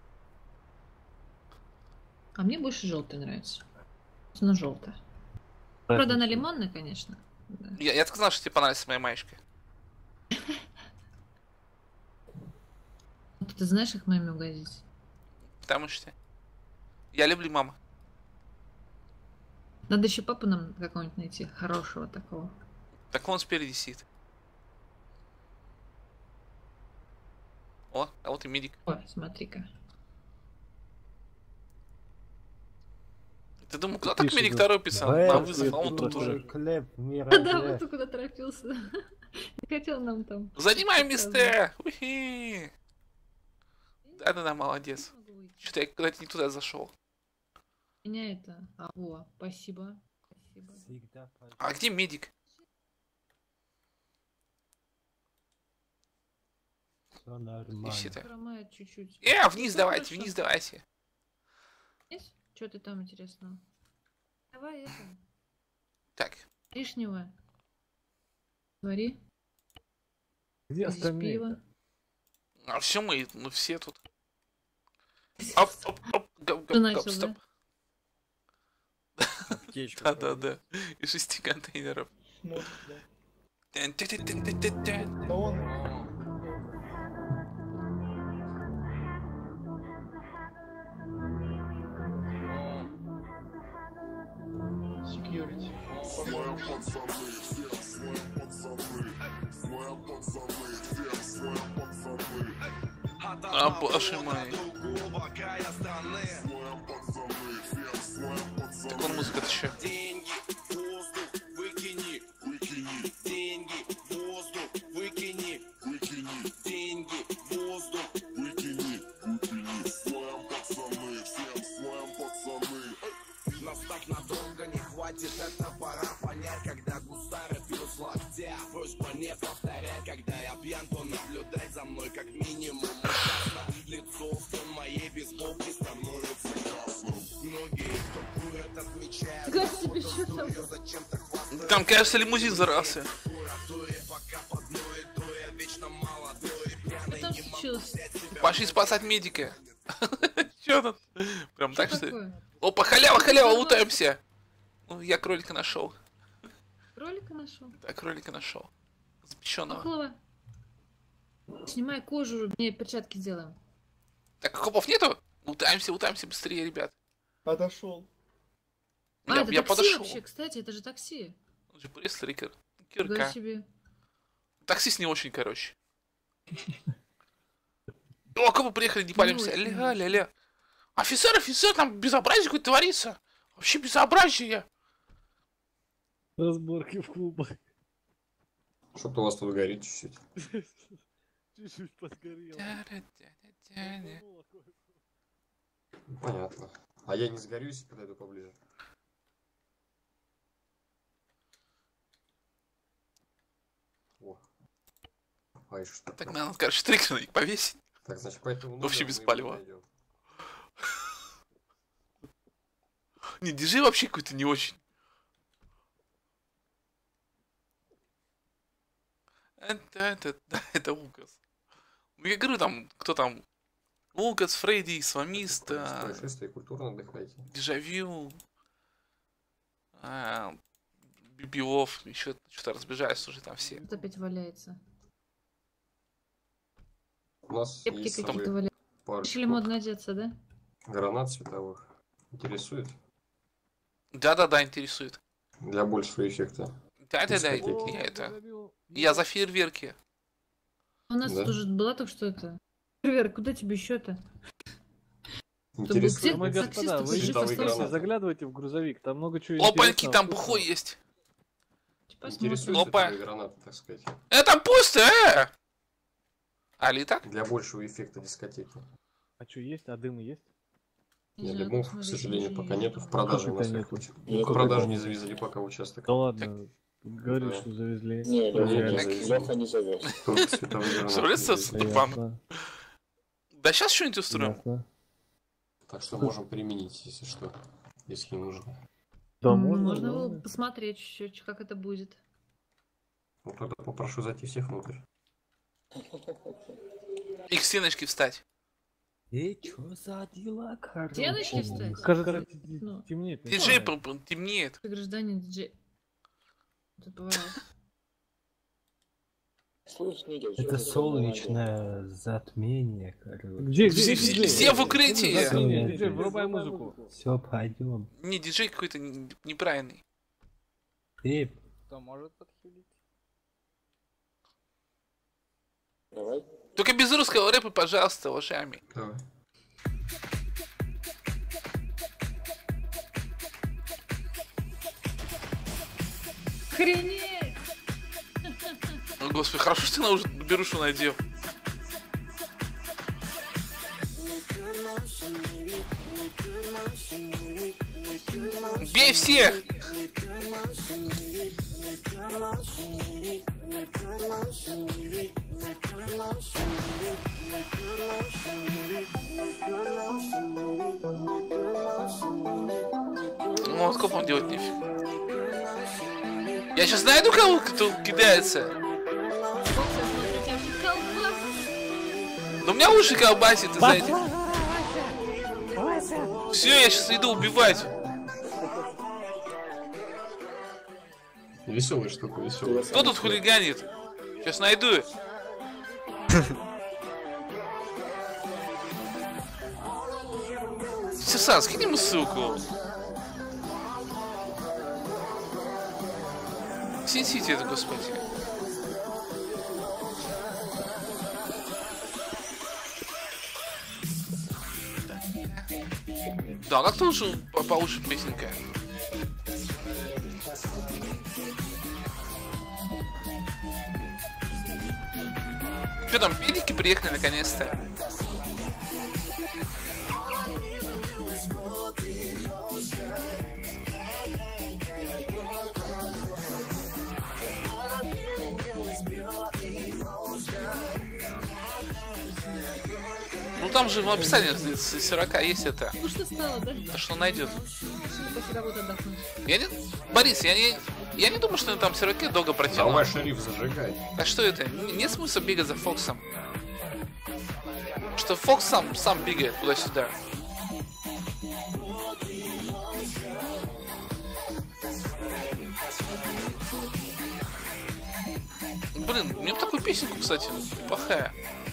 А мне больше желтый нравится. Она желтая. Правда, она лимонная, конечно. Да. Я, я так знал, что тебе понравится моя маечка. Вот ты знаешь, как маме угодить? Потому что я люблю маму. Надо еще папу нам какого-нибудь найти, хорошего такого. Так он спереди сидит. О, а вот и медик. Ой, смотри-ка. Ты думал, куда так Пишет, медик да. торопится Э, на вызов, а он тут тут уже. Клеп, мира, Да, клеп. вот ты куда торопился. Не хотел нам там. Занимаем места! Ухи! Да-да-да, молодец. Что-то я куда-то не туда зашел. Меня это... А, о, спасибо. Спасибо. Всегда А где медик? все нормально. Ищи-то. Хромает чуть-чуть. Э, вниз Ну, давайте, хорошо. вниз давайте. Что ты там интересного? Давай это. Так. Лишнего. Говори. Где Здесь остальные? пиво. А все мы, мы все тут. Оп, оп, оп, гоп, Ты гоп, начал, гоп, стоп. Аптечку Да-да-да. И шести контейнеров. Тэн-тэн-тэн-тэн-тэн-тэн. Security. А, боже мой. Так он музыка-то чё? Нас так надолго не хватит, это пора Когда я пьян, то наблюдай за мной как минимум ужасно. Лицо в тон моей бейсболки становится красным. Многие, кто курят, отмечают. Господи, что там? Там, кажется, лимузин зарался. Что там случилось? Пошли спасать медика. Чё там? Прям так, что ли? такое? Опа, халява, халява, лутаемся. Ну, я кролика нашел. Кролика нашел? Да, кролика нашел. Запеченного. Пахлава. Снимай кожу, мне перчатки сделаем. Так, копов нету? Лутаемся, лутаемся быстрее, ребят. Подошел. А, Я, это я такси подошел. вообще, кстати, это же такси. Он же пресс-рикер. Нифига Кирка. себе. Таксист не очень, короче. О, копы приехали, не палимся. очень, Ля, ля, ля. Офицер, офицер, там безобразие какое-то творится. Вообще безобразие. Разборки в клубах. Что-то у вас тут горит чуть-чуть. Чуть-чуть подгорело. Понятно. А я не сгорюсь, подойду поближе. О. А еще что? Так надо, короче, трикер на них повесить. Так, значит, поэтому... Вообще без палева. Не, диджей вообще какой-то не очень. Это, это, да, это Лукас. Ну, я говорю, там, кто там? Лукас, Фредди, Свамист, Происшествие культурно отдыхайте. Дежавю, а, Бибилов, еще что-то разбежались уже там все. Тут опять валяется. У нас Кепки есть с какие-то собой валяются. парочка Решили модно одеться, да? гранат световых. Интересует? Да-да-да, интересует. Для большего эффекта. Да-да-да, Дискотеки. я это... Я за фейерверки. У нас Да? тут уже была только что это. Фейерверк, куда тебе еще-то? Интересует? Дамы и господа, вы жив Световые остался? гранаты. заглядывайте в грузовик, там много чего Опаньки, интересного. там бухой есть. Интересует Опа. световые гранаты, так сказать. Э, там пусто, э! Али так? Для большего эффекта дискотеки. А что, есть? А дым есть? Не Нет, знаю, дымов, к посмотри, сожалению, ничего пока не нету. вижу. В продаже у Как нас это их нету? куча. Ну, В продажу не завезли пока в участок. Да ладно, говорю, Да. что завезли. Не, Реально. не завезли. Леха не завез. Только световые гранаты Представляете, не завезли. Степан? Ясно. Да сейчас что-нибудь устроим. Ясно. Так что можем применить, если что, если нужно. Да, М, можно, Можно можно. было посмотреть чуть-чуть, как это будет. Ну тогда попрошу зайти всех внутрь. И к стеночке встать. Эй, чё за дела, короче? Стеночки встать? Кажется, Ну, темнеет. Диджей пр- пр- темнеет. ты гражданин диджей. Тут бывает. Это солнечное затмение, короче. Где, где, Все- где? все в укрытии. Затмение. Диджей, врубай музыку. Все, пойдем. Не, диджей какой-то н- неправильный. Эй, Кто может подхилить? Только без русского рэпа, пожалуйста, ушами. Давай. Охренеть! О, господи, хорошо, что ты уже берушу надел. Бей всех! Ну, вот сколько он делать нефиг. Я сейчас найду кого, кто кидается. Но у меня уши колбасит из-за этих. Все, я сейчас иду убивать. Веселая штука, веселая. Кто тут хулиганит? Сейчас найду. Сесан, скинь ему ссылку. Синсите это, господи. Да, как-то лучше по- получше песенка. Что там, педики приехали наконец-то? Ну там же в описании сорока есть это. Ну что стало, да? То, что найдет. После работы отдохнуть. Я не... Борис, я не... Я не думаю, что там сироки долго протянут. Давай, шериф, зажигай. А что это? Н- Нет смысла бегать за Фоксом. Что Фокс сам, сам бегает туда-сюда. Блин, мне бы такую песенку, кстати, неплохая.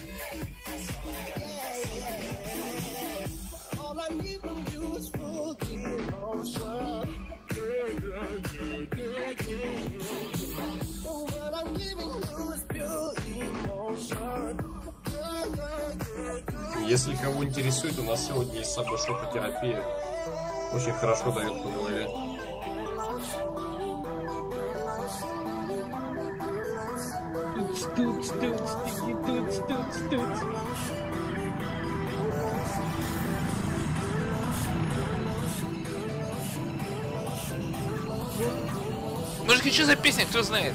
Если кого интересует, у нас сегодня есть с собой шокотерапия. Очень хорошо дает по голове. Туц, туц, туц, туц, туц, туц. Мужики, что за песня, кто знает?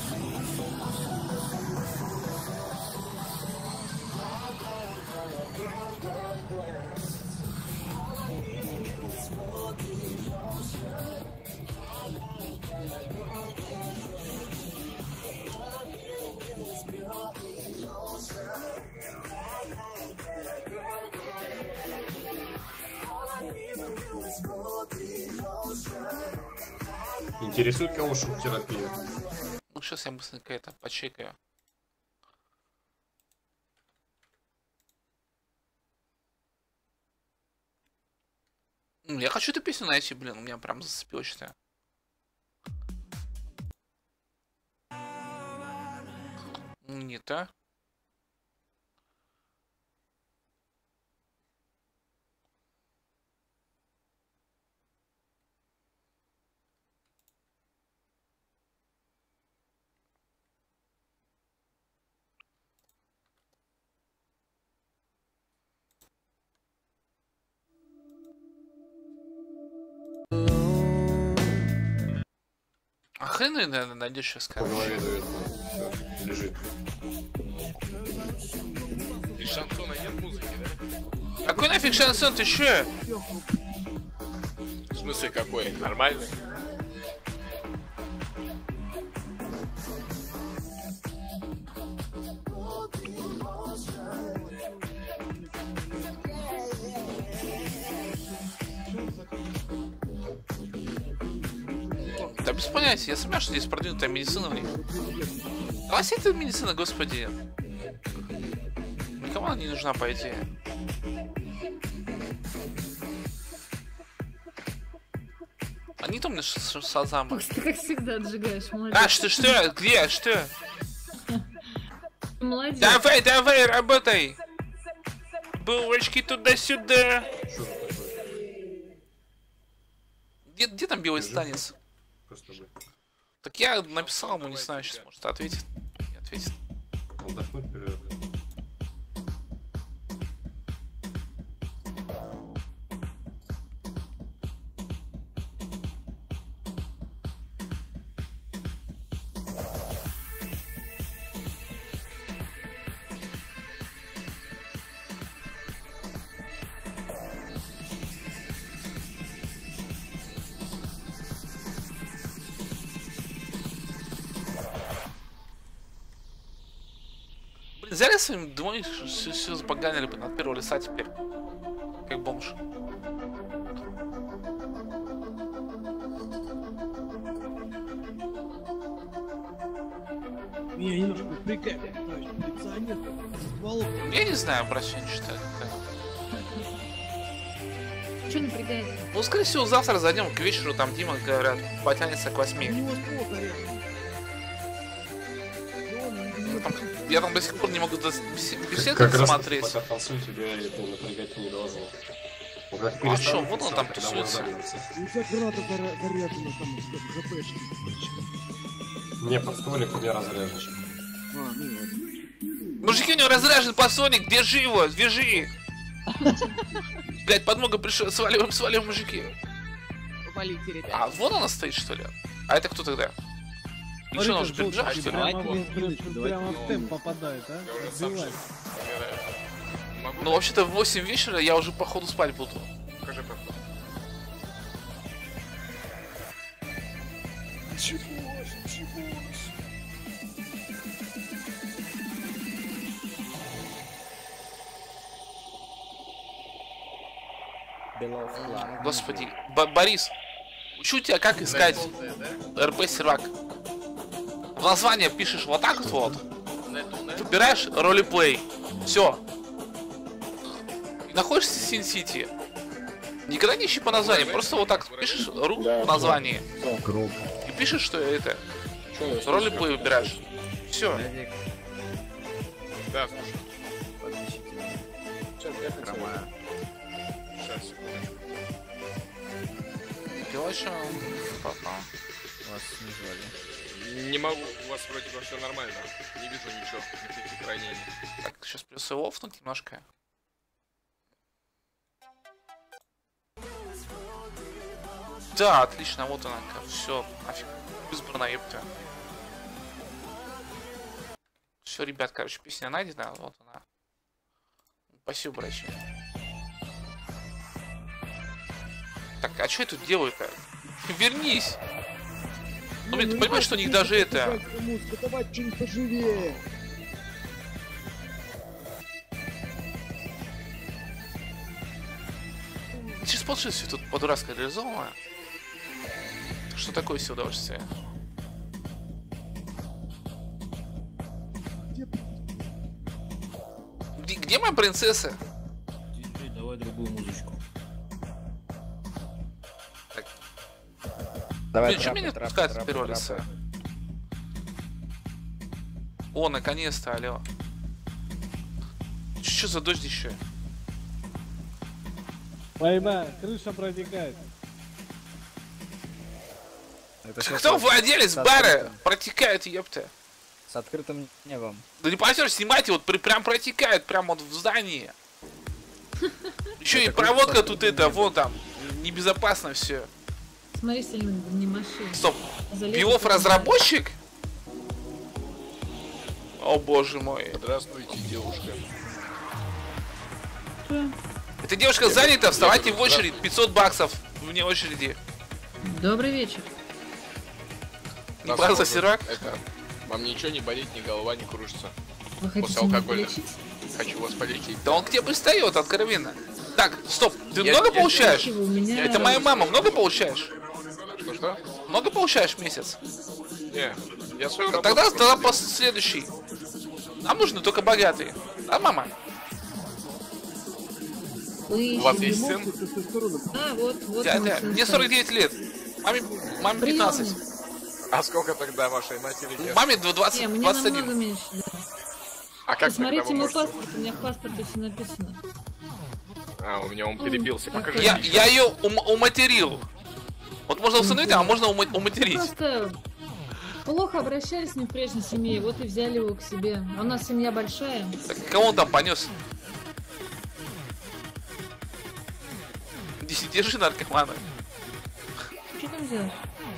Интересует кого шок-терапия? Ну, сейчас я быстренько это почекаю. М, Я хочу эту песню найти, блин, у меня прям зацепило, считаю. Не то. А хрен ее, наверное, найдешь сейчас, По голове дает. Все, лежит. И шансона нет музыки, да? Какой нафиг шансон, ты че? В смысле какой? Нормальный? Да без понятия, я сомневаюсь, что здесь продвинутая медицина в них. А это медицина, господи. Никому она не нужна, по идее. Они там Сазама. Ты как всегда отжигаешь, молодец. А, что, что? Где? Что? Молодец. Давай, давай, работай! Булочки туда-сюда. Где, где там белый станец? Так я написал ему, не знаю, сейчас может ответит. Не ответит. Отдохнуть вперед. Взяли своим двоим, все, все забаганили бы от первого лица теперь. Как бомж. Меня немножко напрягает, товарищ милиционер. Волок. Я не знаю, братья, не считаю. Что напрягает? Ну, скорее всего, завтра зайдем к вечеру, там Дима, говорят, потянется к восьми. Я там до сих пор не могу беседу Как раз смотреть. пока танцуй, тебя это напрягать не должно. Вот как А перестанет что, вот он писать, там когда тусуется. можно зарядиться. У тебя граната заряжена там, ЖПшки. Не, под стволик у меня разряжен. А, ну ладно. Мужики, у него разряжен пасоник, держи его, держи! Блять, подмога пришла, сваливаем, сваливаем, мужики. Валите, ребят. А, вот она стоит, что ли? А это кто тогда? Ну что, он уже прибежал, что ли? Прямо в- прямо в темп попадает, а? Отбивает. могу? Ну, вообще-то в восемь вечера я уже походу спать буду. Покажи папа. Чегось, чегось. Белов, ладно. Господи, Б Борис, учу тебя, как искать РП сервак. В название пишешь вот так вот, выбираешь ролеплей, все. Находишься в Син-Сити. Никогда не ищи по названию, просто вот так пишешь ру в названии. И пишешь, что это. Ролеплей выбираешь. Все. Да, слушай. Сейчас я хромаю. Сейчас, секундочку. Пилоча, папа. Вас не звали. Не могу, у вас вроде бы все нормально. Не вижу ничего, никаких ранений. Так, сейчас придется его офнуть немножко. Да, отлично, вот она, все, нафиг, избрана, епта. Все, ребят, короче, песня найдена, вот она. Спасибо, братья. Так, а что я тут делаю-то? Вернись! Ну, блин, ты понимаешь, что у них даже это... Давай что-нибудь поживее. Через полчаса все тут по-дурацки реализовано. Что такое все удовольствие? Где, где моя принцесса? Давай другую музычку. Так. Давай, Блин, что меня не отпускает с первого лица? О, наконец-то, алло. Что за дождь еще? Война, крыша протекает. Это Кто владелец бара? Протекает, ёпта. С открытым небом. Да не пойдешь, снимайте, вот при, прям протекает, прям вот в здании. Еще и проводка тут это, вон там. Небезопасно все. Смотри, Селин, не машина. Стоп. Залез Белов туда. разработчик? О боже мой. Здравствуйте, девушка. Эта девушка занята, вставайте в очередь, пятьсот баксов вне очереди. Добрый вечер. Не база сервак? Это, вам ничего не болит, ни голова не кружится. Вы После хотите меня алкоголя. полечить? Хочу вас полечить. Да он к тебе пристает, откровенно. Так, стоп, ты Я- много я- получаешь? я- у меня- Это моя мама, много получаешь? Что-что? Много получаешь в месяц? Не, я свою Тогда, работу тогда просто по следующий. Нам нужны только богатые. А мама? Вы У вас ищете есть лимон? сын? А, вот, вот. Дядя, мой сын мне стоит. сорок девять лет. Маме, маме пятнадцать. А сколько тогда вашей матери лет? Маме двадцать, Не, мне двадцать намного один. меньше. Да. А как Посмотрите тогда вы мой можете... паспорт, у меня в паспорте все написано. А, у меня он перебился. Так, Покажи. Я, я ее ум уматерил. Вот можно усыновить, а можно ума уматерить. Просто плохо обращались с ним в прежней семье, вот и взяли его к себе. А у нас семья большая. Так, кого он там понес? Держи, держи наркомана. Что там делаешь?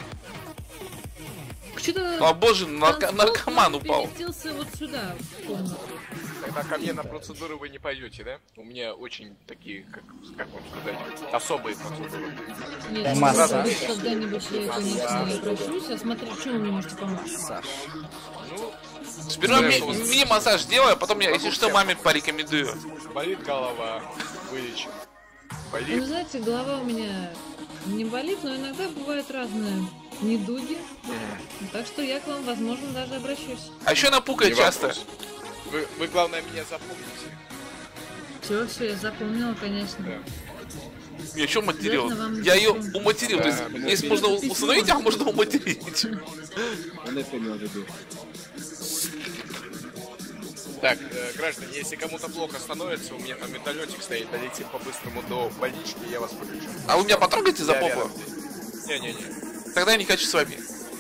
Что-то... О боже, нарко наркоман упал. Переместился вот сюда, в комнату. Тогда ко мне на процедуры вы не пойдете, да? У меня очень такие, как, как вам сказать, особые процедуры. Нет, Массаж. может быть, когда-нибудь я, конечно, не обращусь, а смотри, что вы мне можете помочь. Ну, Сперва да, ми- что- мини-массаж делаю, а потом я, если что, маме порекомендую. болит голова, вылечим. Ну, Болит. знаете, голова у меня не болит, но иногда бывают разные недуги. Так что я к вам, возможно, даже обращусь. А еще она пукает Не часто. вопрос. Вы, вы, главное, меня запомните. Все, все, я запомнила, конечно. Да. Я что материл? Обязательно вам Я ее напишу. уматерил. То есть, Да, если можно усыновить, а можно уматерить. Так, э, граждане, если кому-то плохо становится, у меня там вертолетик стоит, долетим по-быстрому до больнички, я вас полечу. А вы меня потрогаете за Я попу? рядом здесь. Не-не-не. Тогда я не хочу с вами.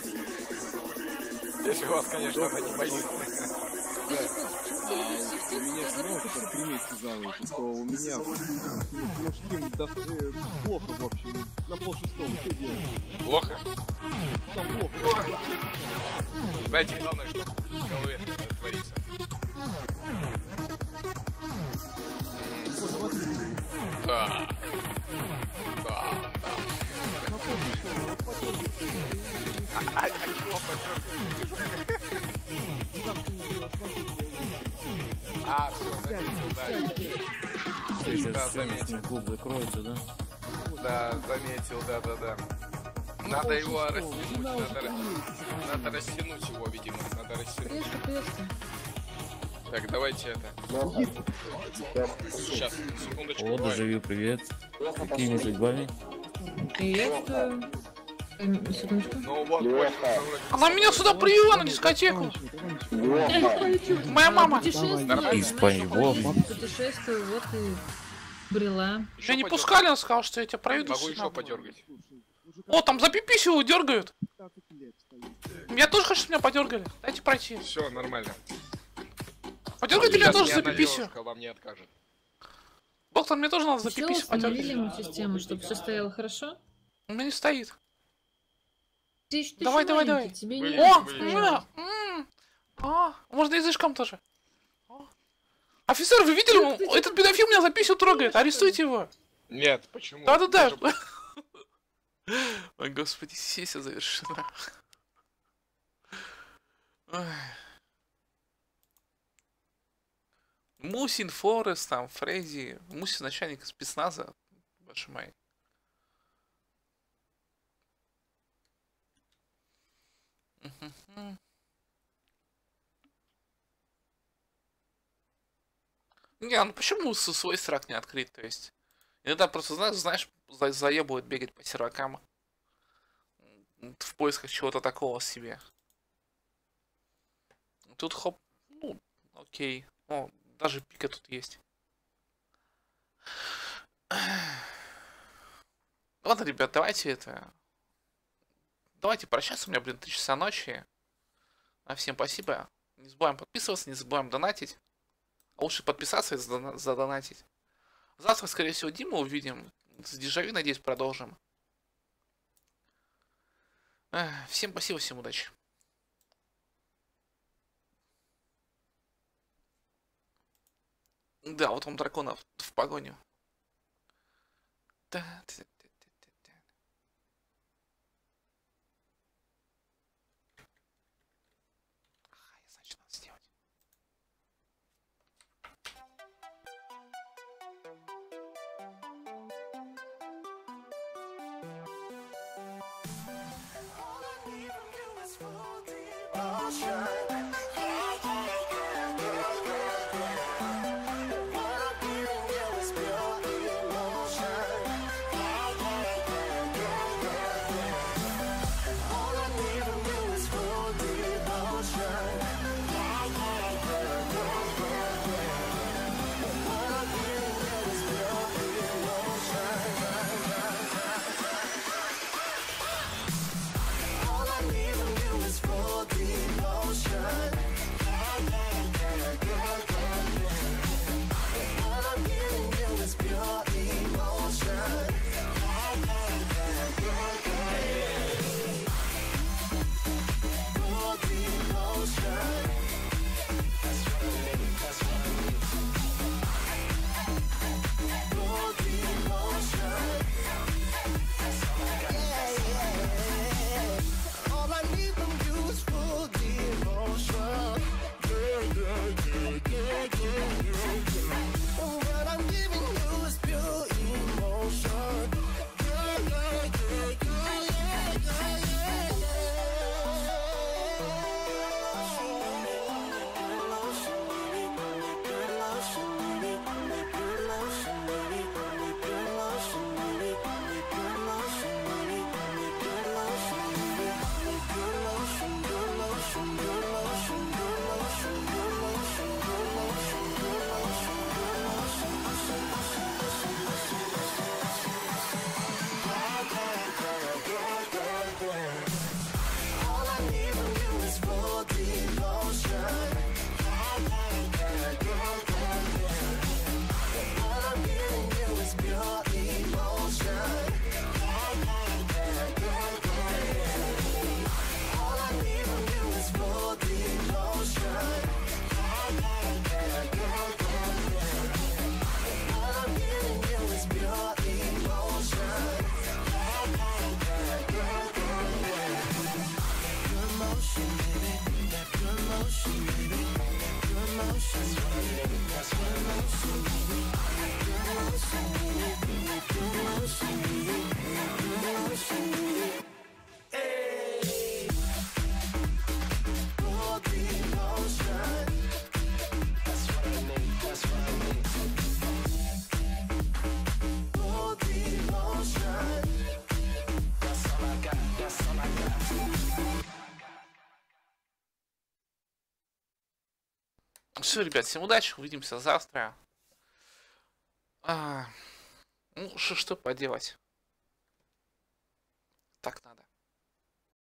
Если у вас, конечно, она не болит. Меня просто примет сказала, что у меня мужским да, э, плохо, в общем, на полшестого, что делать? Плохо? Там плохо. Знаете, главное, что в голове творится. Да. Да, да. А, а чего подергать? А, все, заметил, да. Да, заметил. Клуб закроется, да? Да, заметил, да, да, да. Надо его растянуть, надо, надо растянуть его, видимо, надо растянуть. Так, давайте это. Сейчас, секундочку. О, доживю, привет. Какими судьбами? Приветствую. Эм, секундочку. Ну вот, вот. Она меня сюда привела на дискотеку. Моя мама. Из Паньвов. Путешествую, вот и брела. Меня не пускали, он сказал, что я тебя проведу. Могу еще подергать. О, там за пиписю дергают. Я тоже хочу, чтобы меня подергали. Дайте пройти. Все, нормально. Подергайте меня тоже за пиписю. Вам не откажет. Доктор, мне тоже надо за Все пиписю установили подергать. ему систему, чтобы все стояло хорошо. У меня не стоит. Ты, ты давай, еще давай, маленький, давай. тебе не О, стояло. м, а, можно язычком тоже. О. Офицер, вы видели? Он- этот педофил меня за писю трогает. Арестуйте его. Нет, почему? Да-да-да. Ой, господи, сессия завершена. Ой. Мусин, Форест, там, Фредди. Мусин, начальник спецназа. Боже мой. Мгм. Не, ну почему с- свой срак не открыть, то есть? Иногда просто, знаешь, знаешь, за- заебывают бегать по сервакам в поисках чего-то такого себе. Тут хоп, ну, окей. О, даже пика тут есть. Ладно, ребят, давайте это... Давайте прощаться, у меня, блин, три часа ночи. А всем спасибо. Не забываем подписываться, не забываем донатить. А лучше подписаться и задона- задонатить. Завтра, скорее всего, Диму увидим. С Дежави, надеюсь, продолжим. Эх, всем спасибо, всем удачи. Да, вот он дракона в, в погоню. Да, да, да, да, да, да. Ага, я знаю, что надо сделать. All I'm giving you is pure Все, ребят, всем удачи, увидимся завтра. А, ну, что, что поделать? Так надо.